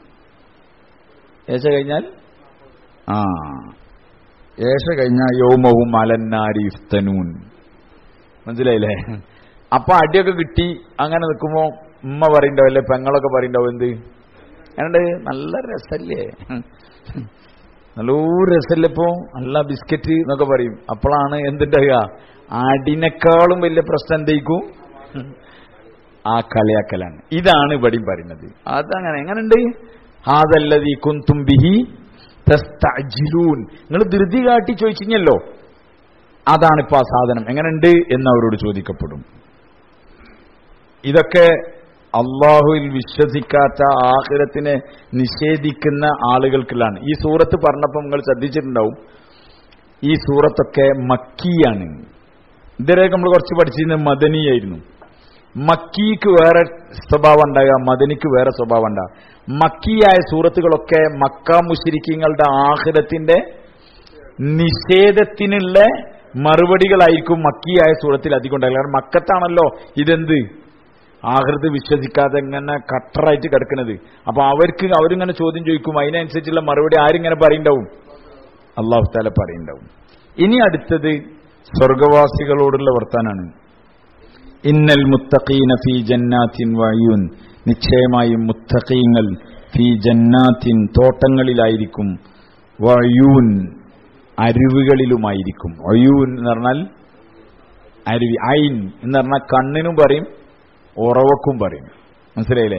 ഏശ കഴിഞ്ഞാൽ ആ ഏശ കഴിഞ്ഞാൽ യൗമഹും അലന്നാരി യുഫ്തനൂൻ. മനസ്സിലായില്ലേ? അപ്പൊ അടിയൊക്കെ കിട്ടി അങ്ങനെ നിൽക്കുമ്പോ ഉമ്മ പറയണ്ടാവും അല്ലെ പെങ്ങളൊക്കെ പറയണ്ടാവും എന്ത് ഏണ്ട് നല്ല രസല്ലേ, നല്ലൊരു രസല്ലേ ഇപ്പോ നല്ല ബിസ്ക്കറ്റ് എന്നൊക്കെ പറയും. അപ്പോഴാണ് എന്തുണ്ടാകുക, അടിനേക്കാളും വലിയ പ്രശ്നം എന്തായിരിക്കും, ആ കളിയാക്കലാണ്. ഇതാണ് ഇവിടെയും പറയുന്നത്. അതങ്ങനെ എങ്ങനെയുണ്ട്, ഹാദല്ലദീ കുന്തും ബിഹി തസ്തഅജിലൂൻ നിങ്ങൾ ധൃതി കാട്ടി ചോദിച്ചിഞ്ഞല്ലോ, അതാണിപ്പോ ആ സാധനം എങ്ങനെയുണ്ട് എന്ന് അവരോട് ചോദിക്കപ്പെടും. ഇതൊക്കെ അള്ളാഹുവിൽ വിശ്വസിക്കാത്ത ആഖിറത്തിനെ നിഷേധിക്കുന്ന ആളുകൾക്കുള്ളതാണ്. ഈ സൂറത്ത് പറഞ്ഞപ്പോൾ നിങ്ങൾ ശ്രദ്ധിച്ചിട്ടുണ്ടാവും, ഈ സൂറത്തൊക്കെ മക്കിയാണ്. ഇതുവരെയൊക്കെ നമ്മൾ കുറച്ച് പഠിച്ചിരുന്നത് മദനിയായിരുന്നു. മക്കിക്ക് വേറെ സ്വഭാവം ഉണ്ടാകുക, മദനിക്ക് വേറെ സ്വഭാവം ഉണ്ടാകുക. മക്കിയായ സൂറത്തുകളൊക്കെ മക്ക മുശ്രിക്കീങ്ങളുടെ ആഖിറത്തിന്റെ നിഷേധത്തിനുള്ള മറുപടികളായിരിക്കും മക്കിയായ സൂറത്തിൽ അധികം ഉണ്ടാകുക. കാരണം മക്കത്താണല്ലോ ഇതെന്ത് ആഖിറത്ത് വിശ്വസിക്കാതെ ഇങ്ങനെ കട്ടറായിട്ട് കിടക്കുന്നത്. അപ്പൊ അവർക്ക് അവരിങ്ങനെ ചോദ്യം ചോദിക്കും, അതിനനുസരിച്ചുള്ള മറുപടി ആരിങ്ങനെ പറയുണ്ടാവും, അല്ലാഹു തആല പറയുണ്ടാവും. ഇനി അടുത്തത് സ്വർഗവാസികളോടുള്ള വർത്താനാണ്. ഇന്നൽ മുത്തഖീന ഫീ ജന്നാത്തിൻ വഅയൂൻ നിശ്ചയമായും മുത്തഖീങ്ങൾ ഫീ ജന്നാത്തിൻ തോട്ടങ്ങളിലായിരിക്കും, വഅയൂൻ അരുവികളിലുമായിരിക്കും. അയൂൻ എന്ന് പറഞ്ഞാൽ അരുവി, ഐൻ എന്ന് പറഞ്ഞാൽ കണ്ണിനും പറയും ഉറവക്കും പറയും. മനസ്സിലായില്ലേ?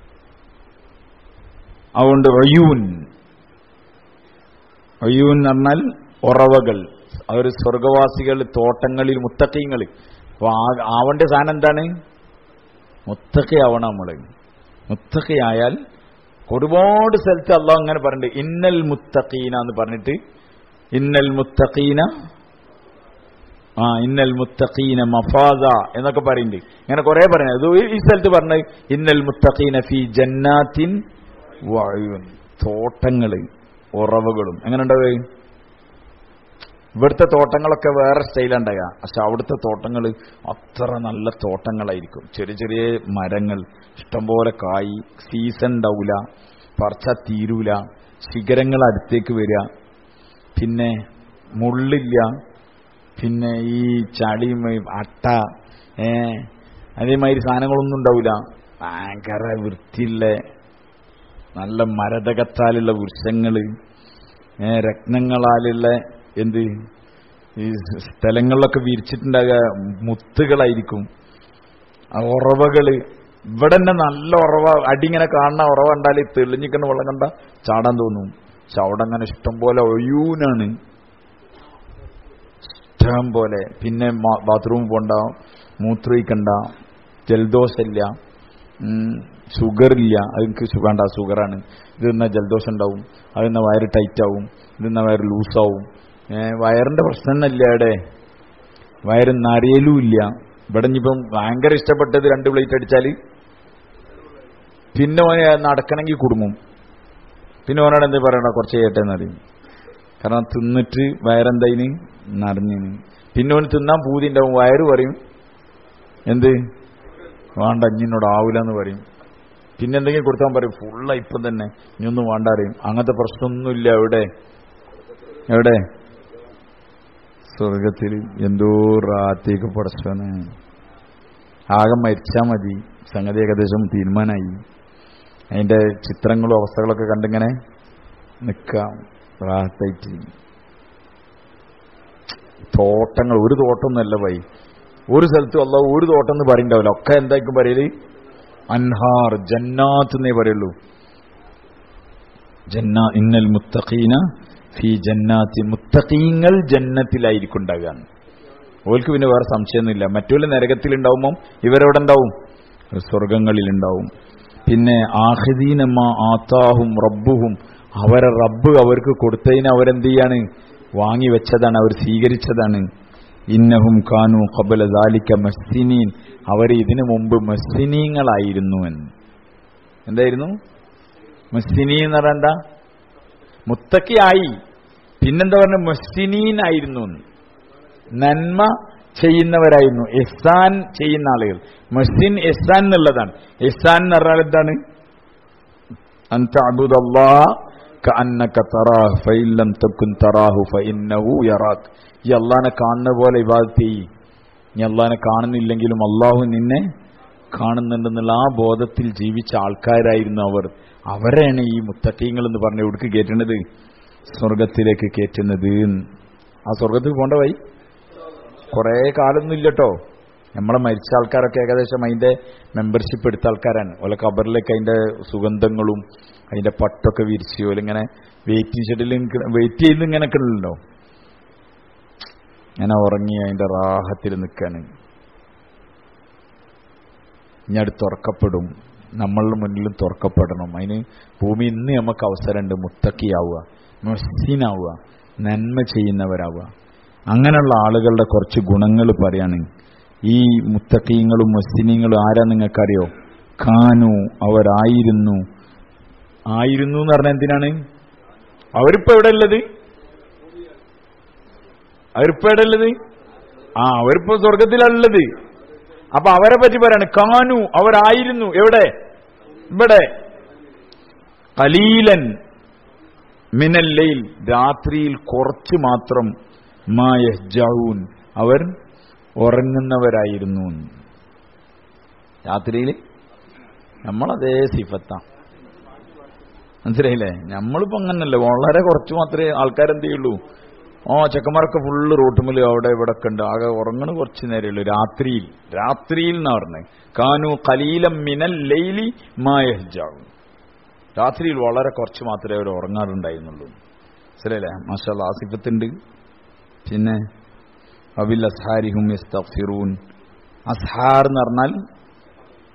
അതുകൊണ്ട് അയൂൻ അയൂൻ എന്ന് പറഞ്ഞാൽ ഉറവകൾ. അവർ സ്വർഗവാസികൾ തോട്ടങ്ങളിൽ മുത്തഖീങ്ങൾ. അപ്പൊ ആവണ്ട സാധനം എന്താണ്, മുത്തഖിയാവണം നമ്മള്. മുത്തഖിയായാൽ ഒരുപാട് സ്ഥലത്ത് അള്ളാഹു അങ്ങനെ പറഞ്ഞിട്ട് ഇന്നൽ മുത്തഖീന എന്ന് പറഞ്ഞിട്ട് ഇന്നൽ മുത്തഖീന ആ ഇന്നൽ മുത്തഖീന മഫാസ എന്നൊക്കെ പറയുന്നുണ്ട്. ഇങ്ങനെ കുറെ പറയുന്നത്. ഈ സ്ഥലത്ത് പറഞ്ഞത് ഇന്നൽ മുത്തഖീന ഫീ ജന്നാത്തിൻ വഅയൂൻ, തോട്ടങ്ങള് ഉറവുകളും. എങ്ങനെ ഉണ്ടാവുക? ഇവിടുത്തെ തോട്ടങ്ങളൊക്കെ വേറെ സ്റ്റൈലുണ്ടാകുക. പക്ഷെ അവിടുത്തെ തോട്ടങ്ങൾ അത്ര നല്ല തോട്ടങ്ങളായിരിക്കും. ചെറിയ ചെറിയ മരങ്ങൾ, ഇഷ്ടംപോലെ കായ്, സീസൺ ഉണ്ടാവില്ല, പറിച്ചാൽ തീരൂല, ശിഖരങ്ങൾ അടുത്തേക്ക് വരിക, പിന്നെ മുള്ളില്ല, പിന്നെ ഈ ചളിയും അട്ട ഏ അതേമാതിരി സാധനങ്ങളൊന്നും ഉണ്ടാവില്ല. ഭയങ്കര വൃത്തിയുള്ള നല്ല മരതകത്താലുള്ള വൃക്ഷങ്ങൾ, രത്നങ്ങളാലുള്ള എന്ത് ഈ സ്ഥലങ്ങളിലൊക്കെ വിരിച്ചിട്ടുണ്ടാകുക മുത്തുകളായിരിക്കും. ഉറവകള് ഇവിടെ തന്നെ നല്ല ഉറവ, അടിങ്ങനെ കാണുന്ന ഉറവ കണ്ടാൽ തെളിഞ്ഞിക്കുന്ന വെള്ളം കണ്ട ചാടാൻ തോന്നും. പക്ഷെ അവിടെ അങ്ങനെ ഇഷ്ടം പോലെ ഒഴിയൂനാണ്, ഇഷ്ടം പോലെ. പിന്നെ ബാത്റൂമിൽ പോണ്ട, മൂത്രയിക്കണ്ട, ജലദോഷമില്ല, ഷുഗർ ഇല്ല. അതെനിക്ക് വേണ്ട, ഷുഗറാണ്. ഇത് നിന്നാൽ ജലദോഷം ഉണ്ടാവും, അത് നിന്നാൽ വയറ് ടൈറ്റാവും, ഇത് നിന്നാൽ വയറ് ലൂസാവും. വയറിന്റെ പ്രശ്നം തന്നെ ഇല്ല. ഇവിടെ വയറ് നരയലും ഇല്ല. ഇവിടെ ഇനിയിപ്പം ഭയങ്കര ഇഷ്ടപ്പെട്ടത് രണ്ട് പ്ലേറ്റ് അടിച്ചാൽ പിന്നെ ഓനെ നടക്കണമെങ്കിൽ കുടുങ്ങും. പിന്നെ ഓനോട് എന്താ പറയണ്ട, കുറച്ച് ചെയ്യട്ടെന്ന് അറിയും. കാരണം തിന്നിട്ട് വയറെന്തതിന് നിറഞ്ഞിന്. പിന്നെ ഓന് തിന്നാൻ പൂതി ഉണ്ടാവും, വയറ് പറയും എന്ത് വേണ്ട ഇഞ്ഞിനോട് ആവൂല എന്ന് പറയും. പിന്നെ എന്തെങ്കിലും കൊടുത്താൻ പറയും ഫുള്ള ഇപ്പം തന്നെ ഇനിയൊന്നും വേണ്ട അറിയും. അങ്ങനത്തെ പ്രശ്നമൊന്നുമില്ല എവിടെ എവിടെ സ്വർഗത്തിൽ. എന്തോ റാത്തേക്ക് പടച്ചോനെ, ആകെ മരിച്ചാൽ മതി, സംഗതി ഏകദേശം തീരുമാനമായി. അതിന്റെ ചിത്രങ്ങളും അവസ്ഥകളൊക്കെ കണ്ടിങ്ങനെ നിൽക്കാം റാത്തായിട്ട്. തോട്ടങ്ങൾ, ഒരു തോട്ടമൊന്നുമല്ല വൈ, ഒരു സ്ഥലത്തും അല്ല ഒരു തോട്ടം എന്ന് പറയണ്ടാവില്ല. ഒക്കെ എന്തായിരിക്കും പറയല്? അൻഹാർ, ജന്നാത്ത് എന്നേ പറയുള്ളൂ. ജന്ന ഇന്നൽ മുത്തഖീന ഫീ ജന്നാത്തി, മുത്തഖീങ്ങൾ ജന്നത്തിലായിരിക്കും ഉണ്ടാകുക. ഓൽക്ക് പിന്നെ വേറെ സംശയമൊന്നുമില്ല. മറ്റുള്ള നരകത്തിലുണ്ടാവുമ്പം ഇവരെവിടെ ഉണ്ടാവും? സ്വർഗങ്ങളിലുണ്ടാവും. പിന്നെ ആഖിദീനമ ആതാഹും റബ്ബുഹും, അവരെ റബ്ബ് അവർക്ക് കൊടുത്തതിന് അവരെന്ത് ചെയ്യാണ്? വാങ്ങി വെച്ചതാണ്, അവർ സ്വീകരിച്ചതാണ്. ഇന്നഹും കാനു ഖബല ദാലിക മസ്തിനീൻ, അവർ ഇതിനു മുമ്പ് മസ്തിനീങ്ങളായിരുന്നു എന്ന്. എന്തായിരുന്നു മസ്തിനീൻ എന്ന് പറഞ്ഞാൽ? എന്താ? മുത്തക്കിയായി. പിന്നെന്താ പറഞ്ഞ? മസ്തിനീൻ ആയിരുന്നു, നന്മ ചെയ്യുന്നവരായിരുന്നു, ഇഹ്സാൻ ചെയ്യുന്ന ആളുകൾ. മസ്തിൻ ഇഹ്സാൻ എന്നുള്ളതാണ്. ഇഹ്സാൻ എന്ന് പറഞ്ഞാൽ എന്താണ്? അൻ തഅബുദല്ലാഹ കഅന്നക തറാഹു ഫഇൻ ലം തകുൻ തറാഹു ഫഇന്നഹു യറാക്. ഈ അള്ളാഹിനെ കാണുന്ന പോലെ ഇബാദത്ത് ചെയ്യ്. നീ അള്ളാഹിനെ കാണുന്നില്ലെങ്കിലും അള്ളാഹു നിന്നെ കാണുന്നുണ്ടെന്നുള്ള ആ ബോധത്തിൽ ജീവിച്ച ആൾക്കാരായിരുന്നു അവർ. അവരെയാണ് ഈ മുത്തഖീങ്ങൾ എന്ന് പറഞ്ഞ് എവിടേക്ക് കയറ്റുന്നത്? സ്വർഗത്തിലേക്ക് കയറ്റുന്നത്. ആ സ്വർഗത്തിൽ പോണ്ട വഴി കുറേ കാലമൊന്നും ഇല്ലട്ടോ. നമ്മളെ മരിച്ച ആൾക്കാരൊക്കെ ഏകദേശം അതിന്റെ മെമ്പർഷിപ്പ് എടുത്ത ആൾക്കാരാണ്. ഓലെ ഖബറിലേക്ക് അതിന്റെ സുഗന്ധങ്ങളും അതിന്റെ പട്ടൊക്കെ വിരിച്ച് ഓലിങ്ങനെ വെയിറ്റിംഗ് ഷെഡിൽ വെയിറ്റ് ചെയ്ത് ഇങ്ങനെയൊക്കെ ഉണ്ടല്ലോ. ഇങ്ങനെ ഉറങ്ങി അതിന്റെ റാഹത്തിൽ നിൽക്കാണ്. ഇനി അടുത്ത് തുറക്കപ്പെടും, നമ്മളുടെ മുന്നിലും തുറക്കപ്പെടണം. അതിന് ഭൂമി ഇന്ന് നമുക്ക് അവസരമുണ്ട്. മുത്തക്കിയാവുക, മുഹ്സിനാവുക, നന്മ ചെയ്യുന്നവരാവുക. അങ്ങനെയുള്ള ആളുകളുടെ കുറച്ച് ഗുണങ്ങൾ പറയാണ്. ഈ മുത്തഖീങ്ങളും മുഹ്സിനീങ്ങളും ആരാ നിങ്ങൾക്കറിയോ? കാനു, അവരായിരുന്നു. ആയിരുന്നു എന്ന് പറഞ്ഞാൽ എന്തിനാണ്? അവരിപ്പോ എവിടെ ഉള്ളത്? അവരിപ്പോ എവിടെ ഉള്ളത്? ആ അവരിപ്പോ സ്വർഗത്തിലുള്ളത്. അപ്പൊ അവരെ പറ്റി പറയാണ് കാനു, അവരായിരുന്നു. എവിടെ? ഇവിടെ. ഖലീലൻ മിനൽ ലൈൽ, രാത്രിയിൽ കുറച്ച് മാത്രം. മാ യഹ്ജഊൻ, അവർ ഉറങ്ങുന്നവരായിരുന്നു. രാത്രിയിൽ നമ്മളതേ സിഫത്താ, മനസ്സിലായില്ലേ? നമ്മളിപ്പോ അങ്ങനല്ലേ, വളരെ കുറച്ച് മാത്രമേ ആൾക്കാരെന്ത് ചെയ്യുള്ളൂ. ഓ ചെക്കന്മാരൊക്കെ ഫുള്ള് റോട്ടുമില് അവിടെ ഇവിടെ ഒക്കെ ഉണ്ട്. ആകെ ഉറങ്ങണ കുറച്ച് നേരേ ഉള്ളൂ. രാത്രിയിൽ, രാത്രിയിൽ എന്നാ പറഞ്ഞത്. കാനു ഖലീലം മിനൽ ലൈലി മാ യഹ്ജഊൻ, രാത്രിയിൽ വളരെ കുറച്ച് മാത്രമേ അവർ ഉറങ്ങാറുണ്ടായിരുന്നുള്ളൂ. മനസ്സിലായില്ലേ? മാഷാഅല്ലാഹ്, ആ സിഫത്തുണ്ട്. പിന്നെ അബിൽ അസ്ഹാരിഹും യസ്തഗ്ഫിറൂൻ, അസ്ഹാർ എന്ന് പറഞ്ഞാൽ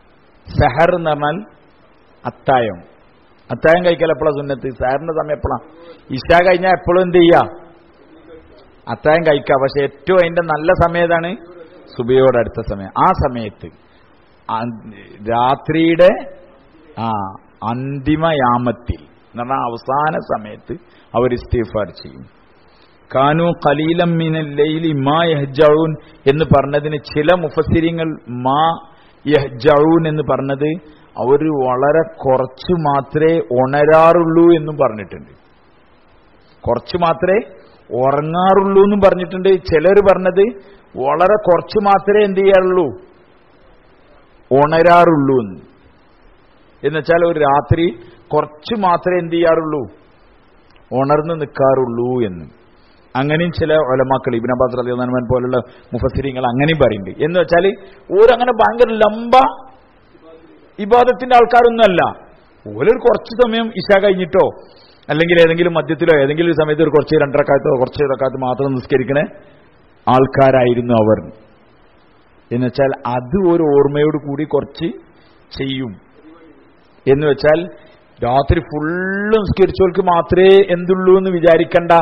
സഹർ എന്ന് പറഞ്ഞാൽ അത്തായം. അത്തായം കഴിക്കൽ എപ്പോഴാണ് സുന്നത്ത്? സഹറിന്റെ സമയം എപ്പോഴാണ്? ഇശാ കഴിഞ്ഞാൽ എപ്പോഴും എന്ത് ചെയ്യുക? അത്തായം കഴിക്കുക. പക്ഷെ ഏറ്റവും അതിന്റെ നല്ല സമയം ഏതാണ്? സുബഹിയോട് അടുത്ത സമയം. ആ സമയത്ത് രാത്രിയുടെ ആ അന്തിമയാമത്തിൽ എന്ന് പറഞ്ഞാൽ അവസാന സമയത്ത് അവർ ഇസ്തിഗ്ഫാർ ചെയ്യും. കാനു ഖലീലം മിനൽ ലൈലി മാ യഹ്ജഊൻ എന്ന് പറഞ്ഞതിന് ചില മുഫസ്സിരിങ്ങൾ മാ യഹ്ജഊൻ എന്ന് പറഞ്ഞത് അവർ വളരെ കുറച്ചു മാത്രമേ ഉണരാറുള്ളൂ എന്നും പറഞ്ഞിട്ടുണ്ട്. കുറച്ചു മാത്രമേ ഉറങ്ങാറുള്ളൂ എന്നും പറഞ്ഞിട്ടുണ്ട്. ചിലർ പറഞ്ഞത് വളരെ കുറച്ചു മാത്രമേ എന്ത് ചെയ്യാറുള്ളൂ, ഉണരാറുള്ളൂ എന്ന്. എന്നുവെച്ചാൽ ഒരു രാത്രി കുറച്ചു മാത്രമേ എന്ത് ചെയ്യാറുള്ളൂ, ഉണർന്നു നിൽക്കാറുള്ളൂ എന്ന്. അങ്ങനെയും ചില ഉലമാക്കൾ ഇബ്നു അബ്ബാസ് റളിയല്ലാഹു അൻഹു പോലുള്ള മുഫസ്സിരീങ്ങൾ അങ്ങനെയും പറയുന്നുണ്ട്. എന്ന് വെച്ചാൽ ഓരങ്ങനെ ഭയങ്കര ലംബ ഇബാദത്തിന്റെ ആൾക്കാരൊന്നുമല്ല. ഓരൊരു കുറച്ച് സമയം ഇശാ കഴിഞ്ഞിട്ടോ അല്ലെങ്കിൽ ഏതെങ്കിലും മധ്യത്തിലോ ഏതെങ്കിലും ഒരു സമയത്ത് ഒരു കുറച്ച് രണ്ടരക്കാലത്തോ കുറച്ച് റക്കാത്ത് മാത്രം നിസ്കരിക്കണ ആൾക്കാരായിരുന്നു അവർ. എന്നുവെച്ചാൽ അത് ഒരു ഓർമ്മയോട് കൂടി കുറച്ച് ചെയ്യും. എന്ന് വെച്ചാൽ രാത്രി ഫുള്ള് നിസ്കരിച്ചവർക്ക് മാത്രമേ എന്തുള്ളൂ എന്ന് വിചാരിക്കണ്ട.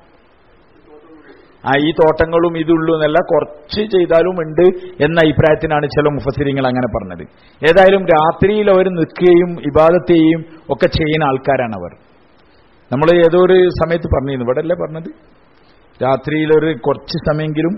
ആ ഈ തോട്ടങ്ങളും ഇതുള്ളൂ എന്നല്ല, കുറച്ച് ചെയ്താലും ഉണ്ട് എന്ന അഭിപ്രായത്തിനാണ് ചില മുഫസ്സിരീങ്ങൾ അങ്ങനെ പറഞ്ഞത്. ഏതായാലും രാത്രിയിൽ അവർ നിൽക്കുകയും ഇബാദത്ത് ചെയ്യുകയും ഒക്കെ ചെയ്യുന്ന ആൾക്കാരാണ് അവർ. നമ്മൾ ഏതോ ഒരു സമയത്ത് പറഞ്ഞിരുന്നു, ഇവിടെ അല്ലേ പറഞ്ഞത്, രാത്രിയിൽ ഒരു കുറച്ച് സമയമെങ്കിലും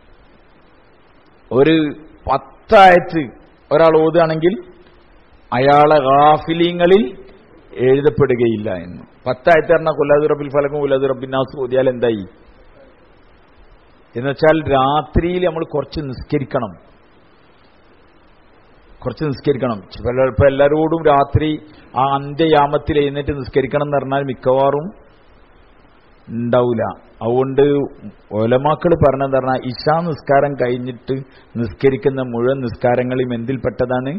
ഒരു പത്തായത്ത് ഒരാൾ ഓതുകയാണെങ്കിൽ അയാളെ ഗാഫിലീങ്ങളിൽ എഴുതപ്പെടുകയില്ല എന്ന്. പത്തായത്ത് പറഞ്ഞാൽ കുല്ലാദു റബ്ബിൽ ഫലക്കും കുല്ലാദു റബ്ബിൻ നാസ് ഓതിയാൽ എന്തായി എന്നുവെച്ചാൽ രാത്രിയിൽ നമ്മൾ കുറച്ച് നിസ്കരിക്കണം, കുറച്ച് നിസ്കരിക്കണം. ഇപ്പൊ എല്ലാവരോടും രാത്രി ആ അന്ത്യയാമത്തിൽ എഴുന്നേറ്റ് നിസ്കരിക്കണം എന്ന് പറഞ്ഞാൽ മിക്കവാറും ഉണ്ടാവില്ല. അതുകൊണ്ട് ഉലമാക്കൾ പറഞ്ഞെന്ന് പറഞ്ഞാൽ ഇശാ നിസ്കാരം കഴിഞ്ഞിട്ട് നിസ്കരിക്കുന്ന മുഴുവൻ നിസ്കാരങ്ങളും എന്തിൽപ്പെട്ടതാണ്?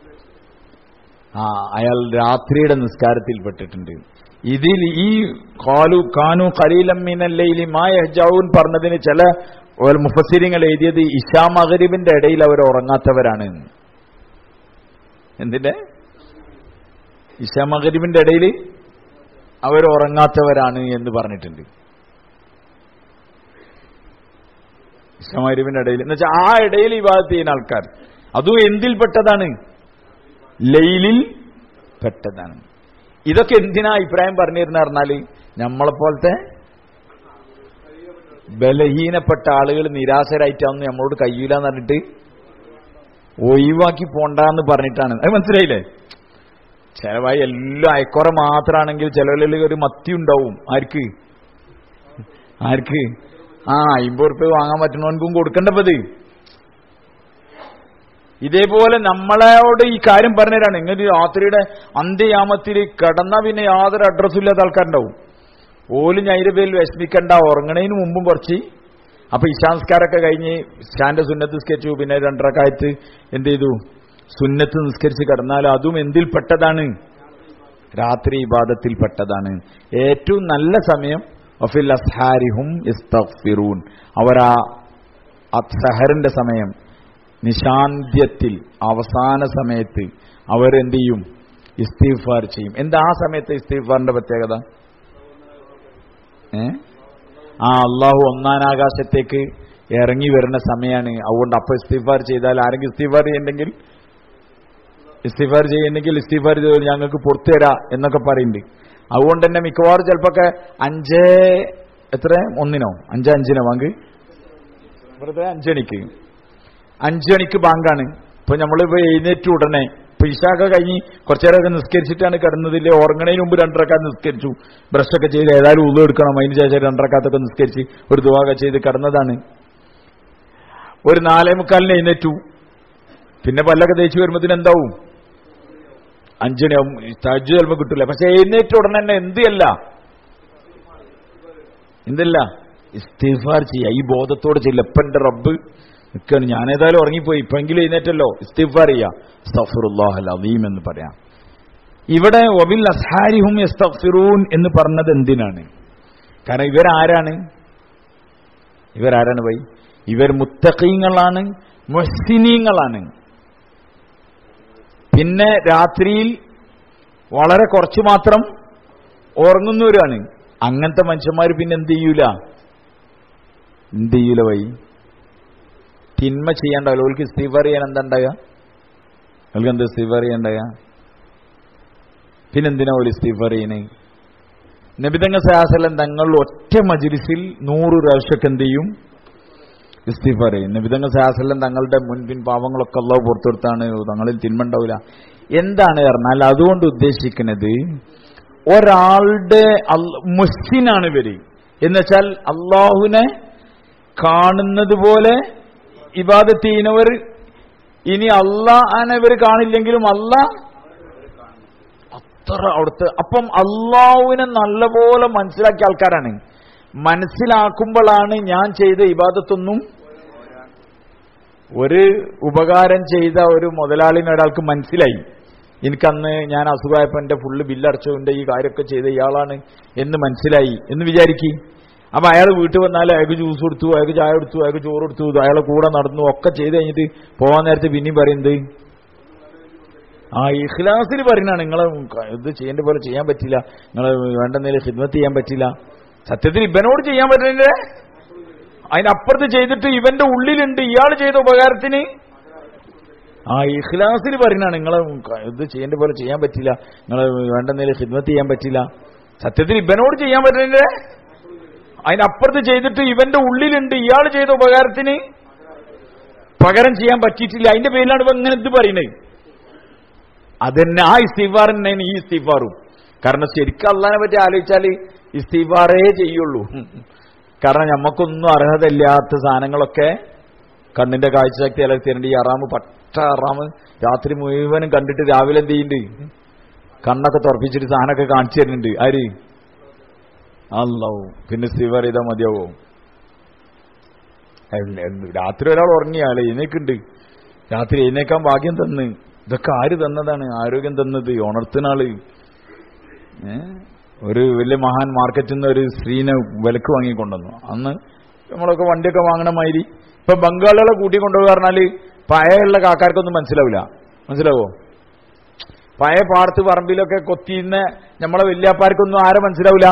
ആ അയാൾ രാത്രിയുടെ നിസ്കാരത്തിൽപ്പെട്ടിട്ടുണ്ട്. ഇതിൽ ഈ ഖാലു കാനു ഖലീലം മിനൽ ലൈലി മാ യഹ്ജഊൻ പറഞ്ഞതിന് ചില മുഫസ്സിരീങ്ങൾ എഴുതിയത് ഇശാ മഗ്രിബിന്റെ ഇടയിൽ അവർ ഉറങ്ങാത്തവരാണ്. എന്തിന്റെ? ഇശാ മഗ്രിബിന്റെ ഇടയിൽ അവർ ഉറങ്ങാത്തവരാണ് എന്ന് പറഞ്ഞിട്ടുണ്ട്. ഇശാ മഗ്രിബിന്റെ ഇടയിൽ എന്ന് വെച്ചാൽ ആ ഇടയിൽ ഇബാദത്ത് ചെയ്യുന്ന ആൾക്കാർ, അതും എന്തിൽപ്പെട്ടതാണ്? ലൈലിൽ പെട്ടതാണ്. ഇതൊക്കെ എന്തിനാ അഭിപ്രായം പറഞ്ഞിരുന്ന പറഞ്ഞാല് നമ്മളെപ്പോലത്തെ ബലഹീനപ്പെട്ട ആളുകൾ നിരാശരായിട്ടാന്ന് നമ്മളോട് കഴിയൂലെന്ന് പറഞ്ഞിട്ട് ഒഴിവാക്കി പോണ്ടെന്ന് പറഞ്ഞിട്ടാണ്. അത് മനസ്സിലായില്ലേ? ചിലവായി എല്ലാം അയക്കുറ മാത്രമാണെങ്കിൽ ചിലവിൽ ഒരു മത്തി ഉണ്ടാവും. ആർക്ക് ആർക്ക് ആ അമ്പത് റുപ്യ വാങ്ങാൻ പറ്റുന്നവൻക്കും കൊടുക്കേണ്ടത്. ഇതേപോലെ നമ്മളോട് ഈ കാര്യം പറഞ്ഞുതരാണ്. ഇങ്ങനെ രാത്രിയുടെ അന്ത്യയാമത്തിൽ കിടന്ന പിന്നെ യാതൊരു അഡ്രസ്സും ഇല്ലാത്ത ആൾക്കാരുണ്ടാവും. ഓലും ഞൈന്റെ പേരിൽ വിഷമിക്കണ്ട, ഉറങ്ങണതിന് മുമ്പും കുറച്ച്. അപ്പൊ ഇശാംസ്കാരൊക്കെ കഴിഞ്ഞ് ഇശാന്റെ സുന്നത്ത് നിസ്കരിച്ചു, പിന്നെ രണ്ടരക്കാലത്ത് എന്ത് ചെയ്തു, സുന്നത്ത് നിസ്കരിച്ച് കിടന്നാൽ അതും എന്തിൽപ്പെട്ടതാണ്? രാത്രി ഇബാദത്തിൽ പെട്ടതാണ്. ഏറ്റവും നല്ല സമയം വഫിൽ അസ്ഹാരിഹും യസ്തഗ്ഫിറൂൻ, അവരാ സഹറിന്റെ സമയം, നിശാന്ത്യത്തിൽ അവസാന സമയത്ത് അവരെന്ത് ചെയ്യും? ഇസ്തിഗ്ഫാർ ചെയ്യും. എന്താ ആ സമയത്ത് ഇസ്തിഗ്ഫാറിന്റെ പ്രത്യേകത? ഏ ആ അള്ളാഹു ഒന്നാനാകാശത്തേക്ക് ഇറങ്ങി വരുന്ന സമയമാണ്. അതുകൊണ്ട് അപ്പൊ ഇസ്തിഗ്ഫാർ ചെയ്താൽ, ആരെങ്കിലും ഇസ്തിഗ്ഫാർ ചെയ്യണ്ടെങ്കിൽ ഇസ്തിഗ്ഫാർ ചെയ്യണമെങ്കിൽ ഇസ്തിഗ്ഫാർ ചെയ്ത് ഞങ്ങൾക്ക് പുറത്തു തരാ എന്നൊക്കെ പറയുന്നുണ്ട്. അതുകൊണ്ട് തന്നെ മിക്കവാറും ചിലപ്പോ അഞ്ചേ എത്ര ഒന്നിനോ അഞ്ചേ അഞ്ചിനോ ബാങ്ക്, വെറുതെ അഞ്ചണിക്ക് അഞ്ചണിക്ക് ബാങ്കാണ്. ഇപ്പൊ നമ്മളിപ്പോ എഴുന്നേറ്റ് ഉടനെ ഇപ്പൊ ഇശാക്കെ കഴിഞ്ഞ് കുറച്ചേരൊക്കെ നിസ്കരിച്ചിട്ടാണ് കിടന്നതില്ലേ, ഉറങ്ങണതിന് മുമ്പ് രണ്ടരക്കാത്ത് നിസ്കരിച്ചു, ബ്രഷൊക്കെ ചെയ്ത് ഏതായാലും ഉള്ളു എടുക്കണം, അതിന് ശേഷം രണ്ടരക്കാത്തൊക്കെ നിസ്കരിച്ച് ഒരു ദുആ ചെയ്ത് കിടന്നതാണ്. ഒരു നാലേ മുക്കാലിന് എഴുന്നേറ്റു, പിന്നെ പല്ലൊക്കെ തേച്ച് വരുമ്പോഴത്തേന് എന്താവും? അഞ്ചണിയാവും. തഹജ്ജുദ് ചിലപ്പോൾ കിട്ടില്ല. പക്ഷെ എഴുന്നേറ്റ് ഉടനെ തന്നെ എന്തിയല്ല എന്തല്ല ഇസ്തിഗ്ഫാർ ചെയ്യുക. ഈ ബോധത്തോട് ചെയ്യില്ല, ഇപ്പൊ എന്റെ റബ്ബ് നിൽക്കാണ്, ഞാനേതായാലും ഉറങ്ങിപ്പോയി, ഇപ്പെങ്കിലും എഴുന്നേറ്റല്ലോ, ഇസ്തിഗ്ഫാർ ചെയ്യുക, അസ്തഗ്ഫിറുല്ലാഹൽ അദീം എന്ന് പറയാം. ഇവിടെ വബിൽ അസ്ഹാരിഹും യസ്തഗ്ഫിറൂൻ എന്ന് പറഞ്ഞത് എന്തിനാണ്? കാരണം ഇവരാരാണ്? ഇവരാരാണ് ഭൈ? ഇവർ മുത്തഖീങ്ങളാണ്, മുഹ്സിനീങ്ങളാണ്. പിന്നെ രാത്രിയിൽ വളരെ കുറച്ച് മാത്രം ഉറങ്ങുന്നവരാണ്. അങ്ങനത്തെ മനുഷ്യന്മാർ പിന്നെ എന്ത് ചെയ്യൂല എന്ത് ചെയ്യൂല വൈ തിന്മ ചെയ്യാണ്ടാവില്ല. ഓൾക്ക് ഇസ്തിഗ്ഫാർ ചെയ്യാൻ എന്താ ഉണ്ടാകുക? ഓൾക്ക് എന്താ ഇസ്തിഗ്ഫാർ ചെയ്യാണ്ടാകുക? പിന്നെന്തിനാ ഓല് ഇസ്തിഗ്ഫാർ ചെയ്യണേ? നബിതങ്ങൾ സല്ലല്ലാഹു അലൈഹി വസല്ലം തങ്ങൾ ഒറ്റ മജ്ലിസിൽ നൂറ് പ്രാവശ്യമൊക്കെ എന്ത് ചെയ്യും? ഇസ്തിഗ്ഫാർ ചെയ്യും. നബിതങ്ങൾ സല്ലല്ലാഹു അലൈഹി വസല്ലം തങ്ങളുടെ മുൻപിൻ പാവങ്ങളൊക്കെ അല്ലാഹു പുറത്തെടുത്താണ്, തങ്ങളിൽ തിന്മ ഉണ്ടാവില്ല. എന്താണ് പറഞ്ഞാൽ അതുകൊണ്ട് ഉദ്ദേശിക്കുന്നത് ഒരാളുടെ മുഹ്സിനാണ് ഇവര് എന്നുവെച്ചാൽ അള്ളാഹുവിനെ കാണുന്നത് പോലെ ഇബാദത്ത് ചെയ്യുന്നവർ. ഇനി അള്ളാഹനെ ഇവർ കാണില്ലെങ്കിലും അള്ളാഹ് അത്ര അവിടുത്തെ. അപ്പം അള്ളാഹുവിനെ നല്ലപോലെ മനസ്സിലാക്കിയ ആൾക്കാരാണ്. മനസ്സിലാക്കുമ്പോഴാണ് ഞാൻ ചെയ്ത ഇബാദത്തൊന്നും. ഒരു ഉപകാരം ചെയ്ത ഒരു മുതലാളിന് ഒരാൾക്ക് മനസ്സിലായി, എനിക്കന്ന് ഞാൻ അസുഖമായപ്പോൾ എൻ്റെ ഫുള്ള് ബില്ലടച്ചതിൻ്റെ ഈ കാര്യമൊക്കെ ചെയ്ത ഇയാളാണ് എന്ന് മനസ്സിലായി എന്ന് വിചാരിക്കും. അപ്പം അയാൾ വീട്ടിൽ വന്നാൽ അയാൾക്ക് ജ്യൂസ് കൊടുത്തു, അയാൾക്ക് ചായ കൊടുത്തു, അയാൾക്ക് ചോറ് കൊടുത്തു, അയാളെ കൂടെ നടന്നു, ഒക്കെ ചെയ്ത് കഴിഞ്ഞിട്ട് പോകാൻ നേരത്തെ പിന്നെയും പറയുന്നത് ആ ഇഖ്ലാസിൽ പറയുന്നതാണ്. നിങ്ങൾ ഇത് ചെയ്യേണ്ട പോലെ ചെയ്യാൻ പറ്റില്ല, നിങ്ങൾ വേണ്ട നേരം ഖിദ്മത്ത് ചെയ്യാൻ പറ്റില്ല. സത്യത്തിൽ ഇവനോട് ചെയ്യാൻ പറ്റുന്നതിന്റെ അതിനപ്പുറത്ത് ചെയ്തിട്ട് ഇവന്റെ ഉള്ളിലുണ്ട് ഇയാൾ ചെയ്ത ഉപകാരത്തിന് ആ ഇഖ്ലാസിൽ പറയുന്നതാണ്. നിങ്ങൾ ഇത് ചെയ്യേണ്ട പോലെ ചെയ്യാൻ പറ്റില്ല, നിങ്ങൾ വേണ്ട നേരം ഖിദ്മത്ത് ചെയ്യാൻ പറ്റില്ല. സത്യത്തിൽ ഇവനോട് ചെയ്യാൻ പറ്റുന്നതിന്റെ അതിനപ്പുറത്ത് ചെയ്തിട്ട് ഇവന്റെ ഉള്ളിലുണ്ട് ഇയാൾ ചെയ്ത ഉപകാരത്തിന് പകരം ചെയ്യാൻ പറ്റിയിട്ടില്ല. അതിന്റെ പേരിലാണ് ഇവ ഇങ്ങനെ ഇത് പറയുന്നത്. അതന്നെ ആ ഇസ്തിഗ്ഫാർ തന്നെയാണ് ഈ ഇസ്തിഗ്ഫാറും. കാരണം ശരിക്കും അള്ളാഹിനെ പറ്റി ആലോചിച്ചാൽ ഇസ്തിഗ്ഫാറേ ചെയ്യുള്ളൂ. കാരണം നമുക്കൊന്നും അർഹതയില്ലാത്ത സാധനങ്ങളൊക്കെ കണ്ണിന്റെ കാഴ്ചശക്തി അലർത്തിയുണ്ട്. ഈ അറാമ് പട്ട അറാമ് രാത്രി മുഴുവനും കണ്ടിട്ട് രാവിലെ എന്ത് ചെയ്യുന്നുണ്ട്? കണ്ണൊക്കെ തുറപ്പിച്ചിട്ട് സാധനമൊക്കെ കാണിച്ചു തരുന്നുണ്ട്. ആര്? അല്ലാഹു. പിന്നെ ഇസ്തിഗ്ഫാർ ചെയ്താൽ മതിയാവോ? രാത്രി ഒരാൾ ഉറങ്ങിയാളെ എഴുന്നേക്കുണ്ട്, രാത്രി എഴുന്നേക്കാൻ ഭാഗ്യം തന്ന്. ഇതൊക്കെ ആര് തന്നതാണ്? ആരോഗ്യം തന്നത്, ഉണർത്തുന്നാള്. ഒരു വലിയ മഹാൻ മാർക്കറ്റിൽ നിന്ന് ഒരു സ്ത്രീനെ വിലക്ക് വാങ്ങിക്കൊണ്ടുവന്നു. അന്ന് നമ്മളൊക്കെ വണ്ടിയൊക്കെ വാങ്ങണ മാതിരി ഇപ്പൊ ബംഗാളികളെ കൂട്ടിക്കൊണ്ടുപോകുക പറഞ്ഞാല് പഴയുള്ള കാക്കാർക്കൊന്നും മനസ്സിലാവില്ല. മനസ്സിലാവോ? പഴയ പാടത്ത് പറമ്പിലൊക്കെ കൊത്തിയുന്ന നമ്മളെ വല്യാപ്പാർക്കൊന്നും ആരെ മനസ്സിലാവില്ല.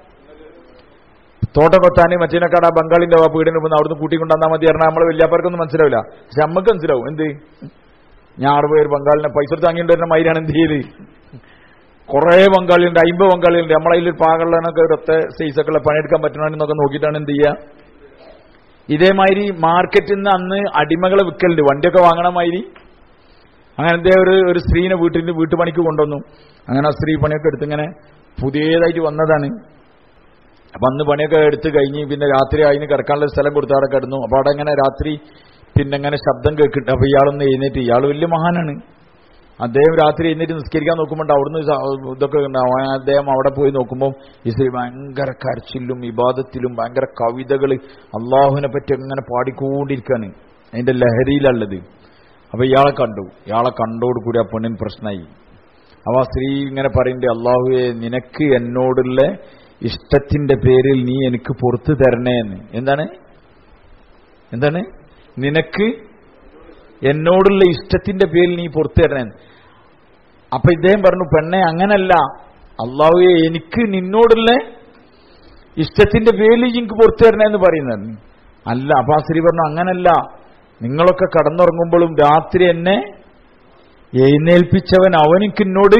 തോട്ടം കൊത്താന് മറ്റേനക്കാട് ആ ബംഗാളിന്റെ വീടിന് പോകുന്ന അവിടുന്ന് കൂട്ടിക്കൊണ്ടുവന്നാൽ മതി പറഞ്ഞാൽ നമ്മളെ വല്യാപ്പാർക്കൊന്നും മനസ്സിലാവില്ല. പക്ഷെ നമ്മക്ക് മനസ്സിലാവും. എന്ത് ഞാൻ അവിടെ പോയി ഒരു ബംഗാളിനെ പൈസ എടുത്ത് വാങ്ങിയിട്ട് വരുന്ന മൈരാണ് എന്ത് ചെയ്ത്. കുറെ ബംഗാളിയുണ്ട്, അമ്പത് ബംഗാളിയുണ്ട്. നമ്മളതിൽ പാകളുള്ളതിനൊക്കെ ഒരൊറ്റ സൈസൊക്കെ ഉള്ള പണിയെടുക്കാൻ പറ്റണമെന്നൊക്കെ നോക്കിയിട്ടാണ് എന്ത് ചെയ്യുക. ഇതേമാതിരി മാർക്കറ്റിൽ നിന്ന് അന്ന് അടിമകളെ വിൽക്കലുണ്ട്, വണ്ടിയൊക്കെ വാങ്ങണ മാതിരി. അങ്ങനത്തെ ഒരു ഒരു സ്ത്രീനെ വീട്ടിൽ വീട്ടുപണിക്ക് കൊണ്ടുവന്നു. അങ്ങനെ ആ സ്ത്രീ പണിയൊക്കെ എടുത്ത് ഇങ്ങനെ പുതിയതായിട്ട് വന്നതാണ്. അപ്പൊ അന്ന് പണിയൊക്കെ എടുത്ത് കഴിഞ്ഞ് പിന്നെ രാത്രി അതിന് കിടക്കാനുള്ള സ്ഥലം കൊടുത്ത് അവിടെ കിടന്നു. അപ്പൊ അവിടെ ഇങ്ങനെ രാത്രി പിന്നെ ഇങ്ങനെ ശബ്ദം കേൾക്കുന്നുണ്ട്. അപ്പൊ ഇയാളൊന്ന് എഴുന്നേറ്റ്, ഇയാൾ വലിയ മഹാനാണ്. അദ്ദേഹം രാത്രി എഴുന്നേറ്റ് നിസ്കരിക്കാൻ നോക്കുമ്പോൾ അവിടുന്ന് ഇതൊക്കെ അദ്ദേഹം അവിടെ പോയി നോക്കുമ്പോൾ ഈ സ്ത്രീ ഭയങ്കര കരച്ചിലും ഇബാദത്തിലും ഭയങ്കര കവിതകൾ അള്ളാഹുവിനെ പറ്റി അങ്ങനെ പാടിക്കൊണ്ടിരിക്കുകയാണ്. അതിന്റെ ലഹരിയിലുള്ളത്. അപ്പൊ ഇയാളെ കണ്ടു. ഇയാളെ കണ്ടോടുകൂടി ആ പെണ്ണിന് പ്രശ്നമായി. അപ്പൊ ആ സ്ത്രീ ഇങ്ങനെ പറയുന്നുണ്ട്, അള്ളാഹുവെ നിനക്ക് എന്നോടുള്ള ഇഷ്ടത്തിന്റെ പേരിൽ നീ എനിക്ക് പുറത്തു തരണേ എന്ന്. എന്താണ് എന്താണ് നിനക്ക് എന്നോടുള്ള ഇഷ്ടത്തിന്റെ പേരിൽ നീ പുറത്തു തരണേ. അപ്പൊ ഇദ്ദേഹം പറഞ്ഞു, പെണ്ണെ അങ്ങനല്ല, അള്ളാഹുവെ എനിക്ക് നിന്നോടുള്ള ഇഷ്ടത്തിന്റെ പേരിൽ എനിക്ക് പുറത്തു തരണേ എന്ന് പറയുന്നത് അല്ല. അപ്പൊ ആ സ്ത്രീ പറഞ്ഞു, അങ്ങനല്ല, നിങ്ങളൊക്കെ കടന്നുറങ്ങുമ്പോഴും രാത്രി എന്നെ എഴുന്നേൽപ്പിച്ചവൻ അവനിക്ക് എന്നോട്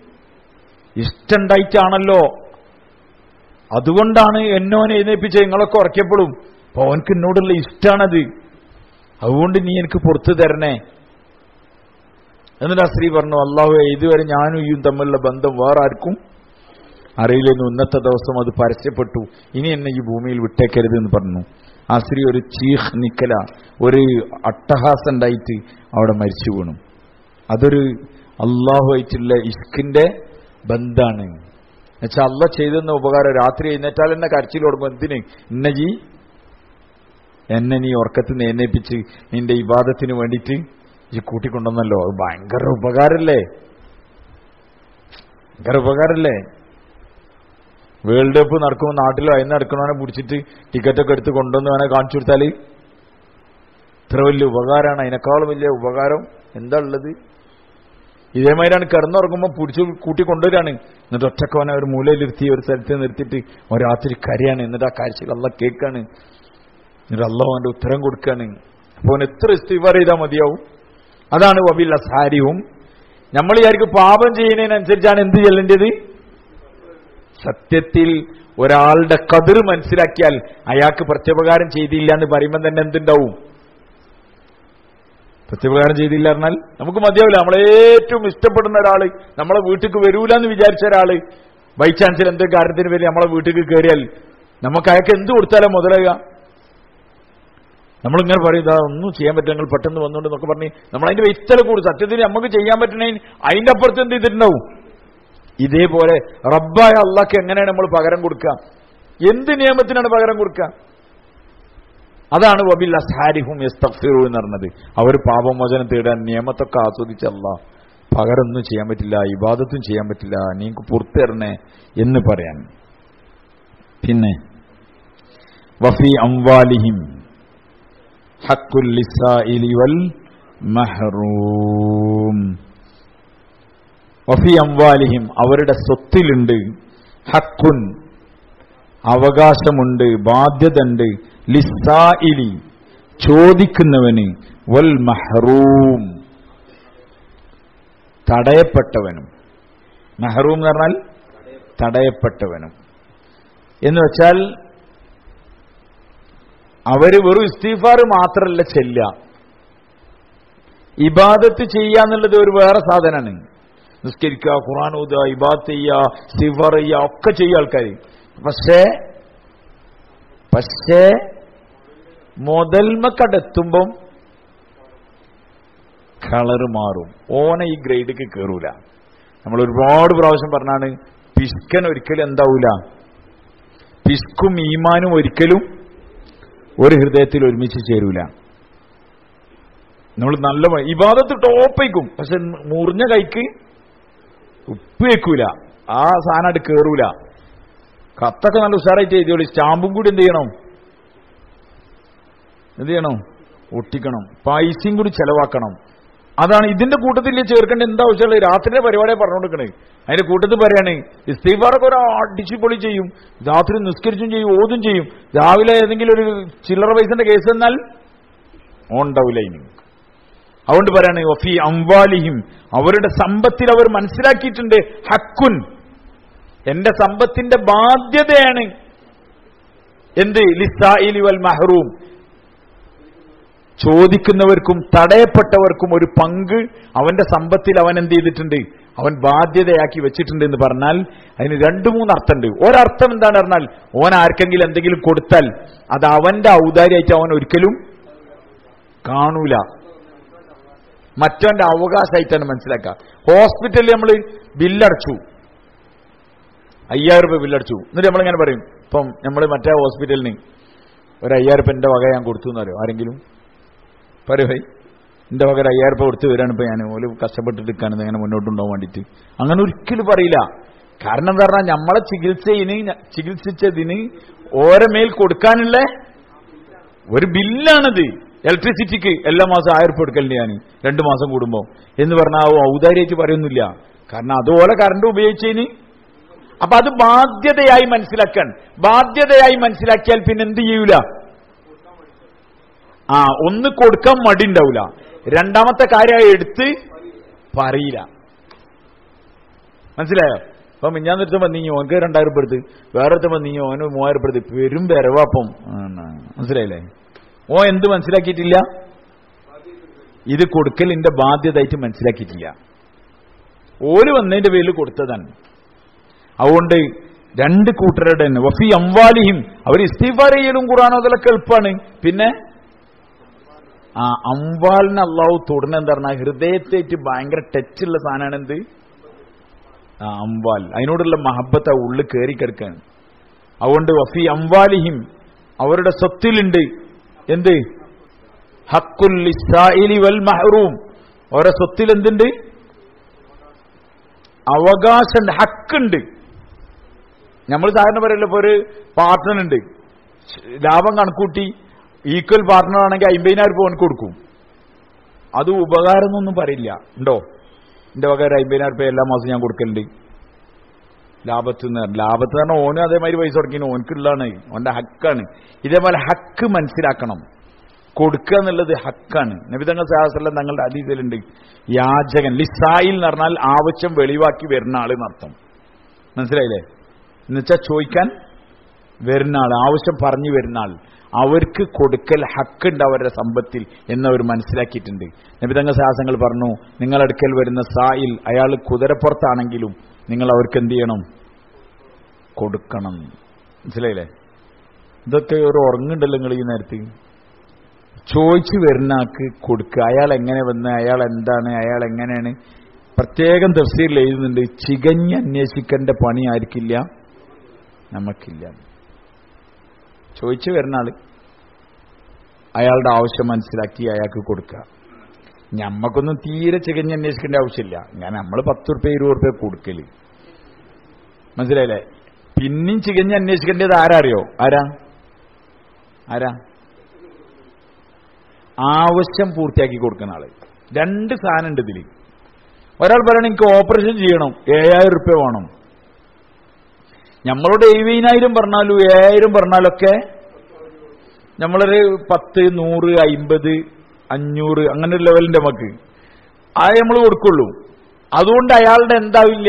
ഇഷ്ടണ്ടായിട്ടാണല്ലോ, അതുകൊണ്ടാണ് എന്നോനെ എഴുന്നേൽപ്പിച്ച നിങ്ങളൊക്കെ ഉറക്കിയപ്പോഴും അപ്പൊ അവനക്ക് എന്നോടുള്ള ഇഷ്ടമാണത്, അതുകൊണ്ട് നീ എനിക്ക് പുറത്തു തരണേ. എന്നിട്ട് ആ സ്ത്രീ പറഞ്ഞു, അല്ലാഹുവേ ഇതുവരെ ഞാനും ഈയും തമ്മിലുള്ള ബന്ധം വേറെ ആർക്കും അറിയില്ലെന്നു, ഇന്നത്തെ ദിവസം അത് പരസ്യപ്പെട്ടു, ഇനി എന്നെ ഈ ഭൂമിയിൽ വിട്ടേക്കരുത് എന്ന് പറഞ്ഞു. ആ സ്ത്രീ ഒരു ചീഹ് നിക്കല, ഒരു അട്ടഹാസണ്ടായിട്ട് അവിടെ മരിച്ചു വീണു. അതൊരു അള്ളാഹുവായിട്ടുള്ള ഇഷ്കിന്റെ ബന്ധാണ്. എന്നുവെച്ചാൽ അള്ള ചെയ്തെന്ന ഉപകാരം. രാത്രി എഴുന്നേറ്റാൽ എന്നെ കരച്ചിൽ കൊടുക്കും, എന്തിന് ഇന്ന ജി എന്നെ നീ ഉറക്കത്തിൽ നിന്ന് എഴുന്നേപ്പിച്ച് നിന്റെ ഇബാദത്തിന് വേണ്ടിയിട്ട് ഈ കൂട്ടിക്കൊണ്ടുവന്നല്ലോ, അത് ഭയങ്കര ഉപകാരല്ലേ, ഭയങ്കര ഉപകാരല്ലേ. വേൾഡ് കപ്പ് നടക്കുമ്പോൾ നാട്ടിലോ അതിന് നടക്കണവനെ പിടിച്ചിട്ട് ടിക്കറ്റൊക്കെ എടുത്ത് കൊണ്ടുവന്നവനെ കാണിച്ചു കൊടുത്താൽ ഇത്ര വലിയ ഉപകാരമാണ്. അതിനേക്കാളും വലിയ ഉപകാരം എന്താ ഉള്ളത്? ഇതേമാതിരിയാണ് കിടന്നുറങ്ങുമ്പോൾ പിടിച്ച് കൂട്ടി കൊണ്ടുവരാണ്. എന്നിട്ട് ഒറ്റക്കവനെ ഒരു മൂലയിലിരുത്തി ഒരു സ്ഥലത്ത് നിർത്തിയിട്ട് ഒരു രാത്രി കരയാണ്. എന്നിട്ട് ആ കാഴ്ചയിൽ അള്ള കേൾക്കാണ്. എന്നിട്ട് അള്ളാഹു അവന്റെ ഉത്തരം കൊടുക്കാണ്. അപ്പോൾ അവൻ എത്ര ഇസ്തിഗ്ഫാർ ചെയ്താൽ മതിയാവും? അതാണ് വബിൽ അസ്ഹാരിഹും. നമ്മൾ വിചാരിക്കും പാപം ചെയ്യുന്നതിനനുസരിച്ചാണ് എന്ത് ചെല്ലേണ്ടത്. സത്യത്തിൽ ഒരാളുടെ ഖദർ മനസ്സിലാക്കിയാൽ അയാൾക്ക് പ്രത്യുപകാരം ചെയ്തില്ല എന്ന് പറയുമ്പോൾ തന്നെ എന്തുണ്ടാവും? പ്രത്യുപകാരം ചെയ്തില്ല പറഞ്ഞാൽ നമുക്ക് മതിയാവില്ല. നമ്മളേറ്റവും ഇഷ്ടപ്പെടുന്ന ഒരാള് നമ്മളെ വീട്ടിലേക്ക് വരൂല എന്ന് വിചാരിച്ച ഒരാള് ബൈ ചാൻസിൽ എന്തെങ്കിലും കാര്യത്തിന് പേര് നമ്മളെ വീട്ടിലേക്ക് കയറിയാൽ നമുക്ക് അയാൾക്ക് എന്ത് കൊടുത്താലും മുതലാകുക. നമ്മളിങ്ങനെ പറയും ഇതാ ഒന്നും ചെയ്യാൻ പറ്റില്ല, നിങ്ങൾ പെട്ടെന്ന് വന്നുകൊണ്ട് എന്നൊക്കെ പറഞ്ഞ് നമ്മളതിന്റെ വ്യക്തത കൂടും. സത്യത്തിൽ നമുക്ക് ചെയ്യാൻ പറ്റണേന് അതിന്റെ അപ്പുറത്ത് എന്ത് ചെയ്തിട്ടുണ്ടാവും. ഇതേപോലെ റബ്ബായ അള്ളാഹ്ക്ക് എങ്ങനെയാണ് നമ്മൾ പകരം കൊടുക്കുക? എന്ത് നിയമത്തിനാണ് പകരം കൊടുക്കുക? അതാണ് വബിൽ അസ്ഹാരിഹും യസ്തഗ്ഫിറൂൻ എന്ന് പറഞ്ഞത്. അവർ പാപമോചനം തേടാൻ നിയമത്തൊക്കെ ആസ്വദിച്ച അല്ലാഹ് പകരൊന്നും ചെയ്യാൻ പറ്റില്ല, ഇബാദത്തും ചെയ്യാൻ പറ്റില്ല, നീക്ക് പുറത്തു തരണേ എന്ന് പറയാൻ. പിന്നെ വഫി അംവാലിഹിം ഹഖ്ഖുൽ ലിസ്സാഇലി വൽ മഹ്റൂം. വഫി അംവാലിഹിം അവരുടെ സ്വത്തിലുണ്ട്, ഹഖ്ഖുൻ അവകാശമുണ്ട്, ബാധ്യതയുണ്ട്, ലിസ്സാഇലി ചോദിക്കുന്നവന്, വൽ മഹ്റൂം തടയപ്പെട്ടവനും. മഹ്റൂം എന്ന് പറഞ്ഞാൽ തടയപ്പെട്ടവനും എന്ന് വെച്ചാൽ അവര് വെറും ഇസ്തിഗ്ഫാർ മാത്രമല്ല ചെല്ലുക, ഇബാദത്ത് ചെയ്യാന്നുള്ളത് ഒരു വേറെ സാധനമാണ്. നിസ്കരിക്കുക, ഖുർആൻ ഓതുക, ഇബാദത്ത് ചെയ്യുക, ഇസ്തിഗ്ഫാർ ചെയ്യുക ഒക്കെ ചെയ്യുക ആൾക്കാർ. പക്ഷേ പക്ഷേ മുതൽമക്കടെത്തുമ്പം കളറ് മാറും. ഓന ഈ ഗ്രേഡിക്ക് കയറൂല. നമ്മൾ ഒരുപാട് പ്രാവശ്യം പറഞ്ഞാണ് പിഷ്കൻ ഒരിക്കലും എന്താവൂല, പിഷ്കും ഈമാനും ഒരിക്കലും ഒരു ഹൃദയത്തിൽ ഒരുമിച്ച് ചേരൂല. നമ്മൾ നല്ല ഇബാദത്ത് ടോപ്പയ്ക്കും, പക്ഷെ മുറിഞ്ഞ കൈക്ക് ഉപ്പ് വെക്കൂല, ആ സാധനമായിട്ട് കയറൂല. കത്തൊക്കെ നല്ല ഉഷാറായിട്ട് എഴുതിയോളൂ. സ്റ്റാമ്പും കൂടി എന്ത് ചെയ്യണം എന്ത് ചെയ്യണം ഒട്ടിക്കണം, പൈസയും കൂടി ചെലവാക്കണം. അതാണ് ഇതിന്റെ കൂട്ടത്തിൽ ചേർക്കേണ്ട എന്താ ആവശ്യമുള്ളത്? രാത്രിയുടെ പരിപാടിയെ പറഞ്ഞുകൊടുക്കണേ. അതിന്റെ കൂട്ടത്തിൽ പറയാണ് ഇസ്തിഗ്ഫാറൊക്കെ ഒരു അടിച്ചു പൊളി ചെയ്യും, രാത്രി നിസ്കരിച്ചും ചെയ്യും, ഓതും ചെയ്യും. രാവിലെ ഏതെങ്കിലും ഒരു ചില്ലറ പൈസന്റെ കേസ് എന്നാൽ ഓണ്ടാവില്ല ഇനി. അതുകൊണ്ട് പറയാണ് വഫി അംവാലിഹിം അവരുടെ സമ്പത്തിൽ അവർ മനസ്സിലാക്കിയിട്ടുണ്ട്, ഹഖ്ഖുൻ എന്റെ സമ്പത്തിന്റെ ബാധ്യതയാണ് എന്ത്, ലിസ്സാഇലി വൽ മഹ്റൂം ചോദിക്കുന്നവർക്കും തടയപ്പെട്ടവർക്കും ഒരു പങ്ക് അവന്റെ സമ്പത്തിൽ അവൻ എന്ത് ചെയ്തിട്ടുണ്ട്, അവൻ ബാധ്യതയാക്കി വെച്ചിട്ടുണ്ട് എന്ന് പറഞ്ഞാൽ അതിന് രണ്ടു മൂന്ന് അർത്ഥമുണ്ട്. ഒരർത്ഥം എന്താണ് പറഞ്ഞാൽ ഓൻ ആർക്കെങ്കിലും എന്തെങ്കിലും കൊടുത്താൽ അത് അവന്റെ ഔദാര്യമായിട്ട് അവൻ ഒരിക്കലും കാണൂല, മറ്റവന്റെ അവകാശമായിട്ടാണ് മനസ്സിലാക്കുക. ഹോസ്പിറ്റലിൽ നമ്മൾ ബില്ലടച്ചു, അയ്യായിരം രൂപ ബില്ലടിച്ചു. എന്നിട്ട് നമ്മളിങ്ങനെ പറയും, ഇപ്പം നമ്മൾ മറ്റേ ഹോസ്പിറ്റലിന് ഒരു അയ്യായിരം രൂപ എന്റെ വക ഞാൻ കൊടുത്തു എന്ന് പറയും. ആരെങ്കിലും പറയൂ, എന്റെ വക ഒരു അയ്യായിരം രൂപ കൊടുത്തു വരാണ് ഇപ്പൊ ഞാൻ ഓല് കഷ്ടപ്പെട്ടിട്ട് നിൽക്കാനത് അങ്ങനെ മുന്നോട്ടുണ്ടാവാൻ വേണ്ടിയിട്ട്. അങ്ങനെ ഒരിക്കലും പറയില്ല. കാരണം എന്താ പറഞ്ഞാൽ നമ്മളെ ചികിത്സയിന് ചികിത്സിച്ചതിന് ഓരോ മേൽ കൊടുക്കാനുള്ള ഒരു ബില്ലാണിത്. ഇലക്ട്രിസിറ്റിക്ക് എല്ലാ മാസം ആയിരം രൂപ എടുക്കലുണ്ട് ഞാൻ രണ്ടു മാസം കൂടുമ്പോ എന്ന് പറഞ്ഞാൽ ഔദാര്യമായിട്ട് പറയുന്നില്ല. കാരണം അതുപോലെ കറണ്ട് ഉപയോഗിച്ചതിന്. അപ്പൊ അത് ബാധ്യതയായി മനസ്സിലാക്കാൻ, ബാധ്യതയായി മനസ്സിലാക്കിയാൽ പിന്നെ എന്ത് ചെയ്യൂല, ആ ഒന്ന് കൊടുക്കാൻ മടി ഉണ്ടാവില്ല. രണ്ടാമത്തെ കാര്യമായി എടുത്ത് പറയില്ല. മനസ്സിലായോ? അപ്പൊ മിഞ്ഞാൻ നിർത്തുമ്പോ നീ ഓനക്ക് രണ്ടായിരം രൂപ എടുത്ത്, വേറെ എടുത്തുമ്പോ നീ ഓന് മൂവായിരം രൂപ എടുത്ത്, പെരും വരവാപ്പം. മനസ്സിലായില്ലേ? ഓ എന്ത് മനസ്സിലാക്കിയിട്ടില്ല, ഇത് കൊടുക്കലിന്റെ ബാധ്യതയായിട്ട് മനസ്സിലാക്കിയിട്ടില്ല. ഓര് വന്നതിന്റെ പേരിൽ കൊടുത്തതാണ്. അതുകൊണ്ട് രണ്ട് കൂട്ടരുടെ തന്നെ വഫി അംവാലിഹിം അവർ ഇസ്തിഗ്ഫാർ ചെയ്യലും ഖുർആൻ ഓതലൊക്കെ എളുപ്പമാണ്. പിന്നെ ആ അംവാലിന് അള്ളാഹു തുടർന്ന് എന്താ പറഞ്ഞാൽ ഹൃദയത്തേറ്റ് ഭയങ്കര ടച്ചുള്ള സാധനമാണ് എന്ത്, ആ അംവാൽ. അതിനോടുള്ള മഹബത്ത് ആ ഉള്ളിൽ കയറി കിടക്കാണ്. അതുകൊണ്ട് വഫി അംവാലിഹിം അവരുടെ സ്വത്തിലുണ്ട് എന്ത്, ഹഖ്ഖുൽ ലിസ്സാഇലി വൽ മഹ്റൂം അവരുടെ സ്വത്തിൽ എന്തുണ്ട്, അവകാശം, ഹക്കുണ്ട്. നമ്മൾ സാധാരണ പറയല്ലോ, ഇപ്പൊ ഒരു പാർട്ട്ണർ ഉണ്ട്, ലാഭം കണക്കൂട്ടി ഈക്വൽ പാർട്ട്ണർ ആണെങ്കിൽ അമ്പതിനായിരം രൂപ കൊടുക്കും. അത് ഉപകാരം എന്നൊന്നും പറയില്ല, ഉണ്ടോ? എന്റെ വക ഒരു അമ്പതിനായിരം റുപ്യ എല്ലാ മാസം ഞാൻ കൊടുക്കലുണ്ട് ലാഭത്ത് നിന്ന്. ലാഭത്ത് പറഞ്ഞാൽ ഓനും അതേമാതിരി പൈസ കൊടുക്കുന്നു, ഓനക്കുള്ളതാണ്, ഓന്റെ ഹക്കാണ്. ഇതേപോലെ ഹക്ക് മനസ്സിലാക്കണം. കൊടുക്കുക എന്നുള്ളത് ഹക്കാണ്. നബി തങ്ങൾ സല്ലല്ലാഹു അലൈഹി വസല്ലം തങ്ങളുടെ ഹദീസിലുണ്ട്, യാചകൻ ലിസായിൽ എന്ന് പറഞ്ഞാൽ ആവശ്യം വെളിവാക്കി വരുന്ന ആള് എന്നർത്ഥം. മനസ്സിലായില്ലേ? എന്നുവെച്ചാൽ ചോദിക്കാൻ വരുന്ന ആൾ, ആവശ്യം പറഞ്ഞു വരുന്ന ആൾ, അവർക്ക് കൊടുക്കൽ ഹക്കുണ്ട് അവരുടെ സമ്പത്തിൽ എന്നവർ മനസ്സിലാക്കിയിട്ടുണ്ട്. നബി തങ്ങൾ സാഹസങ്ങൾ പറഞ്ഞു, നിങ്ങളടുക്കൽ വരുന്ന സായിൽ അയാൾ കുതിരപ്പുറത്താണെങ്കിലും നിങ്ങൾ അവർക്ക് എന്ത് ചെയ്യണം? കൊടുക്കണം. മനസ്സിലായില്ലേ? ഇതൊക്കെ ഒരു ഉറങ്ങുണ്ടല്ലോ നിങ്ങൾ ഈ നേരത്ത്. ചോദിച്ചു വരുന്ന ആൾക്ക് കൊടുക്കുക. അയാൾ എങ്ങനെ വന്ന്, അയാൾ എന്താണ്, അയാൾ എങ്ങനെയാണ്, പ്രത്യേകം തഫ്സീറിൽ എഴുതുന്നുണ്ട്, ചികഞ്ഞ് അന്വേഷിക്കേണ്ട പണി ആർക്കില്ല? നമുക്കില്ല. ചോദിച്ചു വരുന്ന ആള് അയാളുടെ ആവശ്യം മനസ്സിലാക്കി അയാൾക്ക് കൊടുക്കുക. ഞമ്മക്കൊന്നും തീരെ ചികഞ്ഞ് അന്വേഷിക്കേണ്ട ആവശ്യമില്ല. ഞാൻ നമ്മൾ പത്ത് റുപ്യ ഇരുപത് റുപ്യ കൊടുക്കല്. മനസ്സിലായില്ലേ? പിന്നെയും ചികഞ്ഞ് അന്വേഷിക്കേണ്ടത് ആരാ അറിയോ? ആരാ ആരാ ആവശ്യം പൂർത്തിയാക്കി കൊടുക്കുന്ന ആള്. രണ്ട് സാധനം ഉണ്ട് ഇതിൽ. ഒരാൾ പറയണം എനിക്ക് ഓപ്പറേഷൻ ചെയ്യണം, ഏഴായിരം റുപ്യ വേണം. നമ്മളോട് എഴുപതിനായിരം പറഞ്ഞാലും ഏഴായിരം പറഞ്ഞാലൊക്കെ നമ്മളൊരു പത്ത് നൂറ് അമ്പത് അഞ്ഞൂറ് അങ്ങനെ ഒരു ലെവലിന്റെ നമുക്ക് അത് നമ്മൾ കൊടുക്കുള്ളൂ. അതുകൊണ്ട് അയാളുടെ എന്താവില്ല,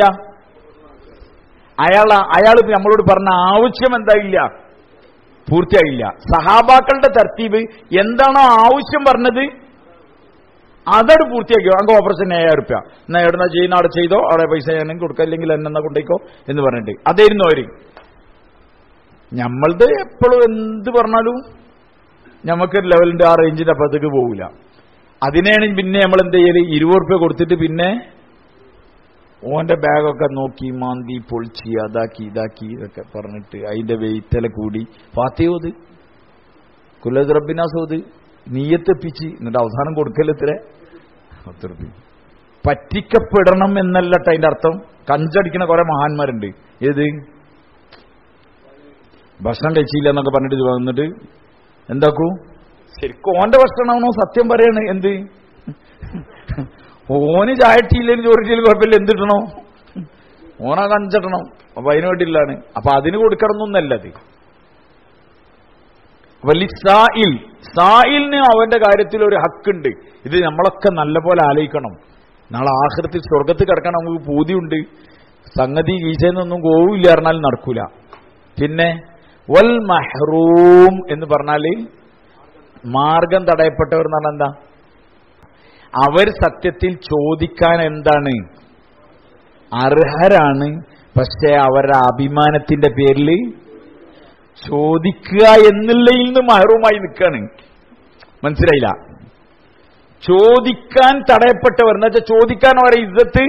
അയാൾ അയാൾ നമ്മളോട് പറഞ്ഞ ആവശ്യം എന്താവില്ല, പൂർത്തിയായില്ല. സഹാബാക്കളുടെ തർത്തീബ് എന്താണോ ആവശ്യം പറഞ്ഞത് അതോട് പൂർത്തിയാക്കിയോ. അങ്ങ് ഓപ്പറേഷൻ ഏഴായിരം റുപ്യ എന്നാ എവിടെന്നാ ചെയ്യുന്ന അവിടെ ചെയ്തോ, അവിടെ പൈസ ചെയ്യണമെങ്കിൽ കൊടുക്കുക, ഇല്ലെങ്കിൽ എന്നെന്നാ കൊണ്ടേക്കോ എന്ന് പറഞ്ഞിട്ട് അതായിരുന്നു അവര്. നമ്മളുടെ എപ്പോഴും എന്ത് പറഞ്ഞാലും നമുക്കൊരു ലെവലിന്റെ ആ റേഞ്ചിന്റെ അപ്പുറത്തേക്ക് പോകില്ല. അതിനെയാണ് പിന്നെ നമ്മൾ എന്ത് ചെയ്യല്, ഇരുപത് റുപ്യ കൊടുത്തിട്ട് പിന്നെ ഓന്റെ ബാഗൊക്കെ നോക്കി മാന്തി പൊളിച്ച് അതാക്കി ഇതാക്കി ഇതൊക്കെ പറഞ്ഞിട്ട് അതിന്റെ വെയിറ്റല കൂടി ഫാത്തിയോത് കുല്ലത് റബ്ബിനാസോത് നീയത്തെപ്പിച്ച് എന്നിട്ട് അവസാനം കൊടുക്കലെത്ര പത്ത് റുപ്യ. പറ്റിക്കപ്പെടണം എന്നല്ലട്ട അതിന്റെ അർത്ഥം. കഞ്ചടിക്കുന്ന കുറെ മഹാന്മാരുണ്ട്. ഏത് ഭക്ഷണം കഴിച്ചില്ല എന്നൊക്കെ പറഞ്ഞിട്ട് വന്നിട്ട് എന്താക്കൂ, ശരിക്കും ഓന്റെ ഭക്ഷണമാണോ സത്യം പറയണ? എന്ത് ഓന് ചായട്ടിയില്ലെങ്കിൽ ചോറിട്ടിയിൽ കുഴപ്പമില്ല, എന്തിട്ടണോ ഓനാ കഞ്ചട്ടണം. അപ്പൊ അതിന് വേണ്ടിയില്ലാണ്. അപ്പൊ അതിന് കൊടുക്കണം എന്നല്ലത്. വലിയ സായിൽ സായിലിന് അവന്റെ കാര്യത്തിൽ ഒരു ഹക്കുണ്ട്. ഇത് നമ്മളൊക്കെ നല്ലപോലെ ആലോചിക്കണം. നാളെ ആഖിറത്തിൽ സ്വർഗത്തിൽ കിടക്കാൻ നമുക്ക് പൂതിയുണ്ട്. സംഗതി ഈശയെന്നൊന്നും പോവില്ല പറഞ്ഞാൽ നടക്കൂല. പിന്നെ വൽ മഹ്റൂം എന്ന് പറഞ്ഞാല് മാർഗം തടയപ്പെട്ടവർ എന്ന് പറഞ്ഞാൽ എന്താ? അവർ സത്യത്തിൽ ചോദിക്കാൻ എന്താണ് അർഹരാണ്, പക്ഷെ അവരുടെ അഭിമാനത്തിന്റെ പേരിൽ ചോദിക്കുക എന്നുള്ളതിൽ നിന്ന് മഹ്റൂമായി നിൽക്കാണ്. മനസ്സിലായില്ല? ചോദിക്കാൻ തടയപ്പെട്ടവർ എന്ന് വെച്ചാൽ ചോദിക്കാൻ അവരെ ഇസ്സത്ത്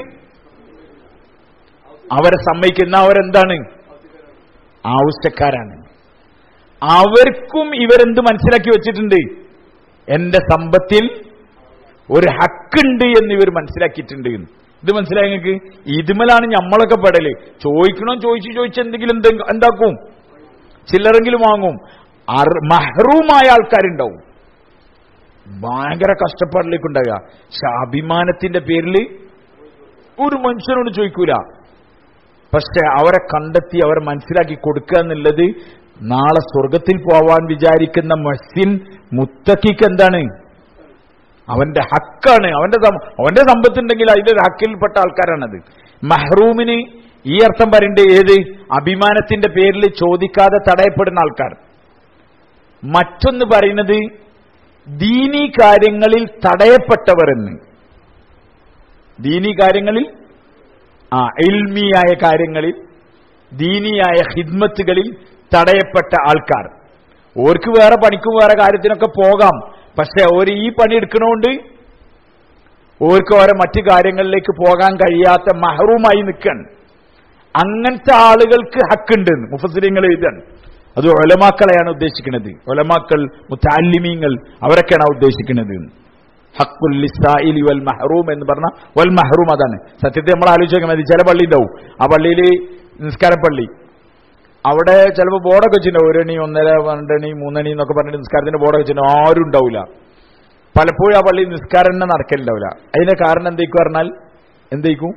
അവരെ സമ്മതിക്കുന്ന അവരെന്താണ്? ആവശ്യക്കാരാണ്. അവർക്കും ഇവരെന്ത് മനസ്സിലാക്കി വെച്ചിട്ടുണ്ട്? എന്റെ സമ്പത്തിൽ ഒരു ഹക്കുണ്ട് എന്ന് ഇവർ മനസ്സിലാക്കിയിട്ടുണ്ട്. ഇത് മനസ്സിലായി നിങ്ങൾക്ക്? ഇതുമലാണ് നമ്മളൊക്കെ പെടല്. ചോദിക്കണോ ചോദിച്ചു ചോദിച്ച് എന്തെങ്കിലും എന്താക്കും, ചില്ലറെങ്കിലും വാങ്ങും. മഹ്റൂമായ ആൾക്കാരുണ്ടാവും, ഭയങ്കര കഷ്ടപ്പാടിലേക്കുണ്ടാകുക. പക്ഷെ അഭിമാനത്തിന്റെ പേരിൽ ഒരു മനുഷ്യനോട് ചോദിക്കൂല. പക്ഷെ അവരെ കണ്ടെത്തി അവരെ മനസ്സിലാക്കി കൊടുക്കുക എന്നുള്ളത് നാളെ സ്വർഗത്തിൽ പോവാൻ വിചാരിക്കുന്ന മുഹ്സിൻ മുത്തഖിക്ക് എന്താണ്? അവന്റെ ഹക്കാണ്. അവന്റെ അവന്റെ സമ്പത്തുണ്ടെങ്കിൽ അതിന്റെ ഹക്കിൽപ്പെട്ട ആൾക്കാരാണത്. മഹ്റൂമിന് ഈ അർത്ഥം പറയണ്ടേ? ഏത്? അഭിമാനത്തിന്റെ പേരിൽ ചോദിക്കാതെ തടയപ്പെടുന്ന ആൾക്കാർ. മറ്റൊന്ന് പറയുന്നത് ദീനീ കാര്യങ്ങളിൽ തടയപ്പെട്ടവർ എന്ന്. ദീനീ കാര്യങ്ങളിൽ, ആ ഇൽമിയായ കാര്യങ്ങളിൽ, ദീനിയായ ഹിദ്മത്തുകളിൽ തടയപ്പെട്ട ആൾക്കാർ. ഓർക്ക് വേറെ പണിക്കും വേറെ കാര്യത്തിനൊക്കെ പോകാം. പക്ഷെ ഓര് ഈ പണി എടുക്കണോണ്ട് ഓർക്ക് ഓരോ മറ്റു കാര്യങ്ങളിലേക്ക് പോകാൻ കഴിയാത്ത മഹ്റൂമായി നിൽക്കാൻ. അങ്ങനത്തെ ആളുകൾക്ക് ഹക്കുണ്ട് മുഫസ്സിരീങ്ങൾ എഴുതാൻ. അത് ഉലമാക്കളെയാണ് ഉദ്ദേശിക്കുന്നത്. ഉലമാക്കൾ, മുതഅല്ലിമീങ്ങൾ, അവരൊക്കെയാണ് ഉദ്ദേശിക്കുന്നത്. ഹഖുൽ ലിസ്സായിലി വൽ മഹ്റൂം എന്ന് പറഞ്ഞ വൽ മഹ്റൂം അതാണ്. സത്യത്തിൽ നമ്മൾ ആലോചിക്കാൻ മതി. ചില പള്ളി ഉണ്ടാവും, ആ പള്ളിയിൽ നിസ്കാരപ്പള്ളി, അവിടെ ചിലപ്പോൾ ബോർഡൊക്കെ വെച്ചിട്ടുണ്ടാവും. ഒരണി, ഒന്നര, രണ്ടണി, മൂന്നണി എന്നൊക്കെ പറഞ്ഞിട്ട് നിസ്കാരത്തിന്റെ ബോർഡൊക്കെ വെച്ചിട്ടുണ്ടാവും. ആരും ഉണ്ടാവില്ല. പലപ്പോഴും ആ പള്ളി നിസ്കാരം തന്നെ നടക്കലുണ്ടാവില്ല. അതിന്റെ കാരണം എന്തേക്ക് പറഞ്ഞാൽ എന്തേക്കും?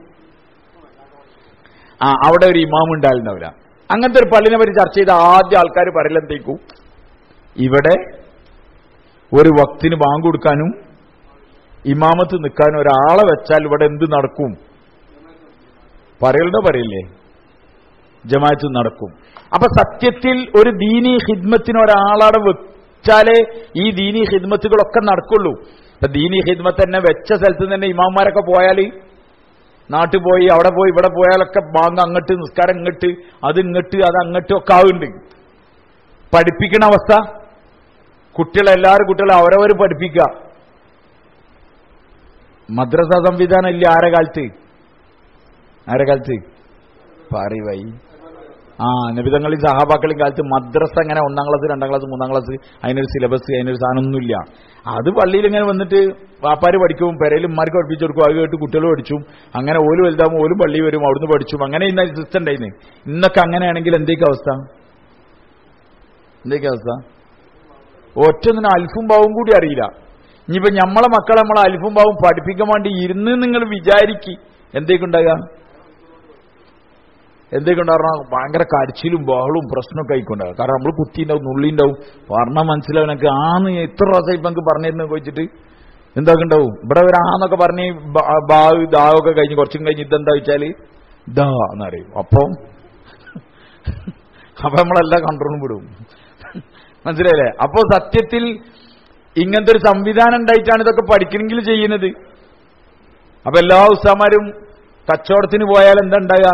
ആ അവിടെ ഒരു ഇമാം ഉണ്ടാവില്ല. അങ്ങനത്തെ ഒരു പള്ളിനെ പറ്റി ചർച്ച ചെയ്ത ആദ്യ ആൾക്കാർ പറയില്ല എന്തേക്കും, ഇവിടെ ഒരു വക്തിന് ബാങ്ക് കൊടുക്കാനും ഇമാമത്ത് നിൽക്കാനും ഒരാളെ വെച്ചാൽ ഇവിടെ എന്ത് നടക്കും? പറയലുണ്ടോ? പറയില്ലേ? ജമാഅത്ത് നടക്കും. അപ്പൊ സത്യത്തിൽ ഒരു ദീനീ ഖിദ്മത്തിന് ഒരാളവിടെ വെച്ചാലേ ഈ ദീനീ ഖിദ്മത്തുകളൊക്കെ നടക്കുള്ളൂ. ഇപ്പൊ ദീനീ ഖിദ്മത്ത് തന്നെ വെച്ച സ്ഥലത്ത് തന്നെ ഇമാമാരൊക്കെ പോയാൽ, നാട്ടിൽ പോയി അവിടെ പോയി ഇവിടെ പോയാലൊക്കെ ബാങ്ക് അങ്ങോട്ട്, നിസ്കാരം ഇങ്ങോട്ട്, അത് ഇങ്ങോട്ട്, അത് അങ്ങോട്ടും ഒക്കെ ആവുന്നുണ്ട്. പഠിപ്പിക്കണ അവസ്ഥ, കുട്ടികളെല്ലാവരും കുട്ടികളെ അവരവർ പഠിപ്പിക്കുക. മദ്രസ സംവിധാനം ഇല്ല ആരെ കാലത്ത്? ആരെ കാലത്ത്? പറയ്. ആ നബിതങ്ങളിൽ സഹാബാക്കളും കാലത്ത് മദ്രസ അങ്ങനെ ഒന്നാം ക്ലാസ്, രണ്ടാം ക്ലാസ്, മൂന്നാം ക്ലാസ്, അതിനൊരു സിലബസ്, അതിനൊരു സാധനമൊന്നുമില്ല. അത് പള്ളിയിൽ ഇങ്ങനെ വന്നിട്ട് വാപ്പാര് പഠിക്കും, പെരയിലും ഉമ്മാർക്ക് പഠിപ്പിച്ചു കൊടുക്കും, അത് കേട്ട് കുട്ടികൾ പഠിച്ചും, അങ്ങനെ ഓലും വലുതാകുമ്പോൾ ഓലും പള്ളി വരും, അവിടുന്ന് പഠിച്ചും, അങ്ങനെ ഇന്ന സിസ്റ്റം ഉണ്ടായിരുന്നു. ഇന്നൊക്കെ അങ്ങനെയാണെങ്കിൽ എന്തേക്കും അവസ്ഥ? എന്തേക്കും അവസ്ഥ? ഒറ്റൊന്നിനും അൽഫും ബാവും കൂടി അറിയില്ല. ഇനിയിപ്പോ നമ്മളെ മക്കളെ നമ്മളെ അൽഫും ബാവും പഠിപ്പിക്കാൻ വേണ്ടി ഇരുന്ന് നിങ്ങൾ വിചാരിക്കി എന്തേക്കുണ്ടാകുക? എന്തൊക്കെയുണ്ടാവണം? ഭയങ്കര കരച്ചിലും ബഹളും പ്രശ്നമൊക്കെ ആയിക്കൊണ്ടാകും. കാരണം നമ്മൾ കുത്തിണ്ടാവും, നുള്ളിണ്ടാവും, പറഞ്ഞാൽ മനസ്സിലാവനൊക്കെ ആന്ന് എത്ര പ്രാവശ്യം ഇപ്പൊ നമുക്ക് പറഞ്ഞിരുന്നു ചോദിച്ചിട്ട് എന്താക്കെ ഉണ്ടാവും. ഇവിടെ ഒരു ആന്നൊക്കെ പറഞ്ഞ് ബാവ് ദാവൊക്കെ കഴിഞ്ഞ് കുറച്ചും കഴിഞ്ഞ് ഇതെന്താ വെച്ചാല് ദാ എന്നറിയും. അപ്പം അപ്പൊ നമ്മളെല്ലാം കൺട്രോളും വിടും. മനസ്സിലായില്ലേ? അപ്പോ സത്യത്തിൽ ഇങ്ങനത്തെ ഒരു സംവിധാനം ഉണ്ടായിട്ടാണ് ഇതൊക്കെ പഠിക്കണമെങ്കിൽ ചെയ്യുന്നത്. അപ്പൊ എല്ലാ ഉസ്താമാരും കച്ചവടത്തിന് പോയാൽ എന്താ ഉണ്ടാകുക?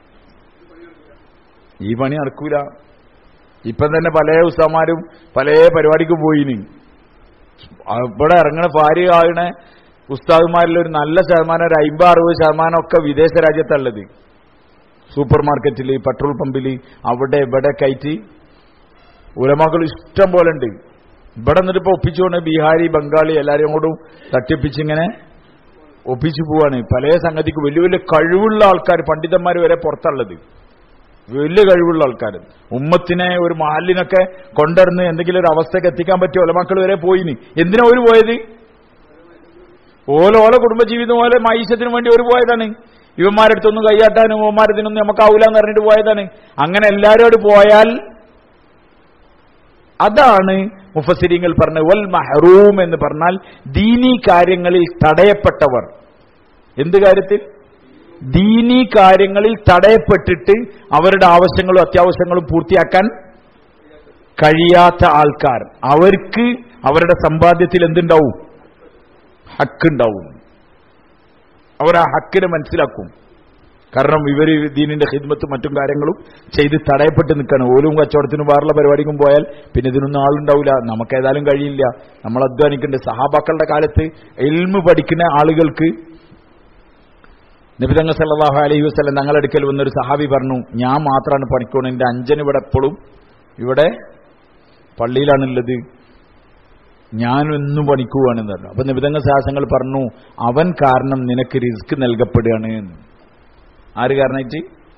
ഈ പണി നടക്കൂല. ഇപ്പം തന്നെ പല ഉസ്താമാരും പല പരിപാടിക്ക് പോയിന്. ഇവിടെ ഇറങ്ങണ ഭാര്യ ആകണ ഉസ്താദുമാരിൽ ഒരു നല്ല ശതമാനം, ഒരു അമ്പത് അറുപത് ശതമാനം ഒക്കെ വിദേശ രാജ്യത്തുള്ളത്. സൂപ്പർ മാർക്കറ്റിൽ, പെട്രോൾ പമ്പിൽ, അവിടെ ഇവിടെ കയറ്റി ഉലമാക്കൾ ഇഷ്ടം പോലെ ഉണ്ട്. ഇവിടെ നിന്നിട്ട് ഇപ്പൊ ഒപ്പിച്ചുകൊണ്ട് ബീഹാരി, ബംഗാളി എല്ലാവരെയും കൂടെ തട്ടിപ്പിച്ചിങ്ങനെ ഒപ്പിച്ചു പോവാണ്. പല സംഗതിക്ക് വലിയ വലിയ കഴിവുള്ള ആൾക്കാർ, പണ്ഡിതന്മാർ വരെ പുറത്തുള്ളത്, വലിയ കഴിവുള്ള ആൾക്കാർ. ഉമ്മത്തിനെ ഒരു മഹലിനൊക്കെ കൊണ്ടുവരുന്ന് എന്തെങ്കിലും ഒരു അവസ്ഥയ്ക്ക് എത്തിക്കാൻ പറ്റിയ ഒലമാക്കൾ വരെ പോയിന്. എന്തിനാ ഒരു പോയത്? ഓല ഓല കുടുംബജീവിതം പോലെ മൈശത്തിന് വേണ്ടി ഒരു പോയതാണ്. ഇവന്മാരെടുത്തൊന്നും കൈയാട്ടാനും ഓമാരത്തിനൊന്നും നമുക്കാവൂല എന്ന് പറഞ്ഞിട്ട് പോയതാണ്. അങ്ങനെ എല്ലാവരോട് പോയാൽ അതാണ് മുഫസ്സിരീങ്ങൾ പറഞ്ഞ വൽ മഹ്റൂം എന്ന് പറഞ്ഞാൽ ദീനീ കാര്യങ്ങളിൽ തടയപ്പെട്ടവർ. എന്ത് കാര്യത്തിൽ? ദീനീ കാര്യങ്ങളിൽ തടയപ്പെട്ടിട്ട് അവരുടെ ആവശ്യങ്ങളും അത്യാവശ്യങ്ങളും പൂർത്തിയാക്കാൻ കഴിയാത്ത ആൾക്കാർ. അവർക്ക് അവരുടെ സമ്പാദ്യത്തിൽ എന്തുണ്ടാവും? ഹക്കുണ്ടാവും. അവർ ആ ഹക്കിനെ മനസ്സിലാക്കും. കാരണം ഇവർ ദീനിന്റെ ഖിദ്മത്തും മറ്റും കാര്യങ്ങളും ചെയ്ത് തടയപ്പെട്ട് നിൽക്കണം. ഓലും കച്ചവടത്തിനും വേറുള്ള പരിപാടിക്കും പോയാൽ പിന്നെ ഇതിനൊന്നും ആളുണ്ടാവില്ല. നമുക്കേതായാലും കഴിയില്ല, നമ്മൾ അധ്വാനിക്കേണ്ട. സഹാബാക്കളുടെ കാലത്ത് ഇൽമ് പഠിക്കുന്ന ആളുകൾക്ക് നബി തങ്ങൾ സല്ലല്ലാഹു അലൈഹി വസല്ലം ഞങ്ങളുടെ അടുക്കൽ വന്നൊരു സഹാബി പറഞ്ഞു, ഞാൻ മാത്രമാണ് പണിക്കോണ്, എന്റെ അഞ്ചന് ഇവിടെ എപ്പോഴും ഇവിടെ പള്ളിയിലാണുള്ളത്, ഞാനൊന്നും പണിക്കുവാണെന്ന് പറഞ്ഞു. അപ്പൊ നബി തങ്ങൾ സാഹസങ്ങൾ പറഞ്ഞു, അവൻ കാരണം നിനക്ക് റിസ്ക് നൽകപ്പെടുകയാണ്. ആര് കാരണമായിട്ട്?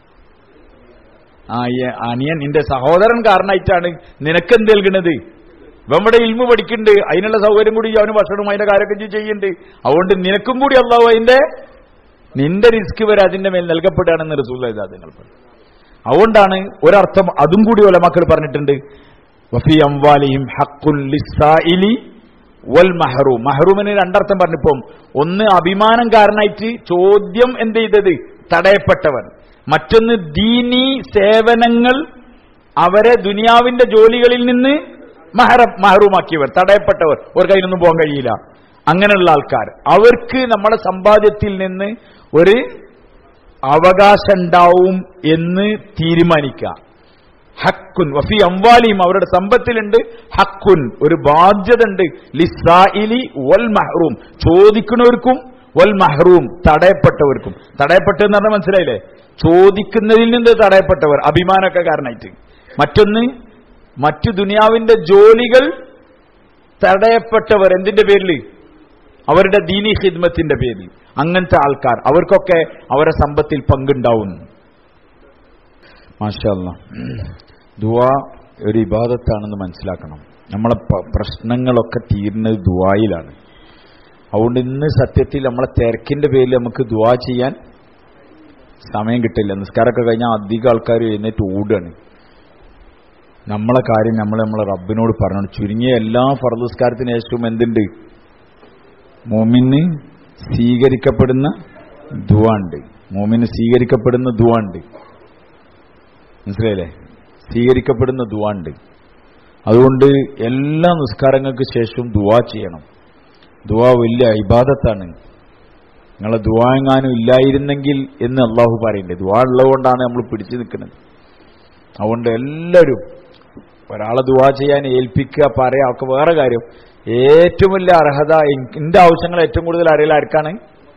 ആ അനിയൻ, നിന്റെ സഹോദരൻ കാരണമായിട്ടാണ് നിനക്കെന്ത് നൽകുന്നത്. നമ്മുടെ ഇൽമു പഠിക്കുന്നുണ്ട്, അതിനുള്ള സൗകര്യം കൂടി അവന് ഭക്ഷണം അതിന്റെ കാര്യമൊക്കെ ചെയ്യുന്നുണ്ട്. അതുകൊണ്ട് നിനക്കും കൂടി അല്ലാഹു അതിന്റെ നിന്റെ റിസ്ക് വരെ അതിന്റെ മേൽ നൽകപ്പെടുകയാണെന്ന് റസൂലുള്ളാഹി തങ്ങൾ പറഞ്ഞു. അതുകൊണ്ടാണ് ഒരർത്ഥം അതും കൂടി ഉലമാക്കൾ പറഞ്ഞിട്ടുണ്ട്, വഫി അംവാലിഹിം ഹഖ്ഖുൽ ലിസ്സായിലി വൽ മഹ്റൂം. മഹ്റൂമിന് രണ്ടർത്ഥം പറഞ്ഞപ്പം, ഒന്ന് അഭിമാനം കാരണമായിട്ട് ചോദ്യം എന്ത് ചെയ്തത് തടയപ്പെട്ടവൻ, മറ്റൊന്ന് ദീനീ സേവനങ്ങൾ അവരെ ദുനിയാവിന്റെ ജോലികളിൽ നിന്ന് മഹറം മഹ്റൂമാക്കിയവർ, തടയപ്പെട്ടവർ, അവർക്ക് അതിനൊന്നും പോകാൻ കഴിയില്ല. അങ്ങനെയുള്ള ആൾക്കാർ, അവർക്ക് നമ്മുടെ സമ്പാദ്യത്തിൽ നിന്ന് ഒരു അവകാശം ഉണ്ടാവും എന്ന് തീരുമാനിക്കുക. ഹക്കുൻ വഫി അംവാലിയും, അവരുടെ സമ്പത്തിലുണ്ട് ഹക്കുൻ, ഒരു ബാധ്യത ഉണ്ട്, ലിസ്സായിലി വൽ മഹ്റൂം, ചോദിക്കുന്നവർക്കും വൽ മഹ്റൂം, തടയപ്പെട്ടവർക്കും. തടയപ്പെട്ടെന്ന് പറഞ്ഞാൽ മനസ്സിലായില്ലേ? ചോദിക്കുന്നതിൽ നിന്ന് തടയപ്പെട്ടവർ, അഭിമാനമൊക്കെ കാരണമായിട്ട്. മറ്റൊന്ന് മറ്റു ദുനിയാവിന്റെ ജോലികൾ തടയപ്പെട്ടവർ, എന്തിന്റെ പേരിൽ? അവരുടെ ദീനി ഖിദ്മത്തിന്റെ പേരിൽ. അങ്ങനത്തെ ആൾക്കാർ, അവർക്കൊക്കെ അവരുടെ സമ്പത്തിൽ പങ്കുണ്ടാവുന്നു. മാഷാ അല്ലാഹ്. ദുആ ഒരു ഇബാദത്താണെന്ന് മനസ്സിലാക്കണം. നമ്മളെ പ്രശ്നങ്ങളൊക്കെ തീരുന്നത് ദുആയിലാണ്. അതുകൊണ്ട് ഇന്ന് സത്യത്തിൽ നമ്മളെ തിരക്കിന്റെ പേരിൽ നമുക്ക് ദുആ ചെയ്യാൻ സമയം കിട്ടില്ല. നിസ്കാരമൊക്കെ കഴിഞ്ഞാൽ അധികം ആൾക്കാർ എഴുന്നേറ്റ് ഓടുകയാണ്. നമ്മളെ കാര്യം നമ്മൾ നമ്മളെ റബ്ബിനോട് പറഞ്ഞു. ചുരുങ്ങിയ എല്ലാ ഫർദ് നിസ്കാരത്തിന് ശേഷവും എന്തുണ്ട്? മോമിന് സ്വീകരിക്കപ്പെടുന്ന ദുആ ഉണ്ട്. മോമിന് സ്വീകരിക്കപ്പെടുന്ന ദുആ ഉണ്ട്. മനസ്സിലായില്ലേ? സ്വീകരിക്കപ്പെടുന്ന ദുആ ഉണ്ട്. അതുകൊണ്ട് എല്ലാ നിസ്കാരങ്ങൾക്ക് ശേഷവും ദുആ ചെയ്യണം. ദുആ വലിയ ഇബാദത്താണ്. നിങ്ങളെ ദുആ എങ്ങാനും ഇല്ലായിരുന്നെങ്കിൽ എന്ന് അള്ളാഹു പറയണ്ടേ. ദുആ ഉള്ളതുകൊണ്ടാണ് നമ്മൾ പിടിച്ചു നിൽക്കുന്നത്. അതുകൊണ്ട് എല്ലാവരും ഒരാളെ ദുആ ചെയ്യാൻ ഏൽപ്പിക്കുക, പറയാ, ഒക്കെ വേറെ കാര്യം. ഏറ്റവും വലിയ അർഹത എന്റെ ആവശ്യങ്ങൾ ഏറ്റവും കൂടുതൽ അറിയില്ല ആർക്കാണ്?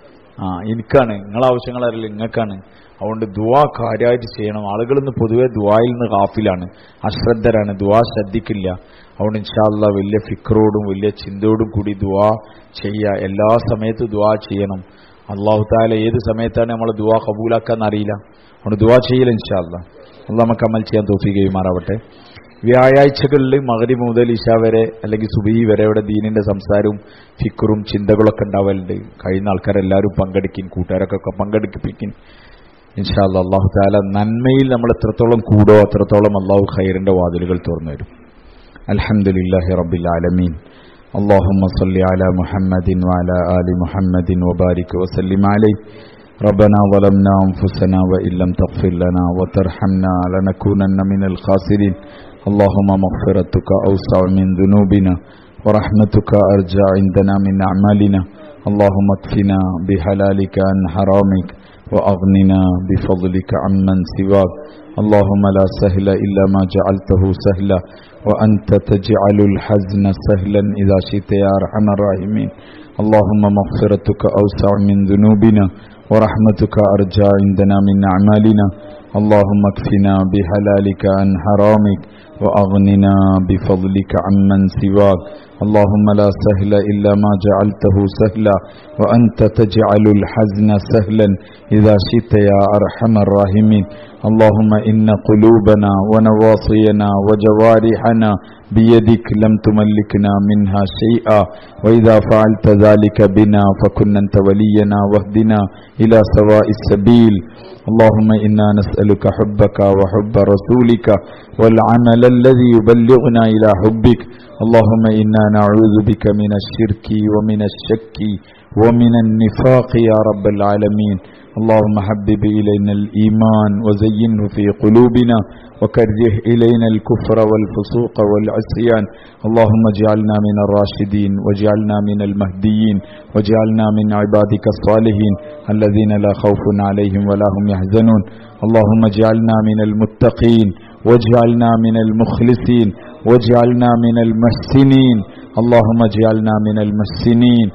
ആ എനിക്കാണ്. നിങ്ങളെ ആവശ്യങ്ങൾ അറിയില്ല നിങ്ങൾക്കാണ്. അതുകൊണ്ട് ദുആ കാര്യമായിട്ട് ചെയ്യണം. ആളുകൾ ഇന്ന് പൊതുവെ ദുആയിൽ നിന്ന് ഗാഫിലാണ്, അശ്രദ്ധരാണ്, ദുആ ശ്രദ്ധിക്കില്ല. അതുകൊണ്ട് ഇൻഷാ അല്ലാഹ് വലിയ ഫിക്രോടും വലിയ ചിന്തയോടും കൂടി ദുആ ചെയ്യുക. എല്ലാ സമയത്തും ദുആ ചെയ്യണം. അല്ലാഹു തആല ഏത് സമയത്താണ് നമ്മൾ ദുആ ഖബൂലാക്കാന്ന് അറിയില്ല. അതുകൊണ്ട് ദുആ ചെയ്യൽ ഇൻഷാ അല്ലാഹ്. അല്ലാഹ് നമുക്ക് അമൽ ചെയ്യാൻ തൗഫീഖ് ചെയ്യുമാറാവട്ടെ. വ്യാഴാഴ്ചകളിൽ മഗ്രിബ് മുതൽ ഇശാ വരെ അല്ലെങ്കിൽ സുബഹി വരെ ഇവിടെ ദീനിന്റെ സംസാരവും ഫിക്റും ചിന്തകളൊക്കെ ഉണ്ടാവലുണ്ട്. കഴിയുന്ന ആൾക്കാരെല്ലാവരും പങ്കെടുക്കും, കൂട്ടുകാരൊക്കെ പങ്കെടുപ്പിക്കും ഇൻഷാ അല്ലാഹ്. അല്ലാഹു തആല നന്മയിൽ നമ്മൾ എത്രത്തോളം കൂടോ അത്രത്തോളം അല്ലാഹു ഖൈറിന്റെ വാതിലുകൾ തുറന്നു തരും. അൽഹംദുലില്ലാഹി റബ്ബിൽ ആലമീൻ. اللهم صل على محمد وعلى آل محمد وبارك وسلم عليه. ربنا ظلمنا أنفسنا وإن لم تغفر لنا وترحمنا لنكونن من الخاسرين. اللهم مغفرتك أوسع من ذنوبنا ورحمتك أرجى عندنا من أعمالنا. اللهم اكفنا بحلالك عن حرامك وأغننا بفضلك عمن سواك. اللهم لا سهل إلا ما جعلته سهلا وأنت تجعل الحزن سهلا إذا شئت يا أرحم الراحمين. اللهم مغفرتك أوسع من ذنوبنا ورحمتك أرجى عندنا من أعمالنا. اللهم اكفنا بحلالك عن حرامك وأغننا بفضلك عمن سواك. اللهم لا سهل إلا ما جعلته سهلا وأنت تجعل الحزن سهلا إذا شئت يا أرحم الراحمين. اللهم إن قلوبنا ونواصينا وجوارحنا بيدك لم تملكنا منها شيئا، وإذا فعلت ذلك بنا فكن أنت ولينا واهدنا إلى سواء السبيل. اللهم إنا نسألك حبك وحب رسولك والعمل الذي يبلغنا إلى حبك. اللهم إنا نعوذ بك من الشرك ومن الشك ومن النفاق يا رب العالمين. اللهم حبب إلينا الإيمان وزينه في قلوبنا وكره إلينا الكفر والفسوق والعصيان. اللهم اجعلنا من الراشدين واجعلنا من المهديين واجعلنا من عبادك الصالحين الذين لا خوف عليهم ولا هم يحزنون. اللهم اجعلنا من المتقين واجعلنا من المخلصين واجعلنا من المحسنين. اللهم اجعلنا من المحسنين.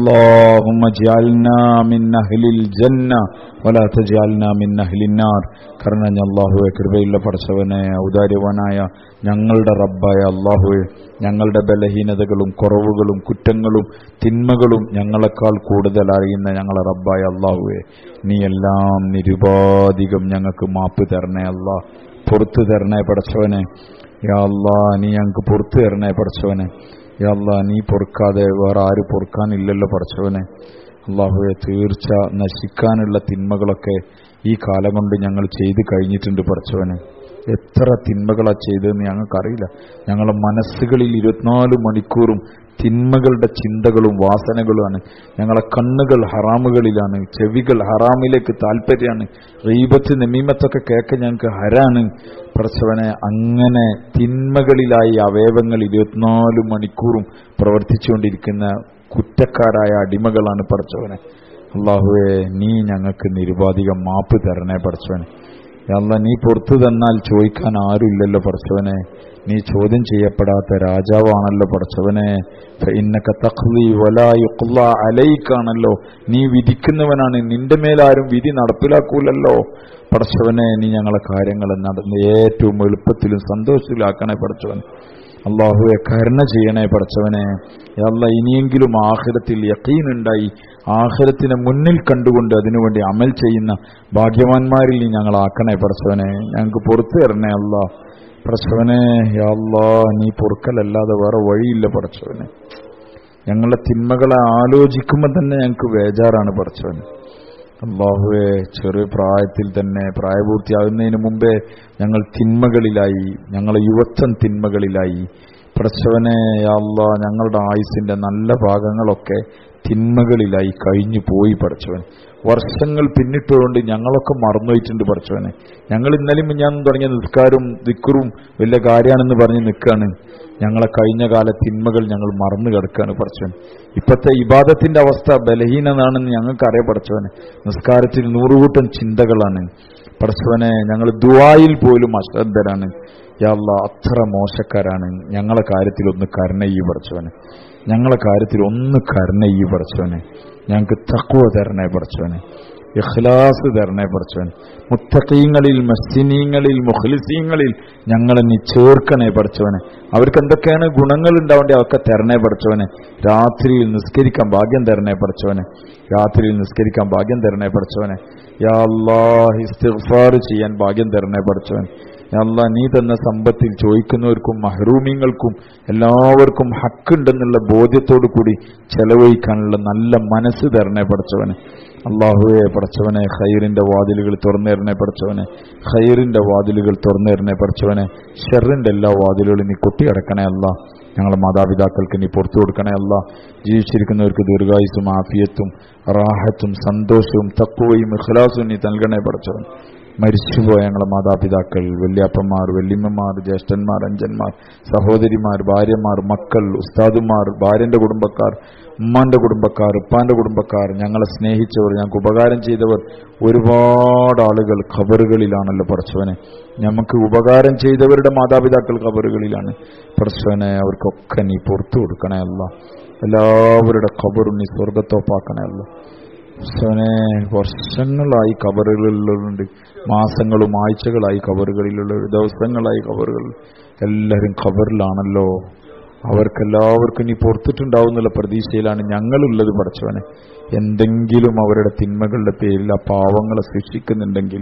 اللهم اجعلنا من أهل الجنة ولا تجعلنا من أهل النار. കരുണഞ്ഞ അല്ലാഹുവേ, കൃപയുള്ള പടച്ചവനെ, ഔദാര്യവാനായ ഞങ്ങളുടെ റബ്ബായ അല്ലാഹുവേ, ഞങ്ങളുടെ ബലഹീനതകളും കുറവുകളും കുറ്റങ്ങളും തിന്മകളും ഞങ്ങളെക്കാൾ കൂടുതൽ അറിയുന്ന ഞങ്ങളെ റബ്ബായ അല്ലാഹുവേ, നീ എല്ലാം നിരുപാധികം ഞങ്ങൾക്ക് മാപ്പ് തരണേ അല്ലാ, പുറത്തു തരണേ പടച്ചവനെ. യാ അല്ലാ, നീ ഞങ്ങൾക്ക് പുറത്തു തരണേ പടച്ചവനെ. യാ അല്ലാ, നീ പൊറുക്കാതെ വേറെ ആര് പൊറുക്കാനില്ലല്ലോ പടച്ചവനെ. അല്ലാഹുവേ, തീർച്ച നശിക്കാനുള്ള തിന്മകളൊക്കെ ഈ കാലം കൊണ്ട് ഞങ്ങൾ ചെയ്തു കഴിഞ്ഞിട്ടുണ്ട് പടച്ചവനെ. എത്ര തിന്മകളാ ചെയ്തതെന്ന് ഞങ്ങൾക്കറിയില്ല. ഞങ്ങളുടെ മനസ്സുകളിൽ ഇരുപത്തിനാല് മണിക്കൂറും തിന്മകളുടെ ചിന്തകളും വാസനകളുമാണ്. ഞങ്ങളെ കണ്ണുകൾ ഹറാമുകളിലാണ്, ചെവികൾ ഹറാമിലേക്ക് താല്പര്യമാണ്, ഗീബത്ത് നമീമത്തൊക്കെ കേൾക്കാൻ ഞങ്ങൾക്ക് ഹരാണ് പടച്ചവനെ. അങ്ങനെ തിന്മകളിലായി അവയവങ്ങൾ ഇരുപത്തിനാല് മണിക്കൂറും പ്രവർത്തിച്ചുകൊണ്ടിരിക്കുന്ന കുറ്റക്കാരായ അടിമകളാണ് പടച്ചവനെ. അല്ലാഹുവേ, നീ ഞങ്ങൾക്ക് നിരുപാധികം മാപ്പ് തരണേ പടച്ചവനെ. അല്ലാ, നീ പുറത്തു തന്നാൽ ചോദിക്കാൻ ആരുമില്ലല്ലോ പടച്ചവനെ. നീ ചോദ്യം ചെയ്യപ്പെടാത്ത രാജാവാണല്ലോ പടച്ചവനെ. ഫഇന്നക തഖ്ളി വലാ യുഖ്ളാ അലൈക്കാണല്ലോ, നീ വിധിക്കുന്നവനാണ്, നിന്റെ മേലാരും വിധി നടപ്പിലാക്കൂലല്ലോ പടച്ചവനെ. നീ ഞങ്ങളെ കാര്യങ്ങൾ നടന്ന് ഏറ്റവും എളുപ്പത്തിലും സന്തോഷത്തിലാക്കണേ പടച്ചവൻ. അല്ലാഹുവെ, കരുണ ചെയ്യണേ പടച്ചവനെ. അല്ലാ, ഇനിയെങ്കിലും ആഖിറത്തിൽ യഖീനുണ്ടായി ആഖിറത്തിനെ മുന്നിൽ കണ്ടുകൊണ്ട് അതിനുവേണ്ടി അമൽ ചെയ്യുന്ന ഭാഗ്യവാന്മാരിൽ നീ ഞങ്ങളാക്കണേ പടച്ചവനെ. ഞങ്ങൾക്ക് പുറത്തു തരണേ അല്ലാ പടച്ചവനെ. യാ അല്ലാ, നീ പൊറുക്കലല്ലാതെ വേറെ വഴിയില്ല പടച്ചവനെ. ഞങ്ങളുടെ തിന്മകളെ ആലോചിക്കുമ്പോൾ തന്നെ ഞങ്ങൾക്ക് ബേജാറാണ് പടച്ചവനെ. അല്ലാഹുവേ, ചെറിയ പ്രായത്തിൽ തന്നെ പ്രായപൂർത്തിയാകുന്നതിന് മുമ്പേ ഞങ്ങൾ തിന്മകളിലായി, ഞങ്ങളെ യുവത്വം തിന്മകളിലായി. പടച്ചവനെ യാ അല്ലാഹ്, ഞങ്ങളുടെ ആയുസിന്റെ നല്ല ഭാഗങ്ങളൊക്കെ തിന്മകളിലായി കഴിഞ്ഞു പോയി പടച്ചവൻ. വർഷങ്ങൾ പിന്നിട്ടുകൊണ്ട് ഞങ്ങളൊക്കെ മറന്നുപോയിട്ടുണ്ട് പടച്ചവനെ. ഞങ്ങൾ ഇന്നലെയും ഞാൻ തുടങ്ങിയ നിസ്കാരവും ദിക്റും വലിയ കാര്യമാണെന്ന് പറഞ്ഞ് നിൽക്കുകയാണ്. ഞങ്ങളെ കഴിഞ്ഞ കാല തിന്മകൾ ഞങ്ങൾ മറന്നു കിടക്കുകയാണ് പടച്ചവൻ. ഇപ്പോഴത്തെ ഇബാദത്തിന്റെ അവസ്ഥ ബലഹീനതാണെന്ന് ഞങ്ങൾക്കറിയാം പടച്ചവനെ. നിസ്കാരത്തിൽ നൂറുകൂട്ടം ചിന്തകളാണ് പടച്ചവനെ. ഞങ്ങൾ ദുആയിൽ പോലും അശ്രദ്ധരാണ്. യാ അല്ലാഹ്, അത്ര മോശക്കാരാണ്. ഞങ്ങളെ കാര്യത്തിൽ ഒന്ന് കരുണയ്യ് പടച്ചവനെ. ഞങ്ങളെ കാര്യത്തിൽ ഒന്ന് കരുണയ്യ് പടച്ചവനെ. ഞങ്ങൾക്ക് തഖ്വ തരണേ പടച്ചവനെ, ഇഖ്ലാസ് തരണേ പടച്ചവൻ. മുത്തഖീങ്ങളിൽ, മഹ്സിനീങ്ങളിൽ, മുഖ്ലിസീങ്ങളിൽ ഞങ്ങളെ നീ ചേർക്കണേ പടച്ചവനെ. അവർക്ക് എന്തൊക്കെയാണ് ഗുണങ്ങൾ ഉണ്ടാവേണ്ടത് അതൊക്കെ തരണേ പടച്ചവനെ. രാത്രിയിൽ നിസ്കരിക്കാൻ ഭാഗ്യം തരണേ പടച്ചവനെ. രാത്രിയിൽ നിസ്കരിക്കാൻ ഭാഗ്യം തരണേ പടച്ചവനെ. യാ അല്ലാഹ്, ഇസ്തിഗ്ഫാർ ചെയ്യാൻ ഭാഗ്യം തരണേ പടച്ചവൻ. യാ അല്ലാഹ്, നീ തന്ന സമ്പത്തിൽ ചോദിക്കുന്നവർക്കും മഹ്റൂമിങ്ങൾക്കും എല്ലാവർക്കും ഹക്കുണ്ടെന്നുള്ള ബോധ്യത്തോടു കൂടി ചെലവഴിക്കാനുള്ള നല്ല മനസ്സ് തരണേ പടച്ചവനെ. അല്ലാഹുവേ പടച്ചവനെ, ഖൈറിന്റെ വാതിലുകൾ തുറന്നേരണേ പടച്ചവനെ. ഖൈറിന്റെ വാതിലുകൾ തുറന്നേരണേ പടച്ചവനെ. ഷർറിന്റെ എല്ലാ വാതിലുകളും നീ കൊട്ടിയടക്കണേ അല്ലാ. ഞങ്ങളുടെ മാതാപിതാക്കൾക്ക് നീ പുറത്തു കൊടുക്കണേ അല്ലാ. ജീവിച്ചിരിക്കുന്നവർക്ക് ദീർഘായുസ്സും ആഫിയത്തും റാഹത്തും സന്തോഷവും തഖ്വയും ഇഖ്ലാസും നീ നൽകണേ പടച്ചവൻ. മരിച്ചുപോയ ഞങ്ങളെ മാതാപിതാക്കൾ, വല്യാപ്പന്മാർ, വല്യമ്മമാർ, ജ്യേഷ്ഠന്മാർ, അഞ്ചന്മാർ, സഹോദരിമാർ, ഭാര്യമാർ, മക്കൾ, ഉസ്താദുമാർ, ഭാര്യന്റെ കുടുംബക്കാർ, ഉമ്മാന്റെ കുടുംബക്കാർ, ഉപ്പാന്റെ കുടുംബക്കാർ, ഞങ്ങളെ സ്നേഹിച്ചവർ, ഞങ്ങൾക്ക് ഉപകാരം ചെയ്തവർ, ഒരുപാട് ആളുകൾ ഖബറുകളിലാണല്ലോ പടച്ചവനെ. ഞമ്മക്ക് ഉപകാരം ചെയ്തവരുടെ മാതാപിതാക്കൾ ഖബറുകളിലാണ് പടച്ചവനെ. അവർക്കൊക്കെ നീ പുറത്തു കൊടുക്കണേ അല്ല. എല്ലാവരുടെ ഖബറും നീ സ്വർഗത്തോപ്പാക്കണേ അല്ല. പടച്ചവനെ, വർഷങ്ങളായി ഖബറുകളിലുണ്ട്, മാസങ്ങളും ആഴ്ചകളായി ഖബറുകളിലുള്ള, ദിവസങ്ങളായി ഖബറുകൾ, എല്ലാവരും ഖബറിലാണല്ലോ. അവർക്കെല്ലാവർക്കും നീ പുറത്തിട്ടുണ്ടാവും എന്നുള്ള പ്രതീക്ഷയിലാണ് ഞങ്ങളുള്ളത് പടച്ചവനെ. എന്തെങ്കിലും അവരുടെ തിന്മകളുടെ പേരിൽ ആ പാവങ്ങളെ ശിക്ഷിക്കുന്നുണ്ടെങ്കിൽ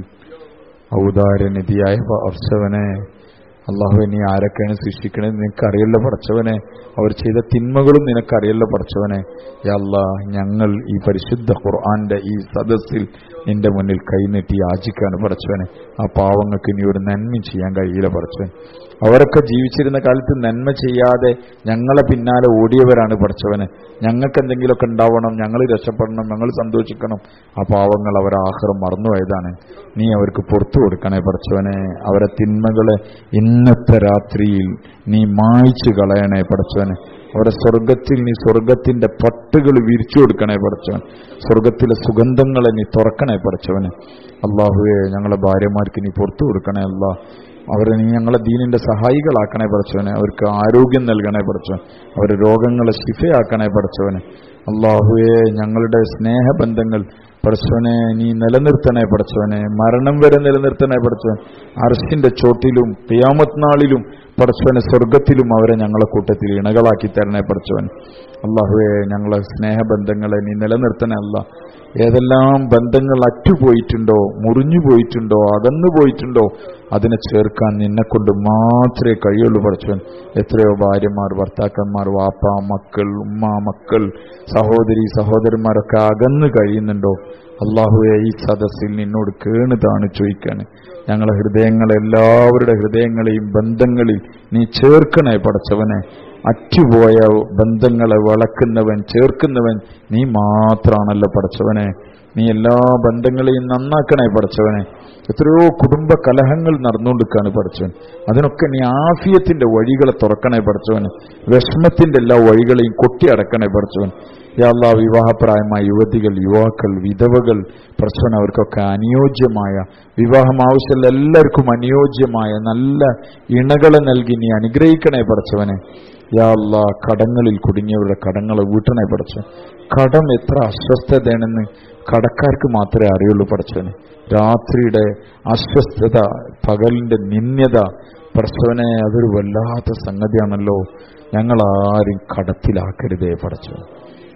ഔദാര്യനിധിയായ പടച്ചവനെ, അള്ളാഹു, നീ ആരൊക്കെയാണ് ശിക്ഷിക്കണത് നിനക്കറിയല്ലോ പടച്ചവനെ. അവർ ചെയ്ത തിന്മകളും നിനക്കറിയല്ലോ പടച്ചവനെ. യാ അല്ലാഹ്, ഞങ്ങൾ ഈ പരിശുദ്ധ ഖുർആന്റെ ഈ സദസ്സിൽ നിന്റെ മുന്നിൽ കൈനീട്ടി യാചിക്കാണ് പടച്ചവനെ. ആ പാവങ്ങൾക്ക് നീ ഒരു നന്മ ചെയ്യാൻ കഴിയില്ല പടച്ചവൻ. അവരൊക്കെ ജീവിച്ചിരുന്ന കാലത്ത് നന്മ ചെയ്യാതെ ഞങ്ങളെ പിന്നാലെ ഓടിയവരാണ് പടച്ചവനെ. ഞങ്ങൾക്ക് എന്തെങ്കിലുമൊക്കെ ഉണ്ടാവണം, ഞങ്ങൾ രക്ഷപ്പെടണം, ഞങ്ങൾ സന്തോഷിക്കണം. ആ പാവങ്ങൾ അവരെ ആഖിറം മറന്നുപോയതാണ്. നീ അവർക്ക് പുറത്തു കൊടുക്കണേ പടച്ചവനെ. അവരെ തിന്മകളെ ഇന്നത്തെ രാത്രിയിൽ നീ മായ്ച്ചു കളയണേ പടച്ചവനെ. അവരെ സ്വർഗത്തിൽ നീ സ്വർഗത്തിന്റെ പട്ടുകൾ വിരിച്ചു കൊടുക്കണേ പടച്ചവൻ. സ്വർഗത്തിലെ സുഗന്ധങ്ങളെ നീ തുറക്കണേ പടച്ചവനെ. അള്ളാഹുവേ, ഞങ്ങളെ ഭാര്യമാർക്ക് നീ പുറത്തു കൊടുക്കണേ അല്ലാ. അവരെ നീ ഞങ്ങളെ ദീനിന്റെ സഹായികളാക്കണേ പടച്ചവനെ. അവർക്ക് ആരോഗ്യം നൽകണേ പടച്ചവൻ. അവരെ രോഗങ്ങളെ ശിഫയാക്കണേ പടച്ചവനെ. അള്ളാഹുവേ, ഞങ്ങളുടെ സ്നേഹബന്ധങ്ങൾ പടച്ചവനെ നീ നിലനിർത്തണേ പടച്ചവനെ. മരണം വരെ നിലനിർത്തണേ പടച്ചവൻ. അർശിന്റെ ചോട്ടിലും ഖിയാമത്ത് നാളിലും പടച്ചവനെ സ്വർഗത്തിലും അവരെ ഞങ്ങളെ കൂട്ടത്തിൽ ഇണകളാക്കി തരണേ പടച്ചവൻ. അള്ളാഹുവേ, ഞങ്ങളെ സ്നേഹബന്ധങ്ങളെ നീ നിലനിർത്തണേ അല്ല. ഏതെല്ലാം ബന്ധങ്ങൾ അറ്റുപോയിട്ടുണ്ടോ, മുറിഞ്ഞു പോയിട്ടുണ്ടോ, അകന്നു പോയിട്ടുണ്ടോ, അതിനെ ചേർക്കാൻ നിന്നെക്കൊണ്ട് മാത്രമേ കഴിയുള്ളൂ പടച്ചവൻ. എത്രയോ ഭാര്യമാർ, ഭർത്താക്കന്മാർ, വാപ്പ, മക്കൾ, ഉമ്മ, മക്കൾ, സഹോദരി, സഹോദരന്മാരൊക്കെ അകന്നു കഴിയുന്നുണ്ടോ? അള്ളാഹുവെ, ഈ സദസ്സിൽ നിന്നോട് കേണുതാണ് ചോദിക്കാണ്. ഞങ്ങളെ ഹൃദയങ്ങളെ, എല്ലാവരുടെ ഹൃദയങ്ങളെയും ബന്ധങ്ങളിൽ നീ ചേർക്കണേ പടച്ചവനെ. അറ്റുപോയ ബന്ധങ്ങളെ വളക്കുന്നവൻ, ചേർക്കുന്നവൻ നീ മാത്രമാണല്ലോ പടച്ചവനെ. നീ എല്ലാ ബന്ധങ്ങളെയും നന്നാക്കണേ പടച്ചവനെ. എത്രയോ കുടുംബ കലഹങ്ങൾ നടന്നുകൊണ്ടിരിക്കുകയാണ് പടച്ചവൻ. അതിനൊക്കെ നീ ആഫിയത്തിന്റെ വഴികളെ തുറക്കണേ പടച്ചവന്. വിഷമത്തിന്റെ എല്ലാ വഴികളെയും കൊട്ടി അടക്കണേ പടച്ചവൻ. യാ അല്ലാഹ്, വിവാഹപ്രായമായ യുവതികൾ, യുവാക്കൾ, വിധവകൾ പടച്ചവൻ, അവർക്കൊക്കെ അനുയോജ്യമായ വിവാഹം ആവശ്യമുള്ള എല്ലാവർക്കും അനുയോജ്യമായ നല്ല ഇണകളെ നൽകി നീ അനുഗ്രഹിക്കണേ പടച്ചവനെ. യാ അല്ലാഹ്, കടങ്ങളിൽ കുടുങ്ങിയവരുടെ കടങ്ങളെ വീട്ടണേ പടച്ചവൻ. കടം എത്ര അസ്വസ്ഥതയാണെന്ന് കടക്കാർക്ക് മാത്രമേ അറിയുള്ളൂ പടച്ചവനെ. രാത്രിയുടെ അസ്വസ്ഥത, പകലിന്റെ നിന്യത പടച്ചവനെ, അതൊരു വല്ലാത്ത സംഗതിയാണല്ലോ. ഞങ്ങൾ ആരും കടത്തിലാക്കരുതേ പടച്ചവൻ.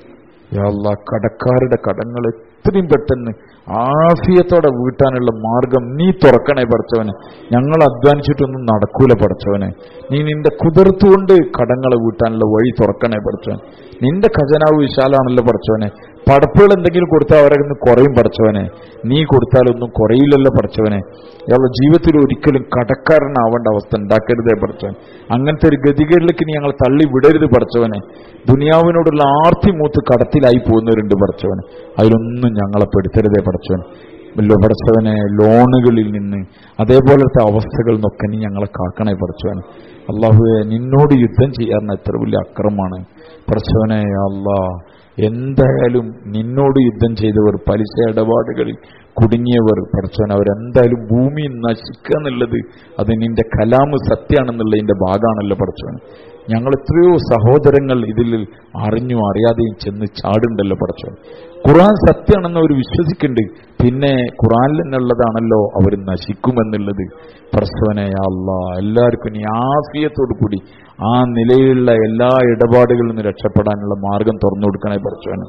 യാ അല്ലാഹ് കടക്കാരുടെ കടങ്ങൾ എത്രയും പെട്ടെന്ന് ആഫിയത്തോടെ വീട്ടാനുള്ള മാർഗം നീ തുറക്കണേ പടച്ചവനെ. ഞങ്ങൾ അധ്വാനിച്ചിട്ടൊന്നും നടക്കൂല പടച്ചവനെ. നീ നിന്റെ കുതിർത്തുകൊണ്ട് കടങ്ങളെ വീട്ടാനുള്ള വഴി തുറക്കണേ പടച്ചവൻ. നിന്റെ ഖജനാവ് വിശാലാണല്ലോ പടച്ചവനെ. പടപ്പുകൾ എന്തെങ്കിലും കൊടുത്താൽ അവരെ ഒന്ന് കുറയും പടച്ചവനെ. നീ കൊടുത്താലൊന്നും കുറയില്ലല്ലോ പടച്ചവനെ. അയാളുടെ ജീവിതത്തിൽ ഒരിക്കലും കടക്കാരനാവേണ്ട അവസ്ഥ ഉണ്ടാക്കരുതേ പടച്ചവൻ. അങ്ങനത്തെ ഒരു ഗതികളിലേക്ക് നീ ഞങ്ങൾ തള്ളി വിടരുത് പടച്ചവനെ. ദുനിയാവിനോടുള്ള ആർത്തി മൂത്ത് കടത്തിലായി പോകുന്നവരുണ്ട് പടച്ചവനെ. അതിലൊന്നും ഞങ്ങളെ പെടുത്തരുതേ പടച്ചവൻ. പടച്ചവനെ ലോണുകളിൽ നിന്ന് അതേപോലത്തെ അവസ്ഥകളിൽ നിന്നൊക്കെ നീ ഞങ്ങളെ കാക്കണേ പടച്ചവൻ. അള്ളാഹുവെ, നിന്നോട് യുദ്ധം ചെയ്യാറുന്ന എത്ര വലിയ അക്രമമാണ് പടച്ചവനെ. അല്ലാഹ്, എന്തായാലും നിന്നോട് യുദ്ധം ചെയ്തവർ, പലിശ ഇടപാടുകളിൽ കുടുങ്ങിയവർ പടച്ചവൻ, അവരെന്തായാലും ഭൂമി നശിക്കുക എന്നുള്ളത് അത് നിന്റെ കലാമ് സത്യമാണെന്നുള്ളതിന്റെ ഭാഗമാണല്ലോ പടച്ചവൻ. ഞങ്ങൾ എത്രയോ സഹോദരങ്ങൾ ഇതിൽ അറിഞ്ഞു അറിയാതെയും ചെന്ന് ചാടുണ്ടല്ലോ പടച്ചവൻ. ഖുർആൻ സത്യമാണെന്ന് അവർ വിശ്വസിക്കുന്നുണ്ട്, പിന്നെ ഖുർആനിൽ നിന്നുള്ളതാണല്ലോ അവർ നശിക്കുമെന്നുള്ളത് പടച്ചവനെ. യാ അല്ലാഹ്, എല്ലാവർക്കും നീ ആഫിയത്തോടു കൂടി ആ നിലയിലുള്ള എല്ലാ ഇടപാടുകളിൽ നിന്ന് രക്ഷപ്പെടാനുള്ള മാർഗം തുറന്നു കൊടുക്കണേ പടച്ചവനെ.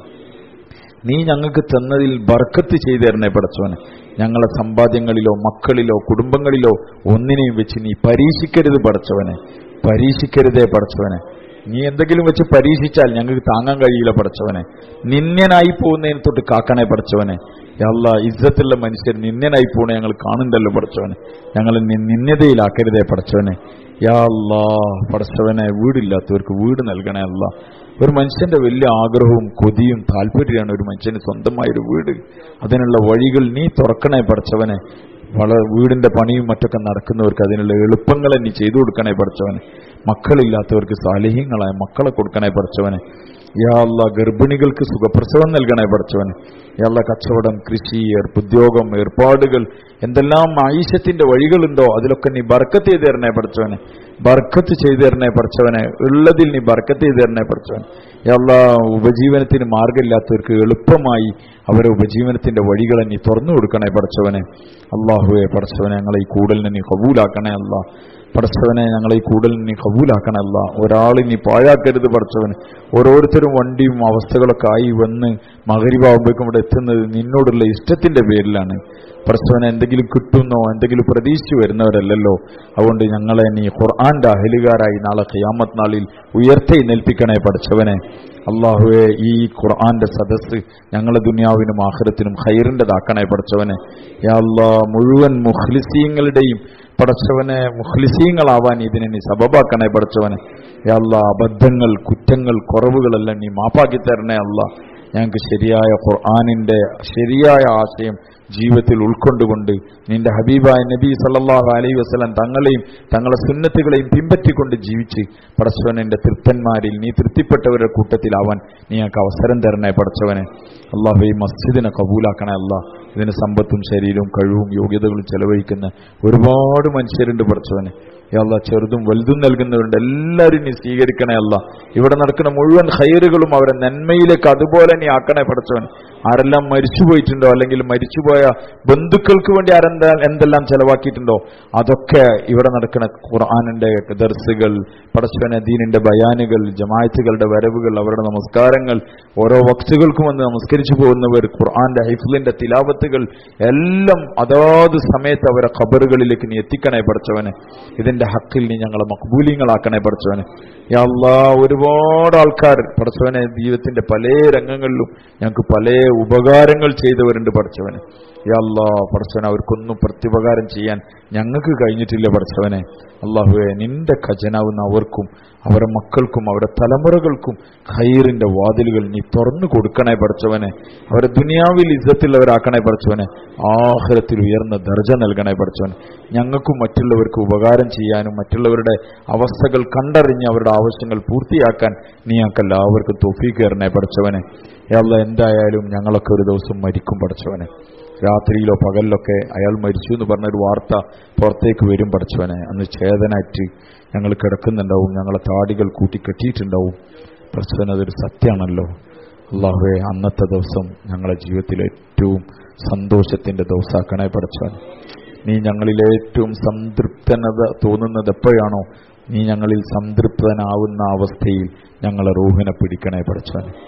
നീ ഞങ്ങൾക്ക് തന്നതിൽ ബർക്കത്ത് ചെയ്തു തരണേ പടച്ചവനെ. ഞങ്ങളെ സമ്പാദ്യങ്ങളിലോ മക്കളിലോ കുടുംബങ്ങളിലോ ഒന്നിനെയും വെച്ച് നീ പരീക്ഷിക്കരുത് പടച്ചവനെ. പരീക്ഷിക്കരുതേ പടച്ചവനെ. നീ എന്തെങ്കിലും വെച്ച് പരീക്ഷിച്ചാൽ ഞങ്ങൾക്ക് താങ്ങാൻ കഴിയില്ല പടച്ചവനെ. നിന്യനായി പോകുന്നതിന് തൊട്ട് കാക്കണേ പടച്ചവനെ. യാ അല്ലാഹ്, ഇസ്സത്തുള്ള മനുഷ്യർ നിന്യനായി പോണേ ഞങ്ങൾ കാണുന്നുണ്ടല്ലോ പടച്ചവനെ. ഞങ്ങൾ നിന്യതയിലാക്കരുതേ പടച്ചവനെ. യാ അല്ലാഹ് പടച്ചവനെ, വീടില്ലാത്തവർക്ക് വീട് നൽകണേ അല്ലാഹ്. ഒരു മനുഷ്യന്റെ വലിയ ആഗ്രഹവും കൊതിയും താല്പര്യമാണ് ഒരു മനുഷ്യന് സ്വന്തമായൊരു വീട്. അതിനുള്ള വഴികൾ നീ തുറക്കണേ പടച്ചവനെ. വള വീടിന്റെ പണിയും മറ്റൊക്കെ നടക്കുന്നവർക്ക് അതിനുള്ള എളുപ്പങ്ങളെ നീ ചെയ്തു കൊടുക്കണേ പടച്ചവനെ. മക്കളില്ലാത്തവർക്ക് സാലിഹ്യങ്ങളായ മക്കളെ കൊടുക്കണേ പടച്ചവനെ. യാ അല്ലാഹ്, ഗർഭിണികൾക്ക് സുഖപ്രസവം നൽകണേ പടച്ചവനെ. യാ അല്ലാഹ്, കച്ചവടം, കൃഷി, ഉദ്യോഗം, ഏർപ്പാടുകൾ, എന്തെല്ലാം ആയിഷത്തിന്റെ വഴികളുണ്ടോ അതിലൊക്കെ നീ ബർക്കത്ത് ചെയ്ത് തരണേ പടച്ചവനെ. ബർക്കത്ത് ചെയ്തു തരണേ പടച്ചവനെ. ഉള്ളതിൽ നീ ബർക്കത്ത് ചെയ്തു തരണേ പടച്ചവൻ. യാ അല്ലാഹ്, ഉപജീവനത്തിന് മാർഗമില്ലാത്തവർക്ക് എളുപ്പമായി അവരെ ഉപജീവനത്തിന്റെ വഴികളെ നീ തുറന്നു കൊടുക്കണേ പടച്ചവനെ. അള്ളാഹുവെ പടച്ചവനെ, ഞങ്ങളെ ഈ കൂടലിനെ നീ കബൂലാക്കണേ അല്ലാഹ്. പടച്ചവനെ, ഞങ്ങളെ ഈ കൂടൽ നീ കബൂലാക്കണല്ല. ഒരാൾ നീ പാഴാക്കരുത് പടച്ചവന്. ഓരോരുത്തരും വണ്ടിയും അവസ്ഥകളൊക്കെ ആയി വന്ന് മഗ്‌രിബാവുമ്പോഴേക്കും ഇവിടെ എത്തുന്നത് നിന്നോടുള്ള ഇഷ്ടത്തിന്റെ പേരിലാണ് പടച്ചവനെ. എന്തെങ്കിലും കിട്ടുന്നോ എന്തെങ്കിലും പ്രതീക്ഷിച്ചു വരുന്നവരല്ലല്ലോ. അതുകൊണ്ട് ഞങ്ങളെ നീ ഖുർആന്റെ അഹലുകാരായി നാളെ ഖിയാമത്ത് നാളിൽ ഉയർത്തി നിൽപ്പിക്കണേ പടച്ചവനെ. അള്ളാഹുവെ, ഈ ഖുർആന്റെ സദസ്സ് ഞങ്ങളെ ദുനിയാവിനും ആഖിറത്തിനും ഖൈറിൻ്റെതാക്കണേ പടച്ചവനെ. യാ അല്ലാഹ്, മുഴുവൻ മുഖ്ലിസീങ്ങളുടെയും പടച്ചവനെ മുഖ്ലിസീങ്ങളാവാൻ ഇതിനെ നീ സബബാക്കണേ പടച്ചവനെ. യാ അല്ലാഹ്, അബദ്ധങ്ങൾ, കുറ്റങ്ങൾ, കുറവുകളെല്ലാം നീ മാപ്പാക്കി തരണേ അല്ലാഹ്. ഞങ്ങൾക്ക് ശരിയായ ഖുർആനിന്റെ ശരിയായ ആശയം ജീവിതത്തിൽ ഉൾക്കൊണ്ടുകൊണ്ട് നിന്റെ ഹബീബായ നബി സല്ലല്ലാഹു അലൈഹി വസല്ലം തങ്ങളെയും തങ്ങളെ സുന്നത്തുകളെയും പിൻപറ്റിക്കൊണ്ട് ജീവിച്ച് പടച്ചവനെ തൃപ്തന്മാരിൽ നീ തൃപ്തിപ്പെട്ടവരുടെ കൂട്ടത്തിലാവാൻ നീ ഞങ്ങൾക്ക് അവസരം തരണേ പടച്ചവനെ. അല്ലാഹു, ഈ മസ്ജിദിനെ കബൂലാക്കണേ അല്ലാഹ്. ഇതിന് സമ്പത്തും ശരീരവും കഴിവും യോഗ്യതകളും ചെലവഴിക്കുന്ന ഒരുപാട് മനുഷ്യരുണ്ട് പടച്ചവനെ. യാ അല്ലാഹ്, ചെറുതും വലുതും നൽകുന്നവരുണ്ട്. എല്ലാവരും നീ സ്വീകരിക്കണേ അല്ലാഹ്. ഇവിടെ നടക്കുന്ന മുഴുവൻ ഖൈറുകളും അവരെ നന്മയിലേക്ക് അതുപോലെ നീ ആക്കണേ പടച്ചവൻ. ആരെല്ലാം മരിച്ചുപോയിട്ടുണ്ടോ അല്ലെങ്കിൽ മരിച്ചുപോയ ബന്ധുക്കൾക്ക് വേണ്ടി ആരെന്താ എന്തെല്ലാം ചെലവാക്കിയിട്ടുണ്ടോ അതൊക്കെ ഇവിടെ നടക്കുന്ന ഖുർആനിന്റെ ദർസുകൾ, പടച്ചവനെ ദീനിന്റെ ബയാനുകൾ, ജമാഅത്തുകളുടെ വരവുകൾ, അവരുടെ നമസ്കാരങ്ങൾ, ഓരോ വക്തുകൾക്കും വന്ന് നമസ്കരിച്ചു പോകുന്നവർ, ഖുർആന്റെ ഹൈഫ്ലിന്റെ തിലാവത്തുകൾ എല്ലാം അതാത് സമയത്ത് അവരെ ഖബറുകളിലേക്ക് നീ എത്തിക്കണേ പടച്ചവനെ. ഇതിന്റെ ഹക്കിൽ നീ ഞങ്ങളെ മഖ്ബൂലീങ്ങളാക്കണേ പടച്ചവനെ. യാ അല്ലാഹ്, ഒരുപാട് ആൾക്കാർ പടച്ചവനെ ജീവിതത്തിന്റെ പല രംഗങ്ങളിലും ഞങ്ങൾക്ക് പല ഉപകാരങ്ങൾ ചെയ്തവരുണ്ട് പടച്ചവനെ. യാ അല്ലാഹ് പടച്ചവനെ, അവർക്കൊന്നും പ്രത്യുപകാരം ചെയ്യാൻ ഞങ്ങൾക്ക് കഴിഞ്ഞിട്ടില്ല പടച്ചവനെ. അല്ലാഹുവേ, നിന്റെ ഖജനാവുന്ന അവർക്കും അവരുടെ മക്കൾക്കും അവരുടെ തലമുറകൾക്കും ഖൈറിന്റെ വാതിലുകൾ നീ തുറന്നു കൊടുക്കണേ പടച്ചവനെ. അവരെ ദുനിയാവിൽ ഇസ്സത്തുള്ളവരാക്കണേ പടച്ചവനെ. ആഖിറത്തിൽ ഉയർന്ന ദർജ നൽകണേ പടച്ചവനെ. ഞങ്ങൾക്കും മറ്റുള്ളവർക്ക് ഉപകാരം ചെയ്യാനും മറ്റുള്ളവരുടെ അവസ്ഥകൾ കണ്ടറിഞ്ഞ് അവരുടെ ആവശ്യങ്ങൾ പൂർത്തിയാക്കാൻ നീ ഞങ്ങൾക്ക് എല്ലാവർക്കും തൗഫീഖ് തരണേ പടച്ചവനെ. യാ അല്ലാഹ്, എന്തായാലും ഞങ്ങളൊക്കെ ഒരു ദിവസം മരിക്കും പടച്ചവനെ. രാത്രിയിലോ പകലിലൊക്കെ അയാൾ മരിച്ചു എന്ന് പറഞ്ഞൊരു വാർത്ത പുറത്തേക്ക് വരും പടച്ചവനെ. അന്ന് ചേതനായിട്ട് ഞങ്ങൾ കിടക്കുന്നുണ്ടാവും, ഞങ്ങളെ താടികൾ കൂട്ടിക്കെട്ടിയിട്ടുണ്ടാവും പടച്ചവനെ. അതൊരു സത്യമാണല്ലോ. അല്ലാഹുവേ, അന്നത്തെ ദിവസം ഞങ്ങളെ ജീവിതത്തിലെ ഏറ്റവും സന്തോഷത്തിന്റെ ദിവസമാക്കണേ പടച്ചവൻ. നീ ഞങ്ങളിൽ ഏറ്റവും സംതൃപ്തനത തോന്നുന്നത് എപ്പോഴാണോ നീ ഞങ്ങളിൽ സംതൃപ്തനാവുന്ന അവസ്ഥയിൽ ഞങ്ങളെ റൂഹിനെ പിടിക്കണേ പടച്ചവൻ.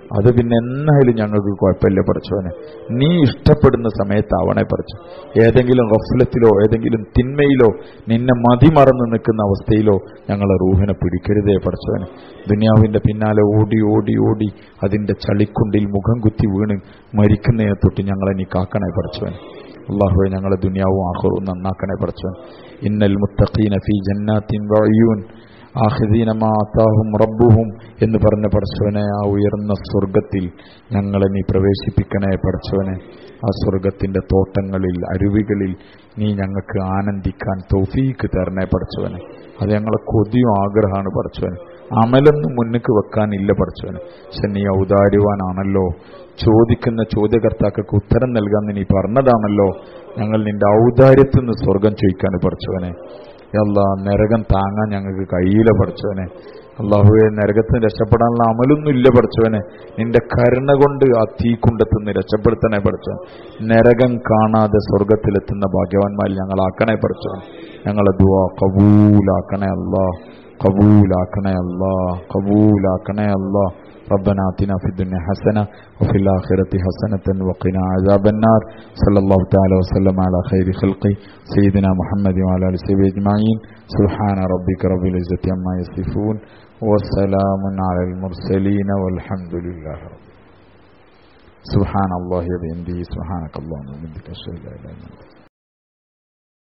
അത് പിന്നെ എന്നായാലും ഞങ്ങൾക്ക് കുഴപ്പമില്ല പടച്ചവനെ. നീ ഇഷ്ടപ്പെടുന്ന സമയത്താവണേ പടച്ചു. ഏതെങ്കിലും ഗഫ്ലത്തിലോ ഏതെങ്കിലും തിന്മയിലോ നിന്നെ മതിമറന്ന് നിൽക്കുന്ന അവസ്ഥയിലോ ഞങ്ങളെ റൂഹിനെ പിടിക്കരുതേ പടച്ചവനെ. ദുനിയാവിന്റെ പിന്നാലെ ഓടി ഓടി ഓടി അതിന്റെ ചളിക്കുണ്ടിൽ മുഖം കുത്തി വീണ് മരിക്കുന്നതിനെ തൊട്ട് ഞങ്ങളെ നീ കാക്കണേ പടച്ചവനെ. അല്ലാഹുവേ, ഞങ്ങളെ ദുനിയാവും ആഖിറവും നന്നാക്കണേ പടച്ചവൻ. ഇന്നൽ മുത്തഖീന ഫീ ജന്നാത്തിൻ വഅയൂൻ ആഖിദീന മാ ആതാഹും റബ്ബുഹും എന്ന് പറഞ്ഞ പടച്ചവനെ, ആ ഉയർന്ന സ്വർഗത്തിൽ ഞങ്ങളെ നീ പ്രവേശിപ്പിക്കണേ പടച്ചവനെ. ആ സ്വർഗത്തിന്റെ തോട്ടങ്ങളിൽ അരുവികളിൽ നീ ഞങ്ങൾക്ക് ആനന്ദിക്കാൻ തൗഫീക്ക് തരണേ പടച്ചവനെ. അത് ഞങ്ങളെ കൊതിയും ആഗ്രഹമാണ് പടച്ചവനെ. അമലൊന്നും മുന്നിക്ക് വെക്കാനില്ല പടച്ചവനെ. പക്ഷെ നീ ഔദാര്യവാനാണല്ലോ. ചോദിക്കുന്ന ചോദ്യകർത്താക്കൾക്ക് ഉത്തരം നൽകാൻ നീ പറഞ്ഞതാണല്ലോ. ഞങ്ങൾ നിന്റെ ഔദാര്യത്തിൽ നിന്ന് സ്വർഗം ചോദിക്കാൻ പടച്ചവനെ. അല്ലാ, നരകം താങ്ങാൻ ഞങ്ങൾക്ക് കഴിയില്ല പടച്ചവനെ. അല്ലാഹുവേ, നരകത്തിന് രക്ഷപ്പെടാനുള്ള അമലൊന്നും ഇല്ല പടച്ചവനെ. നിന്റെ കരുണ കൊണ്ട് ആ തീക്കുണ്ടത്തുനിന്ന് രക്ഷപ്പെടുത്തണേ പടച്ചവൻ. നരകം കാണാതെ സ്വർഗത്തിലെത്തുന്ന ഭാഗ്യവാന്മാരിൽ ഞങ്ങളാക്കണേ പടച്ചവൻ. ഞങ്ങളെ ദുആ കബൂലാക്കണേ അല്ലാ, കബൂലാക്കണേ അല്ലാ, കബൂലാക്കണേ അല്ലാ. ربنا آتنا في الدنيا حسنة وفي الآخرة حسنة وقنا عذاب النار. صلى الله تعالى وسلم على خير خلقه سيدنا محمد وعلى آله وصحبه أجمعين. سبحان ربك رب العزة عما يصفون وسلام على المرسلين والحمد لله رب. سبحان الله وبحمده سبحانك اللهم وبحمدك أشهد أن لا إله إلا أنت.